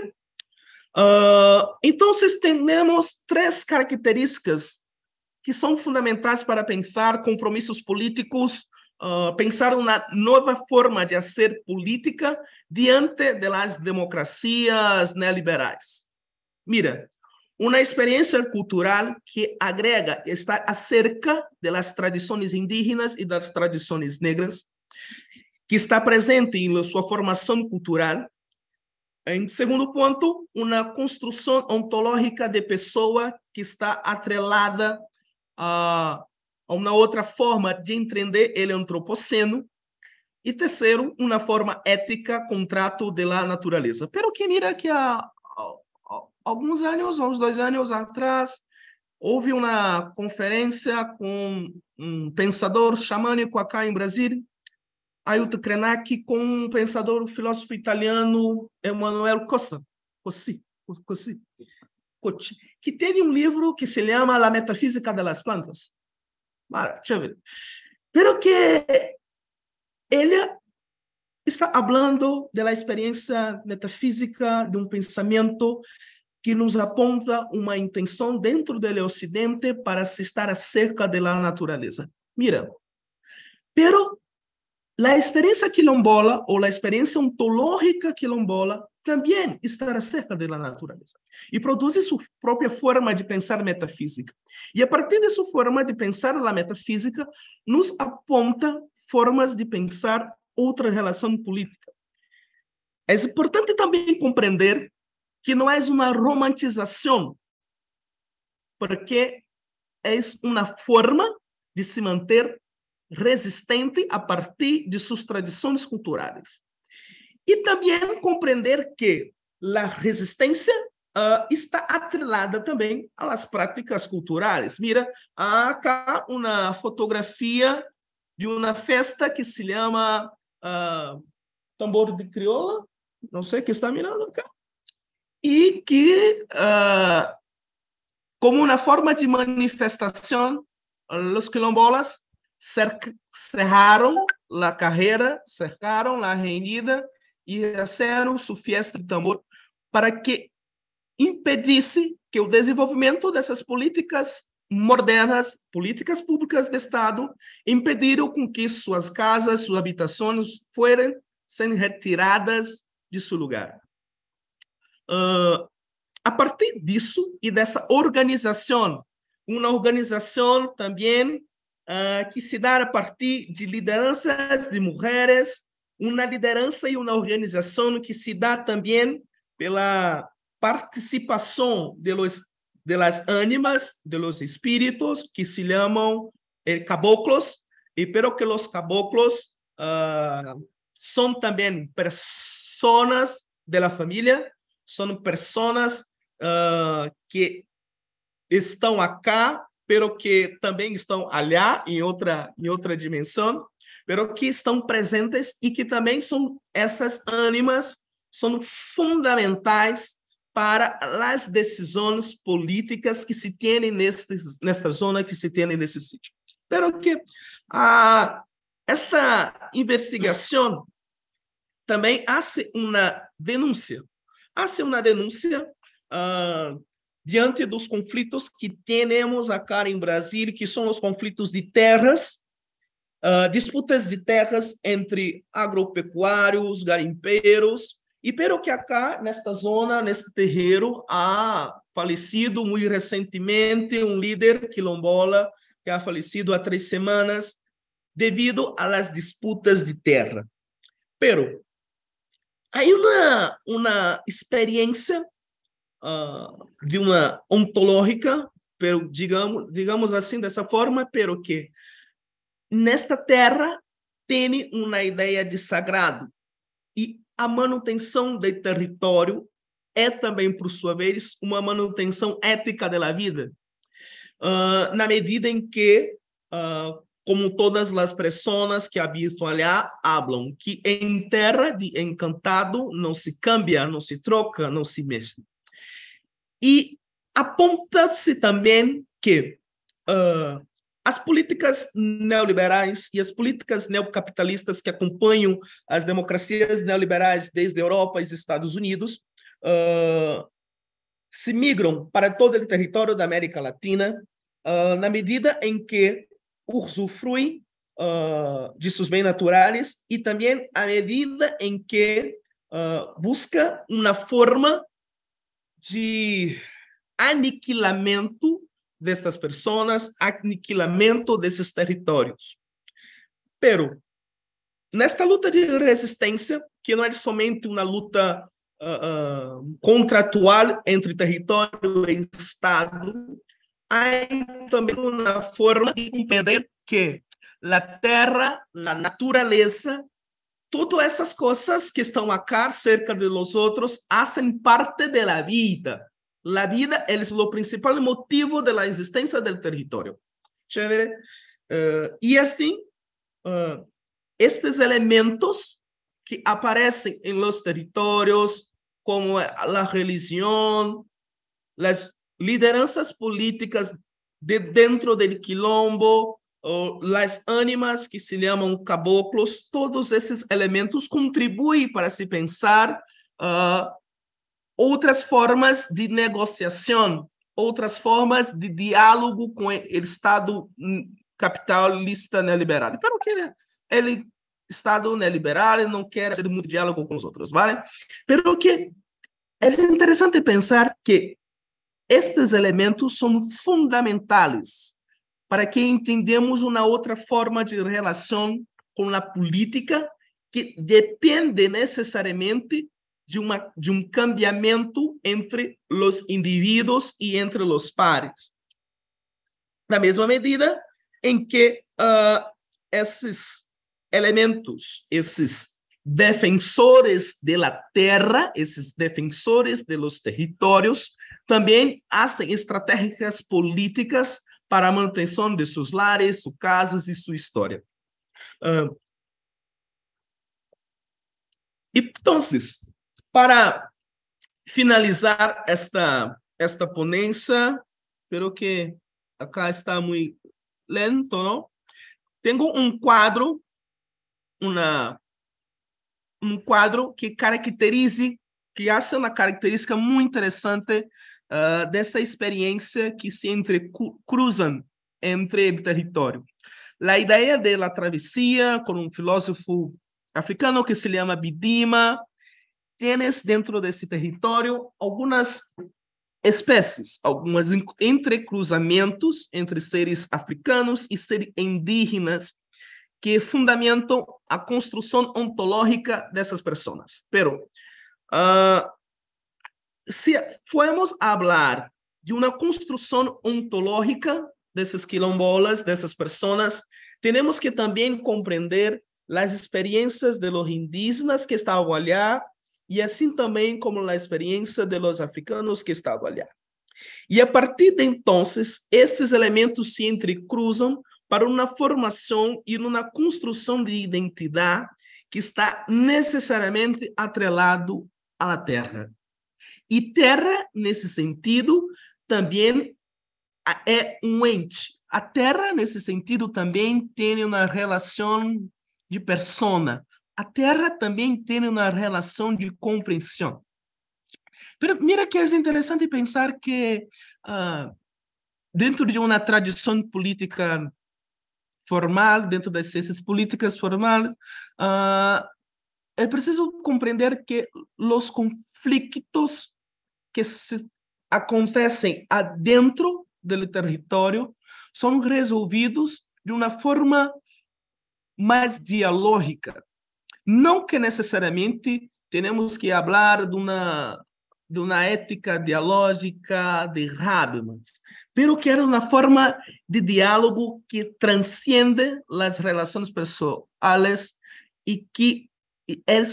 uh, então, temos três características que são fundamentais para pensar compromissos políticos, uh, pensar uma nova forma de fazer política diante das democracias neoliberais. Mira, uma experiência cultural que agrega, está acerca das tradições indígenas e das tradições negras, que está presente em sua formação cultural. Em segundo ponto, uma construção ontológica de pessoa que está atrelada a uma outra forma de entender o antropoceno. E terceiro, uma forma ética com trato da natureza. Pero que mira que há, há alguns anos, uns dois anos atrás, houve uma conferência com um pensador xamânico acá em Brasília, Ailton Krenak, com um pensador, um filósofo italiano, Emanuel Cossa, Cossi, Cossi, Cossi, que teve um livro que se chama La Metafísica de las Plantas. Mara, deixa eu ver. Pero que ele está falando da experiência metafísica de um pensamento que nos aponta uma intenção dentro do Ocidente para se estar acerca da natureza. Mira, pero a experiência quilombola ou a experiência ontológica quilombola também está acerca da natureza e produz sua própria forma de pensar metafísica. E a partir de sua forma de pensar a metafísica, nos aponta formas de pensar outra relação política. É importante também compreender que não é uma romantização, porque é uma forma de se manter resistente a partir de suas tradições culturais. E também compreender que a resistência uh, está atrelada também às práticas culturais. Mira, há acá uma fotografia de uma festa que se chama uh, Tambor de Crioula, não sei quem está mirando acá, e que, uh, como uma forma de manifestação, os quilombolas cerraram a carreira, cercaram a avenida e fizeram sua festa de tambor para que impedisse que o desenvolvimento dessas políticas modernas, políticas públicas de Estado, impediram com que suas casas, suas habitações fossem sendo retiradas de seu lugar. Uh, a partir disso e dessa organização, uma organização também uh, que se dá a partir de lideranças de mulheres, uma liderança e uma organização que se dá também pela participação de los, de las ánimas, de los espíritos, que se chamam eh, caboclos, e pero que os caboclos uh, são também pessoas de la família, são pessoas uh, que estão acá, pero que também estão allá, em outra, em outra dimensão, pero que estão presentes e que também são essas ánimas, são fundamentais para as decisões políticas que se têm neste, nesta zona, que se têm nesse sítio. Pero que ah, esta investigação também hace uma denúncia, hace uma denúncia ah, diante dos conflitos que temos acá em Brasil, que são os conflitos de terras, uh, disputas de terras entre agropecuários, garimpeiros, e pelo que acá, nesta zona, neste terreiro, há falecido muito recentemente um líder quilombola que ha falecido há três semanas devido às disputas de terra. Pero, há uma, uma experiência Uh, de uma ontológica, pero digamos, digamos assim, dessa forma, pero que nesta terra tem uma ideia de sagrado e a manutenção do território é também, por sua vez, uma manutenção ética da vida, uh, na medida em que, uh, como todas as pessoas que habitam allá falam, que em terra de encantado não se cambia, não se troca, não se mexe. E aponta-se também que uh, as políticas neoliberais e as políticas neocapitalistas que acompanham as democracias neoliberais desde a Europa e os Estados Unidos uh, se migram para todo o território da América Latina uh, na medida em que usufruem uh, de seus bens naturais e também à medida em que uh, busca uma forma de aniquilamento destas pessoas, aniquilamento desses territórios. Pero, nesta luta de resistência, que não é somente uma luta uh, uh, contratual entre território e Estado, há também uma forma de compreender que a terra, a natureza, todas essas coisas que estão acá cerca de los outros fazem parte da vida. A vida é o principal motivo da existência do território. Chévere? Uh, e assim, uh, estes elementos que aparecem em los territórios, como a religião, as lideranças políticas de dentro do quilombo, ou as ánimas que se chamam caboclos, todos esses elementos contribuem para se pensar uh, outras formas de negociação, outras formas de diálogo com o Estado capitalista neoliberal. Pero que ele, Estado neoliberal, não quer ter muito diálogo com os outros, vale? Pero que é interessante pensar que estes elementos são fundamentais para que entendamos uma outra forma de relação com a política que depende necessariamente de, uma, de um cambiamento entre os indivíduos e entre os pares. Na mesma medida em que uh, esses elementos, esses defensores da terra, esses defensores de los territórios, também fazem estratégias políticas para a manutenção de seus lares, suas casas e sua história. Uh, então, para finalizar esta, esta ponência, espero que acá está muito lento, não? Tenho um quadro, uma, um quadro que caracterize, que hace uma característica muito interessante Uh, dessa experiência que se entrecruzam entre o território. A ideia da travessia, com um filósofo africano que se chama Bidima, tienes dentro desse território algumas espécies, alguns entrecruzamentos entre seres africanos e seres indígenas que fundamentam a construção ontológica dessas pessoas. Pero, uh, se formos falar de uma construção ontológica desses quilombolas, dessas pessoas, temos que também compreender as experiências de los indígenas que estavam ali, e assim também como a experiência de los africanos que estavam ali. E a partir de então, estes elementos se entrecruzam para uma formação e uma construção de identidade que está necessariamente atrelado à terra. E terra, nesse sentido, também é um ente. A terra, nesse sentido, também tem uma relação de persona. A terra também tem uma relação de compreensão. Mas mira que é interessante pensar que uh, dentro de uma tradição política formal, dentro das ciências políticas formais, uh, é preciso compreender que os conflitos que se acontecem adentro do território são resolvidos de uma forma mais dialógica. Não que necessariamente temos que falar de uma, de uma ética dialógica de Habermas, pero que era uma forma de diálogo que transcende as relações pessoais e que é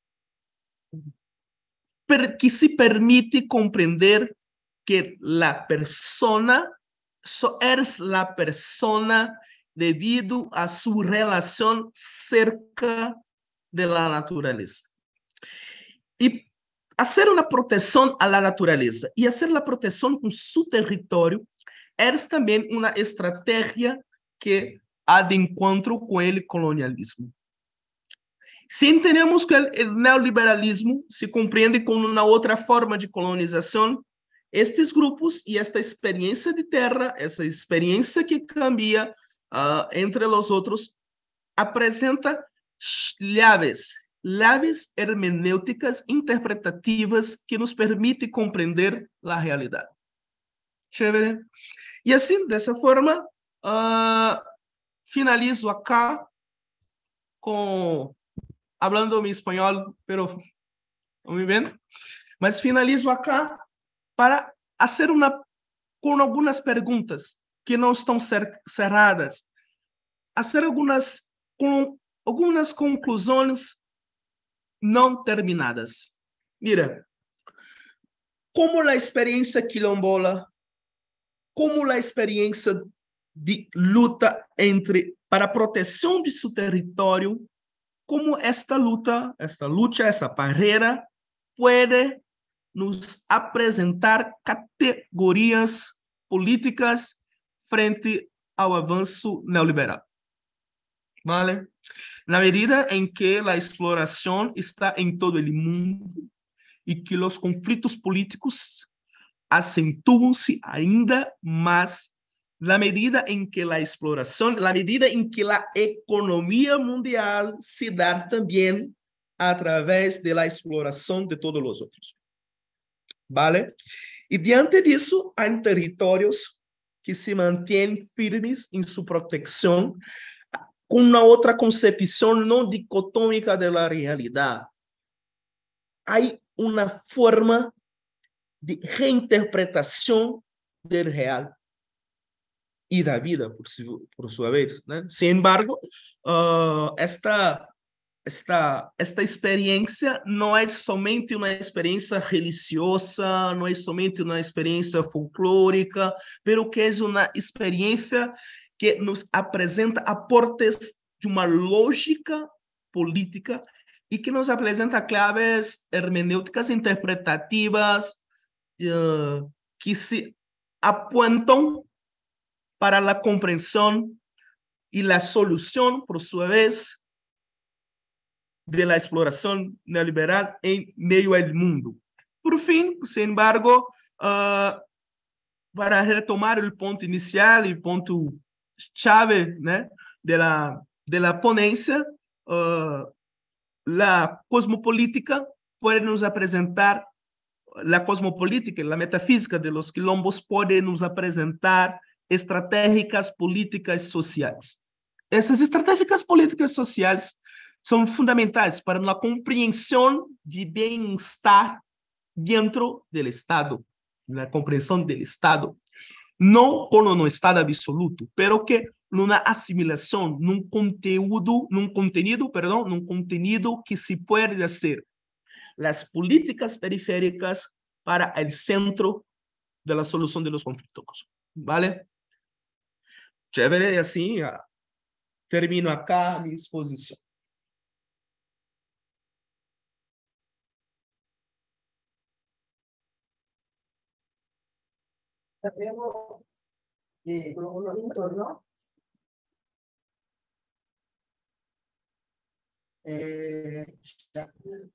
que se permite compreender que a persona só é a persona devido a sua relação cerca da natureza. E fazer uma proteção à natureza e fazer a proteção com seu território é também uma estratégia que há de encontro com o colonialismo. Se entendemos que o neoliberalismo se compreende como uma outra forma de colonização, estes grupos e esta experiência de terra, essa experiência que cambia uh, entre os outros, apresenta chaves, chaves hermenêuticas interpretativas que nos permitem compreender a realidade. Chévere? E assim, dessa forma, uh, finalizo acá com... Hablando mi espanhol, pero muy bien. Mas finalizo acá para fazer uma com algumas perguntas que não estão cerradas, fazer algumas com algumas conclusões não terminadas. Mira, como a experiência quilombola, como a experiência de luta entre para a proteção de seu território, como esta luta, esta luta, essa barreira pode nos apresentar categorias políticas frente ao avanço neoliberal. Vale? Na medida em que a exploração está em todo o mundo e que os conflitos políticos acentuam-se ainda mais na medida em que a exploração, na medida em que a economia mundial se dá também através da exploração de todos os outros. Vale? E diante disso, há territórios que se mantêm firmes em sua proteção com uma outra concepção não dicotômica da realidade. Há uma forma de reinterpretação do real e da vida, por, por sua vez. Né? Sin embargo, uh, esta, esta, esta experiência não é somente uma experiência religiosa, não é somente uma experiência folclórica, pero que é uma experiência que nos apresenta aportes de uma lógica política e que nos apresenta claves hermenêuticas interpretativas uh, que se apontam para a compreensão e a solução, por sua vez, da exploração neoliberal em meio ao mundo. Por fim, sin embargo, uh, para retomar o ponto inicial e o ponto chave, né, de la, de la ponência, uh, a cosmopolítica pode nos apresentar la cosmopolítica y la metafísica de los quilombos puede nos presentar estratégicas políticas sociales. Essas estratégicas políticas sociais são fundamentais para uma compreensão de bem-estar dentro do Estado, na compreensão do Estado, não como no Estado absoluto, pero que numa assimilação, num conteúdo, num contenido, perdão, num contenido que se pode fazer as políticas periféricas para o centro da solução de los conflitos, ¿vale? Chévere, e assim, ah, termino acá a minha exposição. Tenemos eh, unos minutos, ¿no? Eh, ya.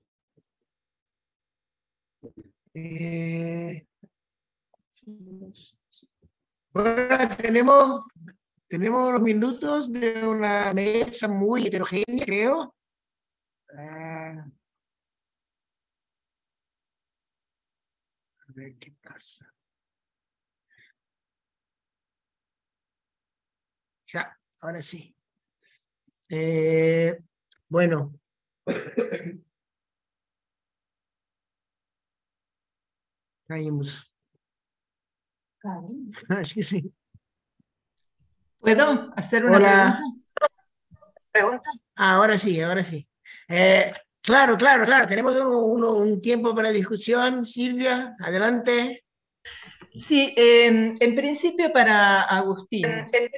Eh, bueno, tenemos, tenemos unos minutos de una mesa muy heterogénea, creo. Ah, a ver qué pasa. Ya, ahora sí. Eh, bueno. Caímos. Acho que sí. ¿Puedo hacer una Hola. pregunta? ¿Pregunta? Ahora sí, ahora sí. Eh, claro, claro, claro. Tenemos un, un- un tiempo para discusión. Silvia, adelante. Sí, eh, en principio para Agustín.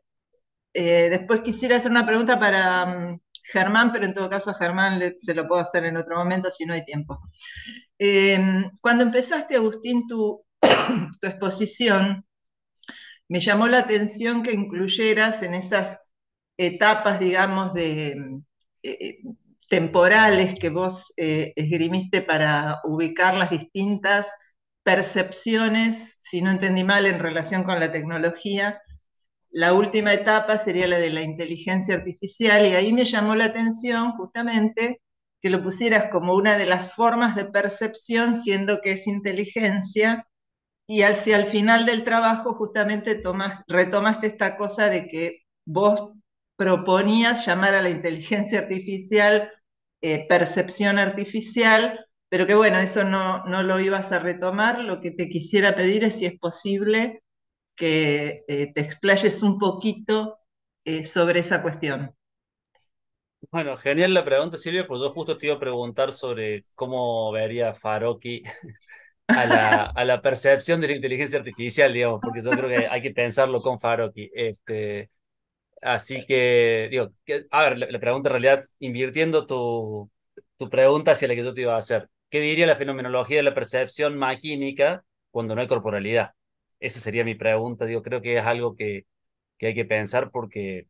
Eh, después quisiera hacer una pregunta para mm, Germán, pero en todo caso a Germán le- se lo puedo hacer en otro momento si no hay tiempo. Eh, cuando empezaste, Agustín, tu, tu exposición, me llamó la atención que incluyeras en esas etapas, digamos, de, eh, temporales que vos eh, esgrimiste para ubicar las distintas percepciones, si no entendí mal, en relación con la tecnología. La última etapa sería la de la inteligencia artificial y ahí me llamó la atención justamente que lo pusieras como una de las formas de percepción, siendo que es inteligencia, y hacia el final del trabajo justamente tomas, retomaste esta cosa de que vos proponías llamar a la inteligencia artificial eh, percepción artificial, pero que bueno, eso no, no lo ibas a retomar. Lo que te quisiera pedir es si es posible que eh, te explayes un poquito eh, sobre esa cuestión. Bueno, genial la pregunta, Silvia, pues yo justo te iba a preguntar sobre cómo vería Farocki a la, a la percepción de la inteligencia artificial, digamos, porque yo creo que hay que pensarlo con Farocki. Este, así que, digo, que- a ver, la, la pregunta en realidad, invirtiendo tu, tu pregunta hacia la que yo te iba a hacer, ¿qué diría la fenomenología de la percepción maquínica cuando no hay corporalidad? Esa sería mi pregunta, digo, creo que es algo que, que hay que pensar porque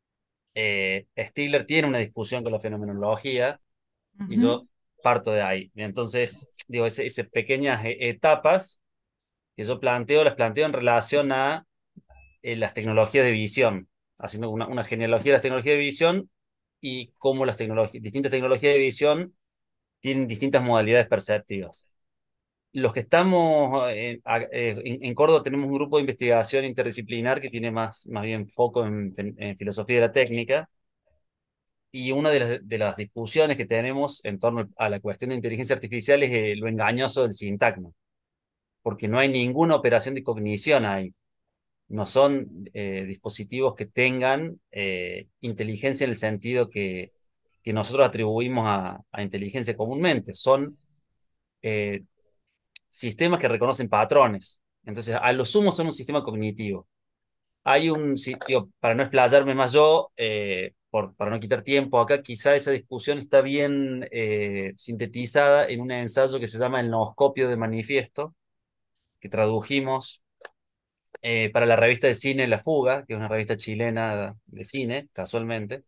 eh, Stigler tiene una discusión con la fenomenología y Ujú. yo parto de ahí. Entonces, digo, ese- esas pequeñas eh, etapas que yo planteo, las planteo en relación a eh, las tecnologías de visión, haciendo una, una genealogía de las tecnologías de visión y cómo las tecnologías, distintas tecnologías de visión tienen distintas modalidades perceptivas. Los que estamos eh, a- eh, en, en Córdoba tenemos un grupo de investigación interdisciplinar que tiene más, más bien foco en, en filosofía de la técnica. Y una de las, de las discusiones que tenemos en torno a la cuestión de inteligencia artificial es eh, lo engañoso del sintagma, porque no hay ninguna operación de cognición ahí. No son eh, dispositivos que tengan eh, inteligencia en el sentido que, que nosotros atribuimos a, a inteligencia comúnmente. Son eh, sistemas que reconocen patrones. Entonces, a lo sumo son un sistema cognitivo. Hay un sitio, para no explayarme más yo, eh, por, para no quitar tiempo acá, quizá esa discusión está bien eh, sintetizada en un ensayo que se llama El Nooscopio de Manifiesto, que tradujimos eh, para la revista de cine La Fuga, que es una revista chilena de cine, casualmente,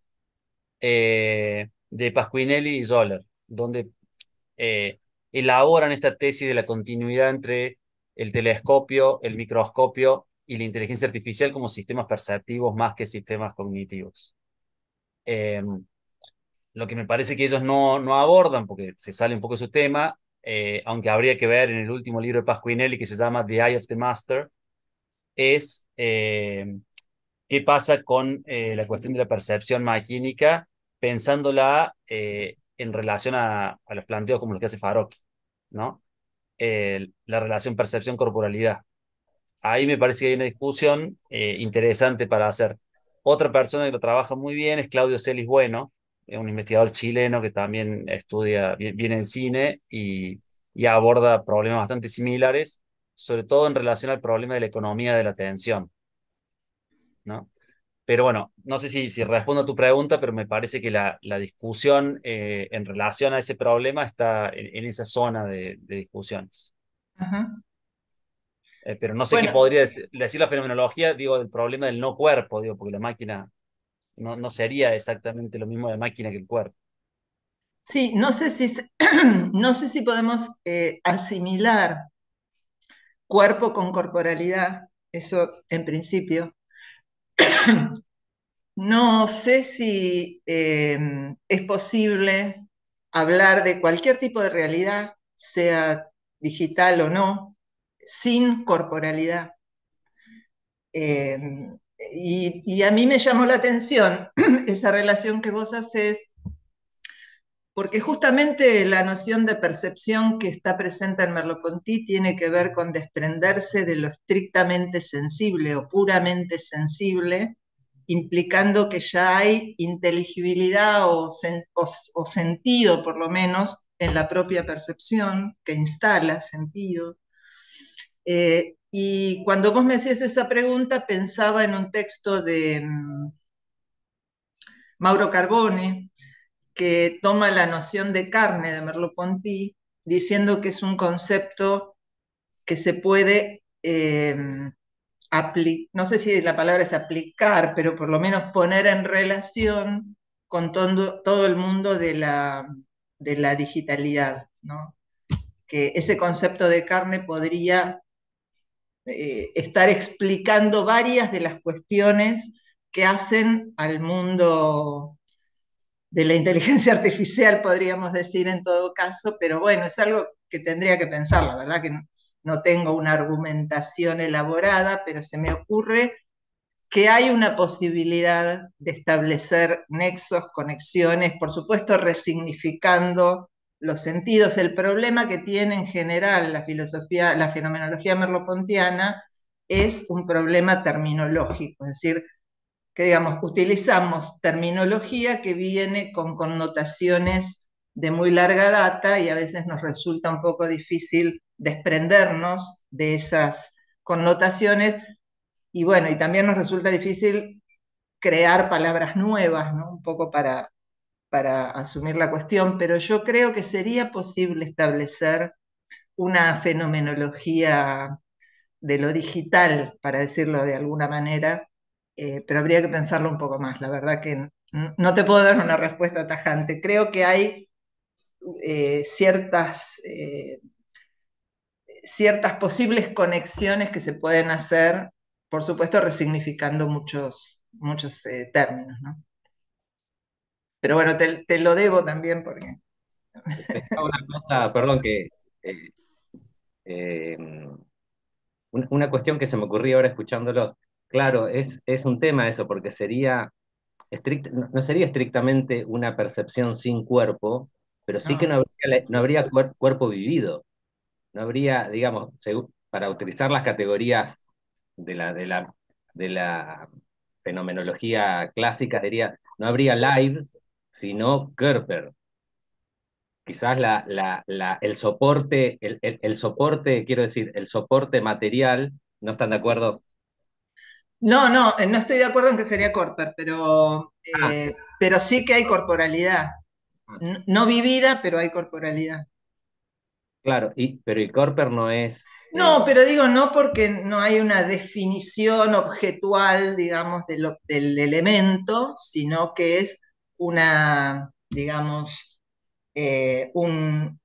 eh, de Pasquinelli y Zoller, donde eh, elaboran esta tesis de la continuidad entre el telescopio, el microscopio y la inteligencia artificial como sistemas perceptivos más que sistemas cognitivos. Eh, lo que me parece que ellos no, no abordan, porque se sale un poco de su tema, eh, aunque habría que ver en el último libro de Pasquinelli que se llama The Eye of the Master, es eh, qué pasa con eh, la cuestión de la percepción maquínica, pensándola eh, en relación a, a los planteos como los que hace Farocchi, ¿no? Eh, la relación percepción-corporalidad. Ahí me parece que hay una discusión eh, interesante para hacer. Otra persona que lo trabaja muy bien es Claudio Celis Bueno, es un investigador chileno que también estudia, vi- viene en cine y, y aborda problemas bastante similares, sobre todo en relación al problema de la economía de la atención, ¿no? Pero bueno, no sé si, si respondo a tu pregunta, pero me parece que la, la discusión eh, en relación a ese problema está en, en esa zona de, de discusiones. Ajá. Eh, pero no sé qué Bueno, podría decir, decir la fenomenología, digo, del problema del no cuerpo, digo, porque la máquina no, no sería exactamente lo mismo de máquina que el cuerpo. sí, no sé si, se- no sé si podemos eh, asimilar cuerpo con corporalidad, eso en principio. No sé si eh, es posible hablar de cualquier tipo de realidad, sea digital o no, sin corporalidad. Eh, y, y a mí me llamó la atención esa relación que vos haces, porque justamente la noción de percepción que está presente en Merleau-Ponty tiene que ver con desprenderse de lo estrictamente sensible o puramente sensible, implicando que ya hay inteligibilidad o, sen o, o sentido, por lo menos, en la propia percepción, que instala sentido. Eh, y cuando vos me hacías esa pregunta, pensaba en un texto de um, Mauro Carbone, que toma la noción de carne de Merleau-Ponty, diciendo que es un concepto que se puede, eh, no sé si la palabra es aplicar, pero por lo menos poner en relación con todo, todo el mundo de la, de la digitalidad, ¿no? Que ese concepto de carne podría eh, estar explicando varias de las cuestiones que hacen al mundo de la inteligencia artificial, podríamos decir en todo caso, pero bueno, es algo que tendría que pensar, la verdad que no, no tengo una argumentación elaborada, pero se me ocurre que hay una posibilidad de establecer nexos, conexiones, por supuesto resignificando los sentidos. El problema que tiene en general la filosofía, la fenomenología merleau-pontiana es un problema terminológico, es decir, que digamos, utilizamos terminología que viene con connotaciones de muy larga data y a veces nos resulta un poco difícil desprendernos de esas connotaciones y bueno, y también nos resulta difícil crear palabras nuevas, ¿no? Un poco para, para asumir la cuestión, pero yo creo que sería posible establecer una fenomenología de lo digital, para decirlo de alguna manera, eh, pero habría que pensarlo un poco más. La verdad que no te puedo dar una respuesta tajante. Creo que hay eh, ciertas, eh, ciertas posibles conexiones que se pueden hacer, por supuesto, resignificando muchos, muchos eh, términos, ¿no? Pero bueno, te, te, lo debo también porque... Pensaba una cosa, perdón, que eh, eh, una cuestión que se me ocurrió ahora escuchándolo. Claro, es, es un tema eso, porque sería estrict, no no sería estrictamente una percepción sin cuerpo, pero sí que no No. habría, no habría cuer- cuerpo vivido. No habría, digamos, segu- para utilizar las categorías de la, de la, de la fenomenología clásica, diría, no habría live, sino Körper. Quizás la, la, la, el soporte, el, el, el soporte, quiero decir, el soporte material, ¿no están de acuerdo? No, no, no estoy de acuerdo en que sería Corper, pero, Ah, eh, pero sí que hay corporalidad. ah, No vivida, pero hay corporalidad. claro, y, pero el Körper no es, No, eh, pero digo no porque no hay una definición objetual, digamos, de lo- del elemento, sino que es una, digamos, eh, un...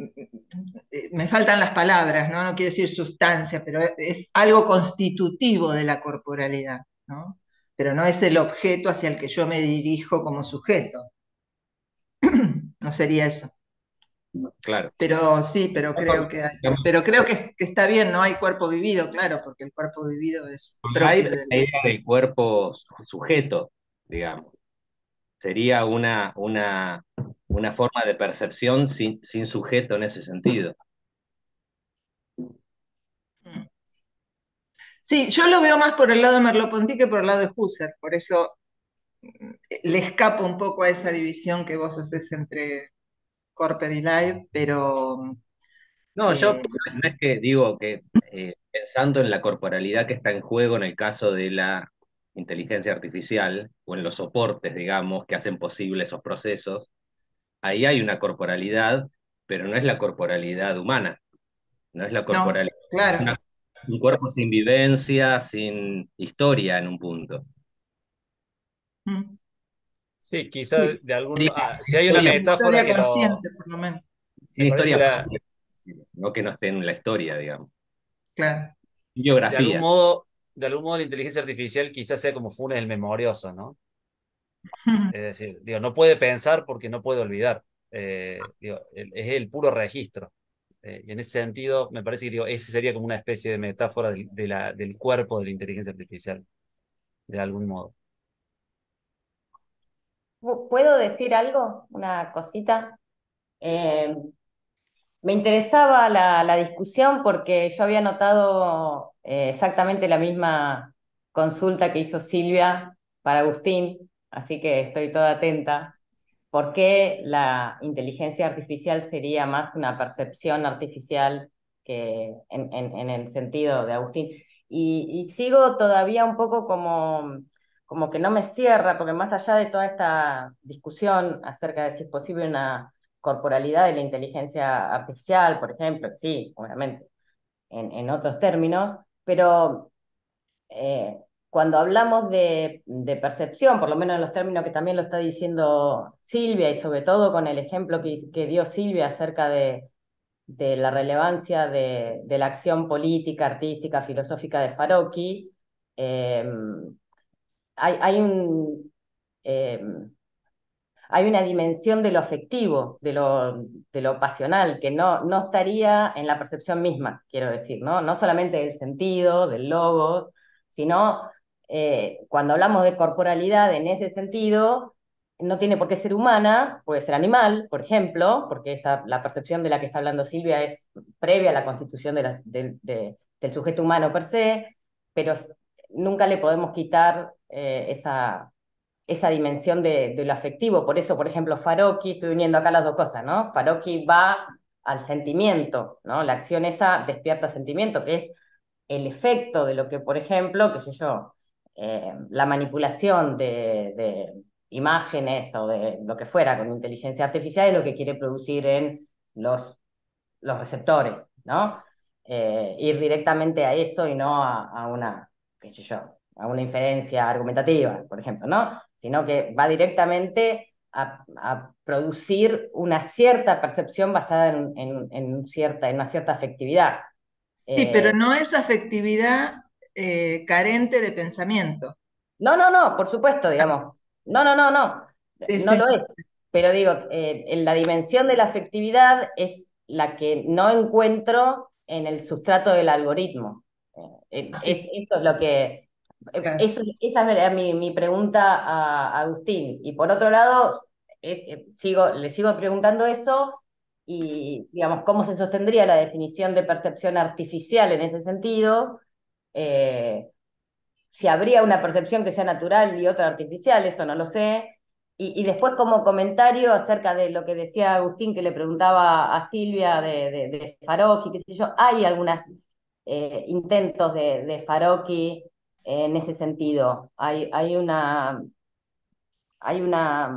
Me faltan las palabras, ¿no? No quiero decir sustancia, pero es algo constitutivo de la corporalidad, ¿no? Pero no es el objeto hacia el que yo me dirijo como sujeto. No sería eso. Claro. Pero sí, pero creo que hay- pero creo que, que está bien, no hay cuerpo vivido, claro, porque el cuerpo vivido es Hay propio la del... idea del cuerpo su- sujeto, digamos. Sería una, una, una forma de percepción sin, sin sujeto en ese sentido. Sí, yo lo veo más por el lado de Merleau-Ponty que por el lado de Husserl, por eso mm, le escapo un poco a esa división que vos haces entre Corper y Live, pero No, yo eh, no es que digo que eh, pensando en la corporalidad que está en juego en el caso de la inteligencia artificial o en los soportes, digamos, que hacen posible esos procesos, ahí hay una corporalidad, pero no es la corporalidad humana, no es la no, corporalidad, claro. una- un cuerpo sin vivencia, sin historia en un punto. Mm. Sí, quizá Sí, de algún, Sería ah, si sin hay una historia, una metáfora historia que lo, consciente, por lo menos, me sin parece que historia la, propia, no que no esté en la historia, digamos. claro. de algún Biografía. modo, de algún modo la inteligencia artificial quizás sea como Funes el memorioso, ¿no? Es decir, digo, no puede pensar porque no puede olvidar. Eh, digo, el- es el puro registro. Eh, y en ese sentido, me parece que digo, ese sería como una especie de metáfora del, de la, del cuerpo de la inteligencia artificial, de algún modo. ¿Pu- ¿Puedo decir algo? Una cosita. Eh, Me interesaba la, la discusión porque yo había notado eh, exactamente la misma consulta que hizo Silvia para Agustín, así que estoy toda atenta. ¿Por qué la inteligencia artificial sería más una percepción artificial que en, en- en el sentido de Agustín? Y, y sigo todavía un poco como, como que no me cierra, porque más allá de toda esta discusión acerca de si es posible una corporalidad de la inteligencia artificial, por ejemplo, sí, obviamente, en, en otros términos, pero eh, cuando hablamos de, de percepción, por lo menos en los términos que también lo está diciendo Silvia, y sobre todo con el ejemplo que, que dio Silvia acerca de, de la relevancia de, de la acción política, artística, filosófica de Farocchi, eh, hay, hay un... eh, hay una dimensión de lo afectivo, de lo, de lo pasional, que no, no estaría en la percepción misma, quiero decir, ¿no? No solamente del sentido, del logo, sino eh, cuando hablamos de corporalidad en ese sentido, no tiene por qué ser humana, puede ser animal, por ejemplo, porque esa, la percepción de la que está hablando Silvia es previa a la constitución de la- de- de- del sujeto humano per se, pero nunca le podemos quitar eh, esa esa dimensión de, de, lo afectivo. Por eso, por ejemplo, Farocchi, estoy uniendo acá las dos cosas, ¿no? Farocchi va al sentimiento, ¿no? La acción esa despierta sentimiento, que es el efecto de lo que, por ejemplo, qué sé yo, eh, la manipulación de, de, imágenes o de lo que fuera con inteligencia artificial es lo que quiere producir en los, los receptores, ¿no? Eh, ir directamente a eso y no a, a una, qué sé yo, a una inferencia argumentativa, por ejemplo, ¿no? Sino que va directamente a, a producir una cierta percepción basada en, en, en, cierta, en una cierta afectividad. Sí, pero Eh, no es afectividad eh, carente de pensamiento. no, no, no, por supuesto, digamos. No, no, no, no, Sí, no sí, lo es. Pero digo, eh, en la dimensión de la afectividad es la que no encuentro en el sustrato del algoritmo. Eh, es, sí, esto es lo que... eh, claro. Eso, esa era mi, mi pregunta a, a Agustín. Y por otro lado, es- eh, sigo, le sigo preguntando eso y, digamos, cómo se sostendría la definición de percepción artificial en ese sentido. Eh, si habría una percepción que sea natural y otra artificial, eso no lo sé. Y, y después como comentario acerca de lo que decía Agustín, que le preguntaba a Silvia de, de, de Farocchi, qué sé yo, hay algunos eh, intentos de, de Farocchi en ese sentido. Hay, hay una, hay una,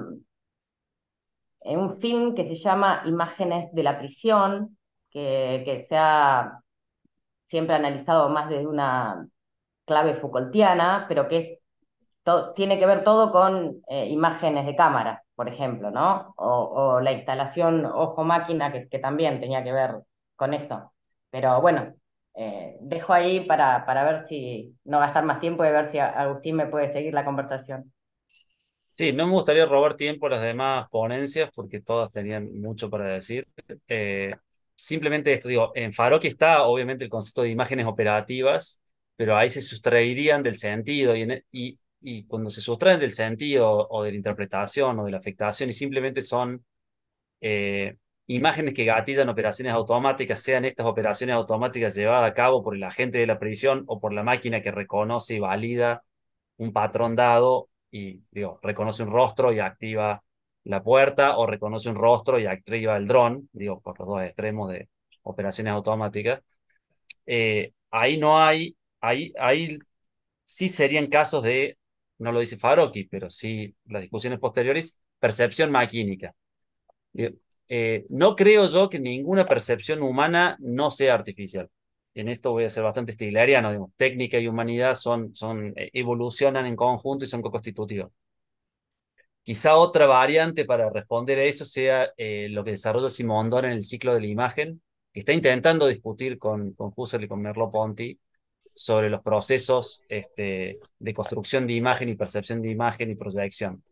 eh, un film que se llama Imágenes de la prisión, que, que se ha siempre analizado más desde una clave Foucaultiana, pero que es to- tiene que ver todo con eh, imágenes de cámaras, por ejemplo, ¿no? O, o la instalación ojo-máquina que, que también tenía que ver con eso. Pero bueno, eh, dejo ahí para, para ver si, no gastar más tiempo y ver si Agustín me puede seguir la conversación. Sí, no me gustaría robar tiempo a las demás ponencias porque todas tenían mucho para decir. Eh, Simplemente esto, digo, en Farokhi está obviamente el concepto de imágenes operativas, pero ahí se sustraerían del sentido y, en e- y, y cuando se sustraen del sentido o de la interpretación o de la afectación y simplemente son eh, imágenes que gatillan operaciones automáticas, sean estas operaciones automáticas llevadas a cabo por el agente de la previsión o por la máquina que reconoce y valida un patrón dado y digo, reconoce un rostro y activa la puerta o reconoce un rostro y activa el dron, digo, por los dos extremos de operaciones automáticas. Eh, ahí no hay, ahí, ahí sí serían casos de, no lo dice Farokhi, pero sí las discusiones posteriores, percepción maquínica. Eh, eh, no creo yo que ninguna percepción humana no sea artificial. En esto voy a ser bastante stigleriano, digamos. Técnica y humanidad son, son, eh, evolucionan en conjunto y son co-constitutivos. Quizá otra variante para responder a eso sea eh, lo que desarrolla Simondon en el ciclo de la imagen, que está intentando discutir con, con Husserl y con Merleau-Ponty sobre los procesos este, de construcción de imagen y percepción de imagen y proyección.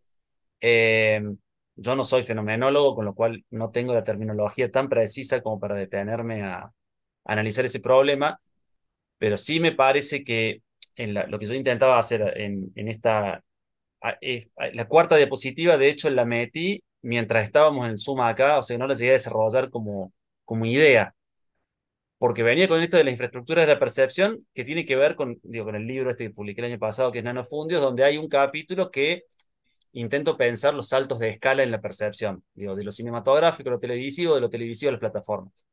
Eh, yo no soy fenomenólogo, con lo cual no tengo la terminología tan precisa como para detenerme a, a analizar ese problema, pero sí me parece que en la- lo que yo intentaba hacer en, en esta, a- es- a- la cuarta diapositiva, de hecho, la metí mientras estábamos en el Zoom acá, o sea, no la llegué a desarrollar como, como idea, porque venía con esto de las infraestructuras de la percepción, que tiene que ver con, digo, con el libro este que publiqué el año pasado, que es Nanofundios, donde hay un capítulo que intento pensar los saltos de escala en la percepción, digo, de lo cinematográfico a lo televisivo, de lo televisivo a las plataformas.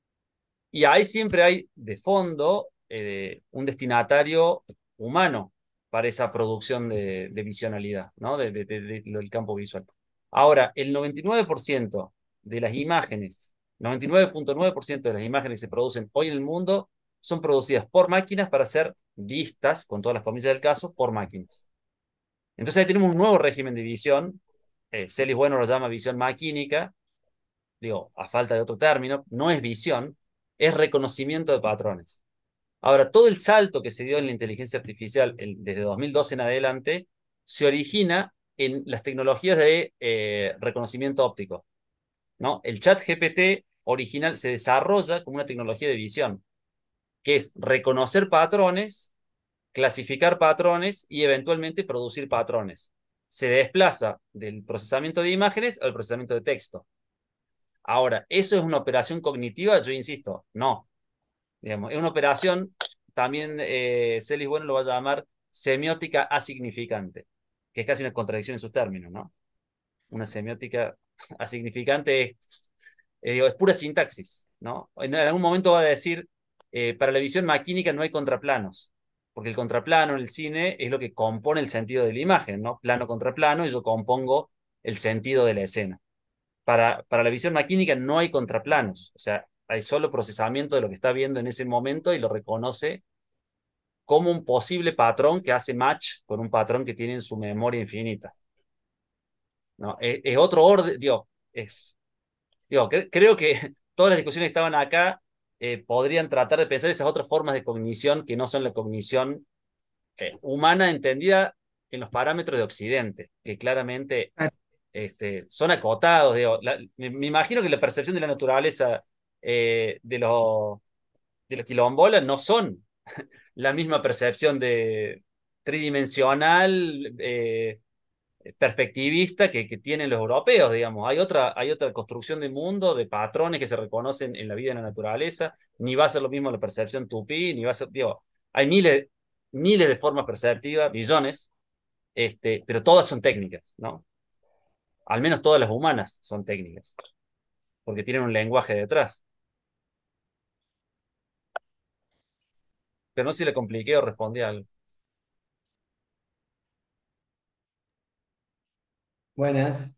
Y ahí siempre hay de fondo eh, un destinatario humano para esa producción de, de visionalidad, ¿no? De, de- de- de- del campo visual. Ahora, el noventa y nueve por ciento de las imágenes, noventa y nueve punto nueve por ciento de las imágenes que se producen hoy en el mundo son producidas por máquinas para ser vistas, con todas las comillas del caso, por máquinas. Entonces ahí tenemos un nuevo régimen de visión. Eh, Celis Bueno lo llama visión maquínica, digo, a falta de otro término, no es visión, es reconocimiento de patrones. Ahora, todo el salto que se dio en la inteligencia artificial el, desde dos mil doce en adelante se origina en las tecnologías de eh, reconocimiento óptico, ¿no? El chat G P T original se desarrolla como una tecnología de visión, que es reconocer patrones, clasificar patrones y eventualmente producir patrones. Se desplaza del procesamiento de imágenes al procesamiento de texto. Ahora, ¿eso es una operación cognitiva? Yo insisto, no. Digamos, es una operación, también eh, Celis Bueno lo va a llamar semiótica asignificante, que es casi una contradicción en sus términos, ¿no? Una semiótica asignificante es, eh, digo, es pura sintaxis, ¿no? En algún momento va a decir, eh, para la visión maquínica no hay contraplanos, porque el contraplano en el cine es lo que compone el sentido de la imagen, ¿no? Plano contra plano, y yo compongo el sentido de la escena. Para, para la visión maquínica no hay contraplanos, o sea, hay solo procesamiento de lo que está viendo en ese momento y lo reconoce como un posible patrón que hace match con un patrón que tiene en su memoria infinita. ¿No? Es, es otro orden, digo, es, digo cre- creo que todas las discusiones que estaban acá eh, podrían tratar de pensar esas otras formas de cognición que no son la cognición eh, humana entendida en los parámetros de Occidente, que claramente este, son acotados. Digo, la- me, me imagino que la percepción de la naturaleza eh, de los, de los quilombolas no son la misma percepción de tridimensional, eh, perspectivista que, que tienen los europeos, digamos. Hay otra, hay otra construcción de mundo, de patrones que se reconocen en la vida y en la naturaleza. Ni va a ser lo mismo la percepción tupí, ni va a ser, digo, hay miles, miles de formas perceptivas, billones, este, pero todas son técnicas, ¿no? Al menos todas las humanas son técnicas, porque tienen un lenguaje detrás. Pero no sé si le compliqué o respondí a algo. Buenas,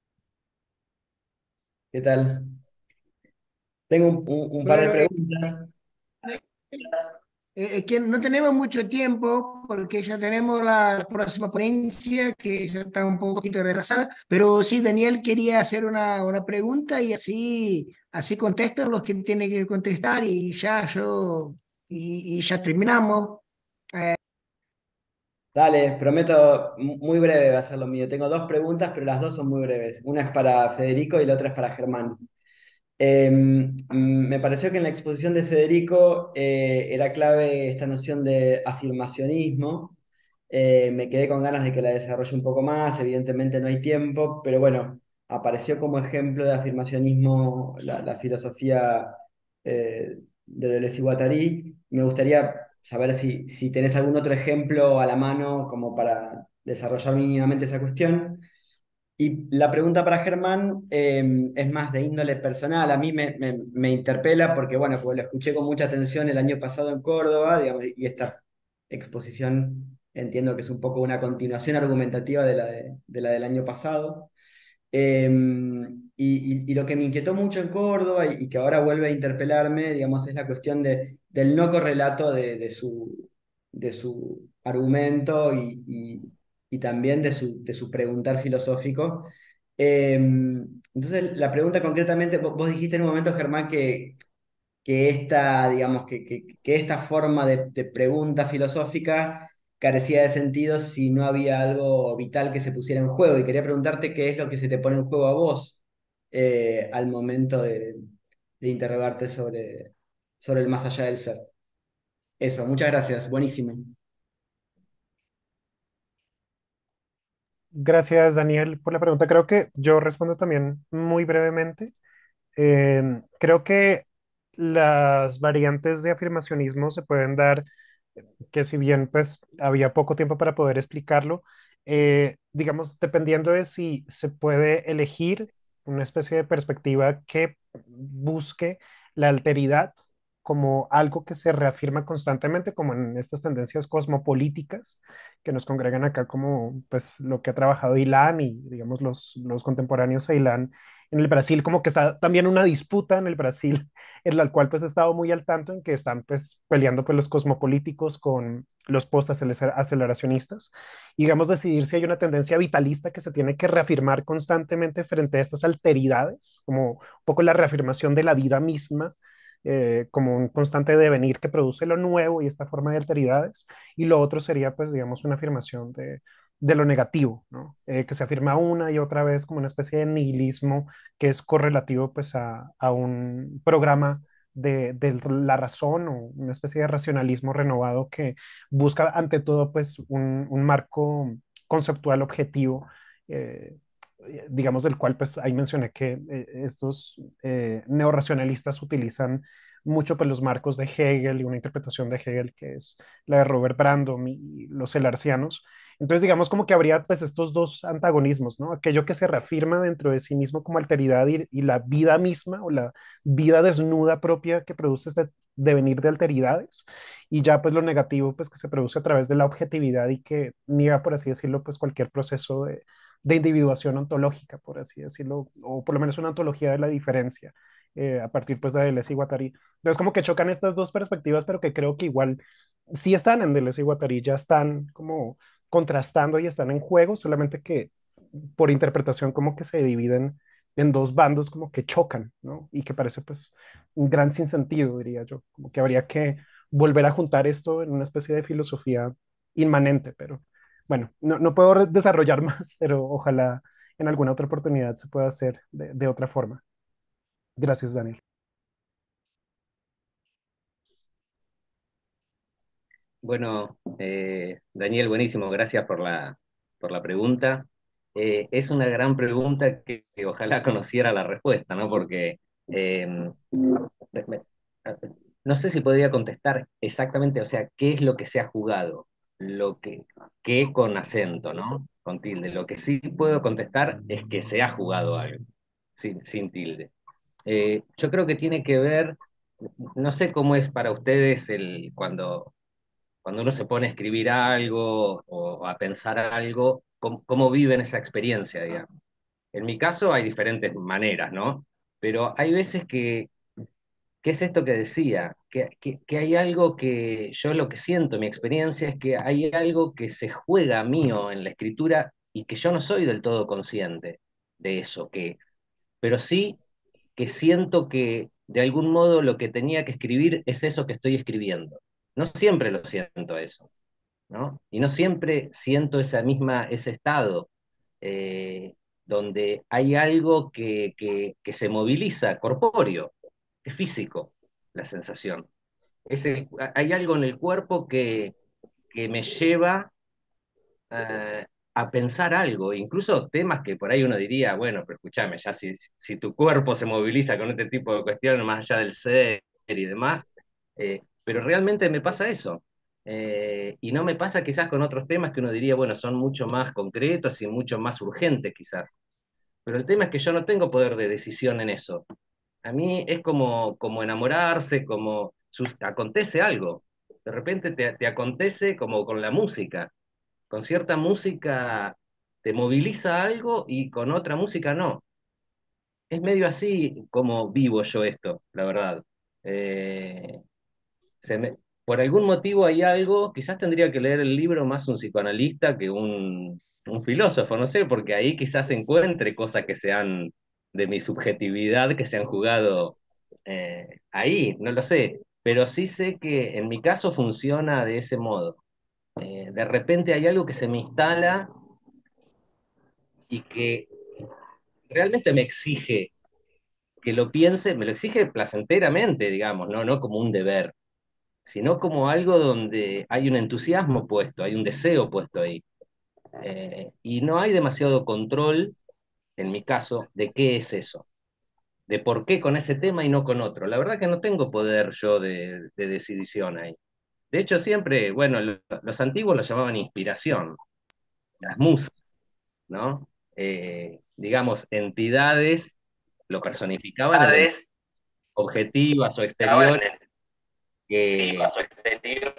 ¿qué tal? Tengo un, un- un par de Bueno, eh, preguntas. eh, es que no tenemos mucho tiempo porque ya tenemos la próxima ponencia que ya está un poquito retrasada, pero sí, Daniel quería hacer una, una pregunta y así, así contestan los que tienen que contestar y ya yo, y, y ya terminamos. Dale, prometo mu- muy breve va a ser lo mío. Tengo dos preguntas, pero las dos son muy breves. Una es para Federico y la otra es para Germán. Eh, mm, me pareció que en la exposición de Federico eh, era clave esta noción de afirmacionismo. Eh, me quedé con ganas de que la desarrolle un poco más, evidentemente no hay tiempo, pero bueno, apareció como ejemplo de afirmacionismo la, la filosofía eh, de Deleuze y Guattari. Me gustaría saber si, si tenés algún otro ejemplo a la mano como para desarrollar mínimamente esa cuestión. Y la pregunta para Germán eh, es más de índole personal. A mí me, me- me interpela porque, bueno, pues lo escuché con mucha atención el año pasado en Córdoba, digamos, y esta exposición entiendo que es un poco una continuación argumentativa de la, de, de la del año pasado. Eh, y, y- y lo que me inquietó mucho en Córdoba y, y que ahora vuelve a interpelarme, digamos, es la cuestión de, del no correlato de, de su, de su argumento y, y- y también de su, de su preguntar filosófico. Eh, entonces, la pregunta concretamente, vos, vos dijiste en un momento, Germán, que, que esta, digamos, que, que, que esta forma de, de pregunta filosófica carecía de sentido si no había algo vital que se pusiera en juego. Y quería preguntarte qué es lo que se te pone en juego a vos eh, al momento de, de interrogarte sobre, sobre el más allá del ser. Eso, muchas gracias, buenísimo. Gracias, Daniel, por la pregunta. Creo que yo respondo también muy brevemente. Eh, creo que las variantes de afirmacionismo se pueden dar, que si bien pues había poco tiempo para poder explicarlo, eh, digamos, dependiendo de si se puede elegir una especie de perspectiva que busque la alteridad como algo que se reafirma constantemente, como en estas tendencias cosmopolíticas que nos congregan acá, como pues lo que ha trabajado Ilan y digamos los, los contemporáneos a Ilan en el Brasil, como que está también una disputa en el Brasil, en la cual pues he estado muy al tanto en que están pues peleando pues los cosmopolíticos con los post-aceleracionistas, y digamos decidir si hay una tendencia vitalista que se tiene que reafirmar constantemente frente a estas alteridades, como un poco la reafirmación de la vida misma, eh, como un constante devenir que produce lo nuevo y esta forma de alteridades, y lo otro sería pues digamos una afirmación de, de lo negativo, ¿no? Eh, que se afirma una y otra vez como una especie de nihilismo que es correlativo pues a, a un programa de, de, la razón o una especie de racionalismo renovado que busca ante todo pues un, un marco conceptual objetivo, eh, digamos del cual pues ahí mencioné que eh, estos eh, neorracionalistas utilizan mucho pues los marcos de Hegel y una interpretación de Hegel que es la de Robert Brandom y los celarcianos. Entonces, digamos como que habría pues estos dos antagonismos, ¿no? Aquello que se reafirma dentro de sí mismo como alteridad y, y la vida misma o la vida desnuda propia que produce este devenir de alteridades, y ya pues lo negativo pues que se produce a través de la objetividad y que niega, por así decirlo, pues cualquier proceso de, de individuación ontológica, por así decirlo, o por lo menos una ontología de la diferencia. Eh, a partir pues de Deleuze y Guattari. Entonces como que chocan estas dos perspectivas, pero que creo que igual sí están en Deleuze y Guattari, ya están como contrastando y están en juego, solamente que por interpretación como que se dividen en dos bandos como que chocan, ¿no? Y que parece pues un gran sinsentido, diría yo, como que habría que volver a juntar esto en una especie de filosofía inmanente, pero bueno, no, no puedo desarrollar más, pero ojalá en alguna otra oportunidad se pueda hacer de, de otra forma. Gracias, Daniel. Bueno, eh, Daniel, buenísimo, gracias por la, por la pregunta. Eh, es una gran pregunta que, que ojalá conociera la respuesta, ¿no? Porque eh, me- me- no sé si podría contestar exactamente, o sea, qué es lo que se ha jugado, lo que, qué con acento, ¿no? Con tilde. Lo que sí puedo contestar es que se ha jugado algo, sin, sin tilde. Eh, yo creo que tiene que ver, no sé cómo es para ustedes el, cuando cuando uno se pone a escribir algo o a pensar algo, cómo, cómo viven esa experiencia, digamos. En mi caso hay diferentes maneras, ¿no? Pero hay veces que, ¿qué es esto que decía? Que, que, que hay algo que yo lo que siento, mi experiencia es que hay algo que se juega mío en la escritura y que yo no soy del todo consciente de eso que es. Pero sí que siento que de algún modo lo que tenía que escribir es eso que estoy escribiendo. No siempre lo siento eso, ¿no? Y no siempre siento esa misma, ese estado, eh, donde hay algo que, que, que se moviliza, corpóreo, es físico la sensación. Ese, hay algo en el cuerpo que, que me lleva eh, a pensar algo, incluso temas que por ahí uno diría, bueno, pero escúchame, ya si, si tu cuerpo se moviliza con este tipo de cuestiones, más allá del ser y demás, eh, pero realmente me pasa eso. Eh, y no me pasa quizás con otros temas que uno diría, bueno, son mucho más concretos y mucho más urgentes quizás. Pero el tema es que yo no tengo poder de decisión en eso. A mí es como, como enamorarse, como sus- acontece algo. De repente te, te acontece como con la música. Con cierta música te moviliza algo y con otra música no. Es medio así como vivo yo esto, la verdad. Eh, se me- por algún motivo hay algo, quizás tendría que leer el libro más un psicoanalista que un, un filósofo, no sé, porque ahí quizás encuentre cosas que sean de mi subjetividad, que se han jugado eh, ahí, no lo sé, pero sí sé que en mi caso funciona de ese modo. Eh, de repente hay algo que se me instala y que realmente me exige que lo piense, me lo exige placenteramente, digamos, no, no como un deber, sino como algo donde hay un entusiasmo puesto, hay un deseo puesto ahí. Eh, y no hay demasiado control, en mi caso, de qué es eso, de por qué con ese tema y no con otro. La verdad que no tengo poder yo de, de decisión ahí. De hecho, siempre, bueno, lo- los antiguos lo llamaban inspiración, las musas, ¿no? Eh, digamos, entidades lo personificaban en el Hades, objetivas o estaban exteriores en el que clima exterior,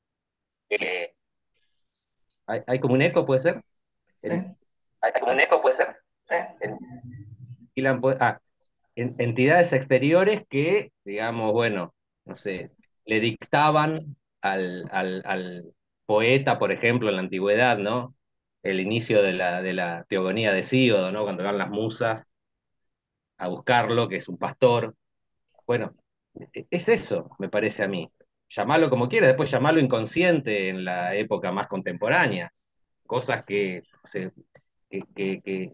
que hay, hay como un eco, ¿puede ser? Sí. En- hay como un eco, puede ser. ¿Eh? Dylan puede- ah, en- entidades exteriores que, digamos, bueno, no sé, le dictaban al, al, al poeta, por ejemplo, en la antigüedad, ¿no? El inicio de la, de la teogonía de Síodo, ¿no? Cuando van las musas a buscarlo, que es un pastor. Bueno, e- es eso, me parece a mí. Llamarlo como quieras, después llamarlo inconsciente en la época más contemporánea. Cosas que, se- que, que, que,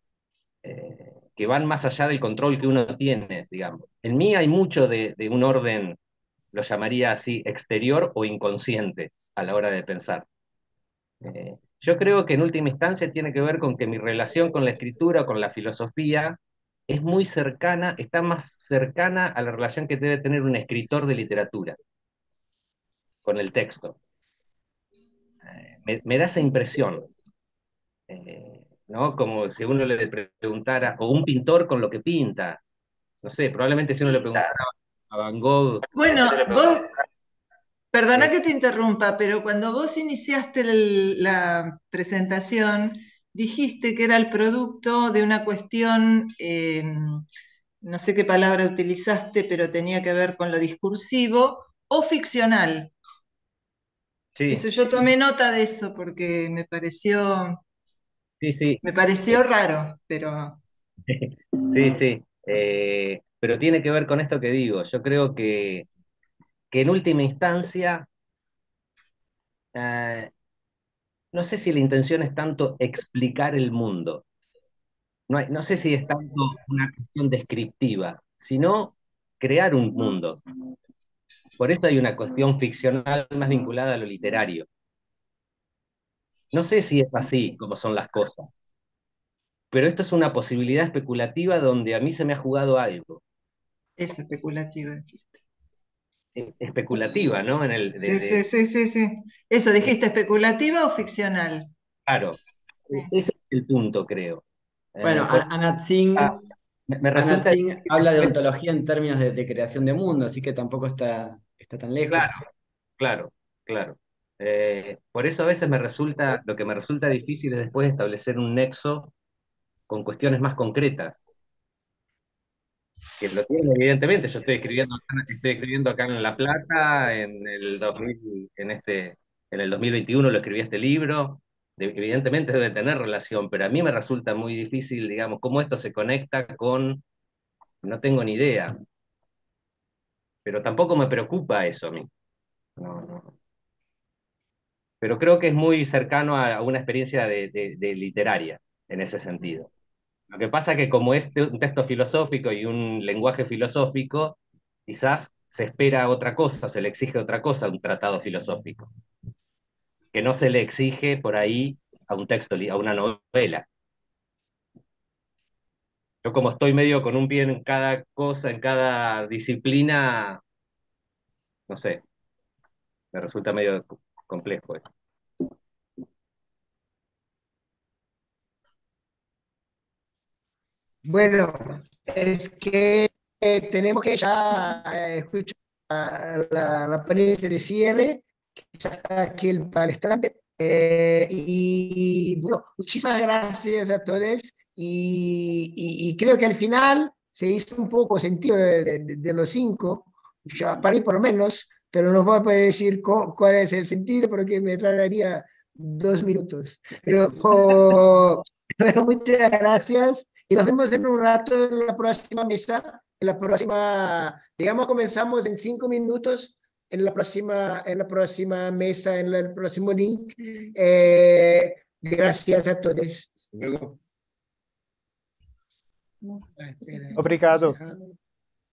eh, que van más allá del control que uno tiene, digamos. En mí hay mucho de, de un orden, lo llamaría así, exterior o inconsciente a la hora de pensar. Eh, yo creo que en última instancia tiene que ver con que mi relación con la escritura, con la filosofía, es muy cercana, está más cercana a la relación que debe tener un escritor de literatura con el texto. Eh, me, me da esa impresión, eh, ¿no? Como si uno le preguntara, o un pintor con lo que pinta, no sé, probablemente si uno le preguntara a Van Gogh, Bueno, vos, perdona eh, que te interrumpa, pero cuando vos iniciaste el- la presentación, dijiste que era el producto de una cuestión, eh, no sé qué palabra utilizaste, pero tenía que ver con lo discursivo o ficcional. sí, Eso yo tomé nota de eso porque me pareció, sí, sí, me eh, pareció raro, pero sí, sí, eh, pero tiene que ver con esto que digo, yo creo que, que en última instancia, eh, no sé si la intención es tanto explicar el mundo, no, hay- no sé si es tanto una cuestión descriptiva, sino crear un mundo. Por eso hay una cuestión ficcional más vinculada a lo literario. No sé si es así como son las cosas, pero esto es una posibilidad especulativa donde a mí se me ha jugado algo. es especulativo. Eh, especulativa, ¿no? En el, de, Sí, sí, de- sí, sí, sí. Eso, eh, dijiste, ¿especulativa o ficcional? claro, eh, Sí. ese es el punto, creo. Bueno, Eh, por- A- Anat ah, Singh, me, me Anat resulta Singh difícil habla de después, ontología en términos de, de creación de mundo, así que tampoco está, está tan lejos. claro, claro, claro. Eh, por eso a veces me resulta, lo que me resulta difícil es después establecer un nexo con cuestiones más concretas, que lo tienen evidentemente. Yo estoy escribiendo, acá- estoy escribiendo acá en La Plata, en el dos mil, en este, en el dos mil veintiuno lo escribí este libro, de- evidentemente debe tener relación, pero a mí me resulta muy difícil, digamos, cómo esto se conecta con, no tengo ni idea, pero tampoco me preocupa eso a mí. No, no. pero creo que es muy cercano a, a una experiencia de, de, de literaria, en ese sentido. Lo que pasa es que como es un texto filosófico y un lenguaje filosófico, quizás se espera otra cosa, se le exige otra cosa a un tratado filosófico, que no se le exige por ahí a un texto, a una novela. Yo como estoy medio con un pie en cada cosa, en cada disciplina, no sé, me resulta medio complejo esto. Bueno, es que eh, tenemos que ya eh, escuchar la, la, la ponencia de cierre, que ya está aquí el palestrante. Eh, y bueno, muchísimas gracias a todos. Y, y, y creo que al final se hizo un poco sentido de, de, de los cinco, ya para mí por lo menos, pero no voy a poder decir co- cuál es el sentido porque me tardaría dos minutos. Pero oh, bueno, muchas gracias. Y nos vemos en un rato en la próxima mesa, en la próxima, digamos, comenzamos en cinco minutos en la próxima, en la próxima mesa, en el próximo link. Eh, gracias a todos. Hasta luego. Obrigado.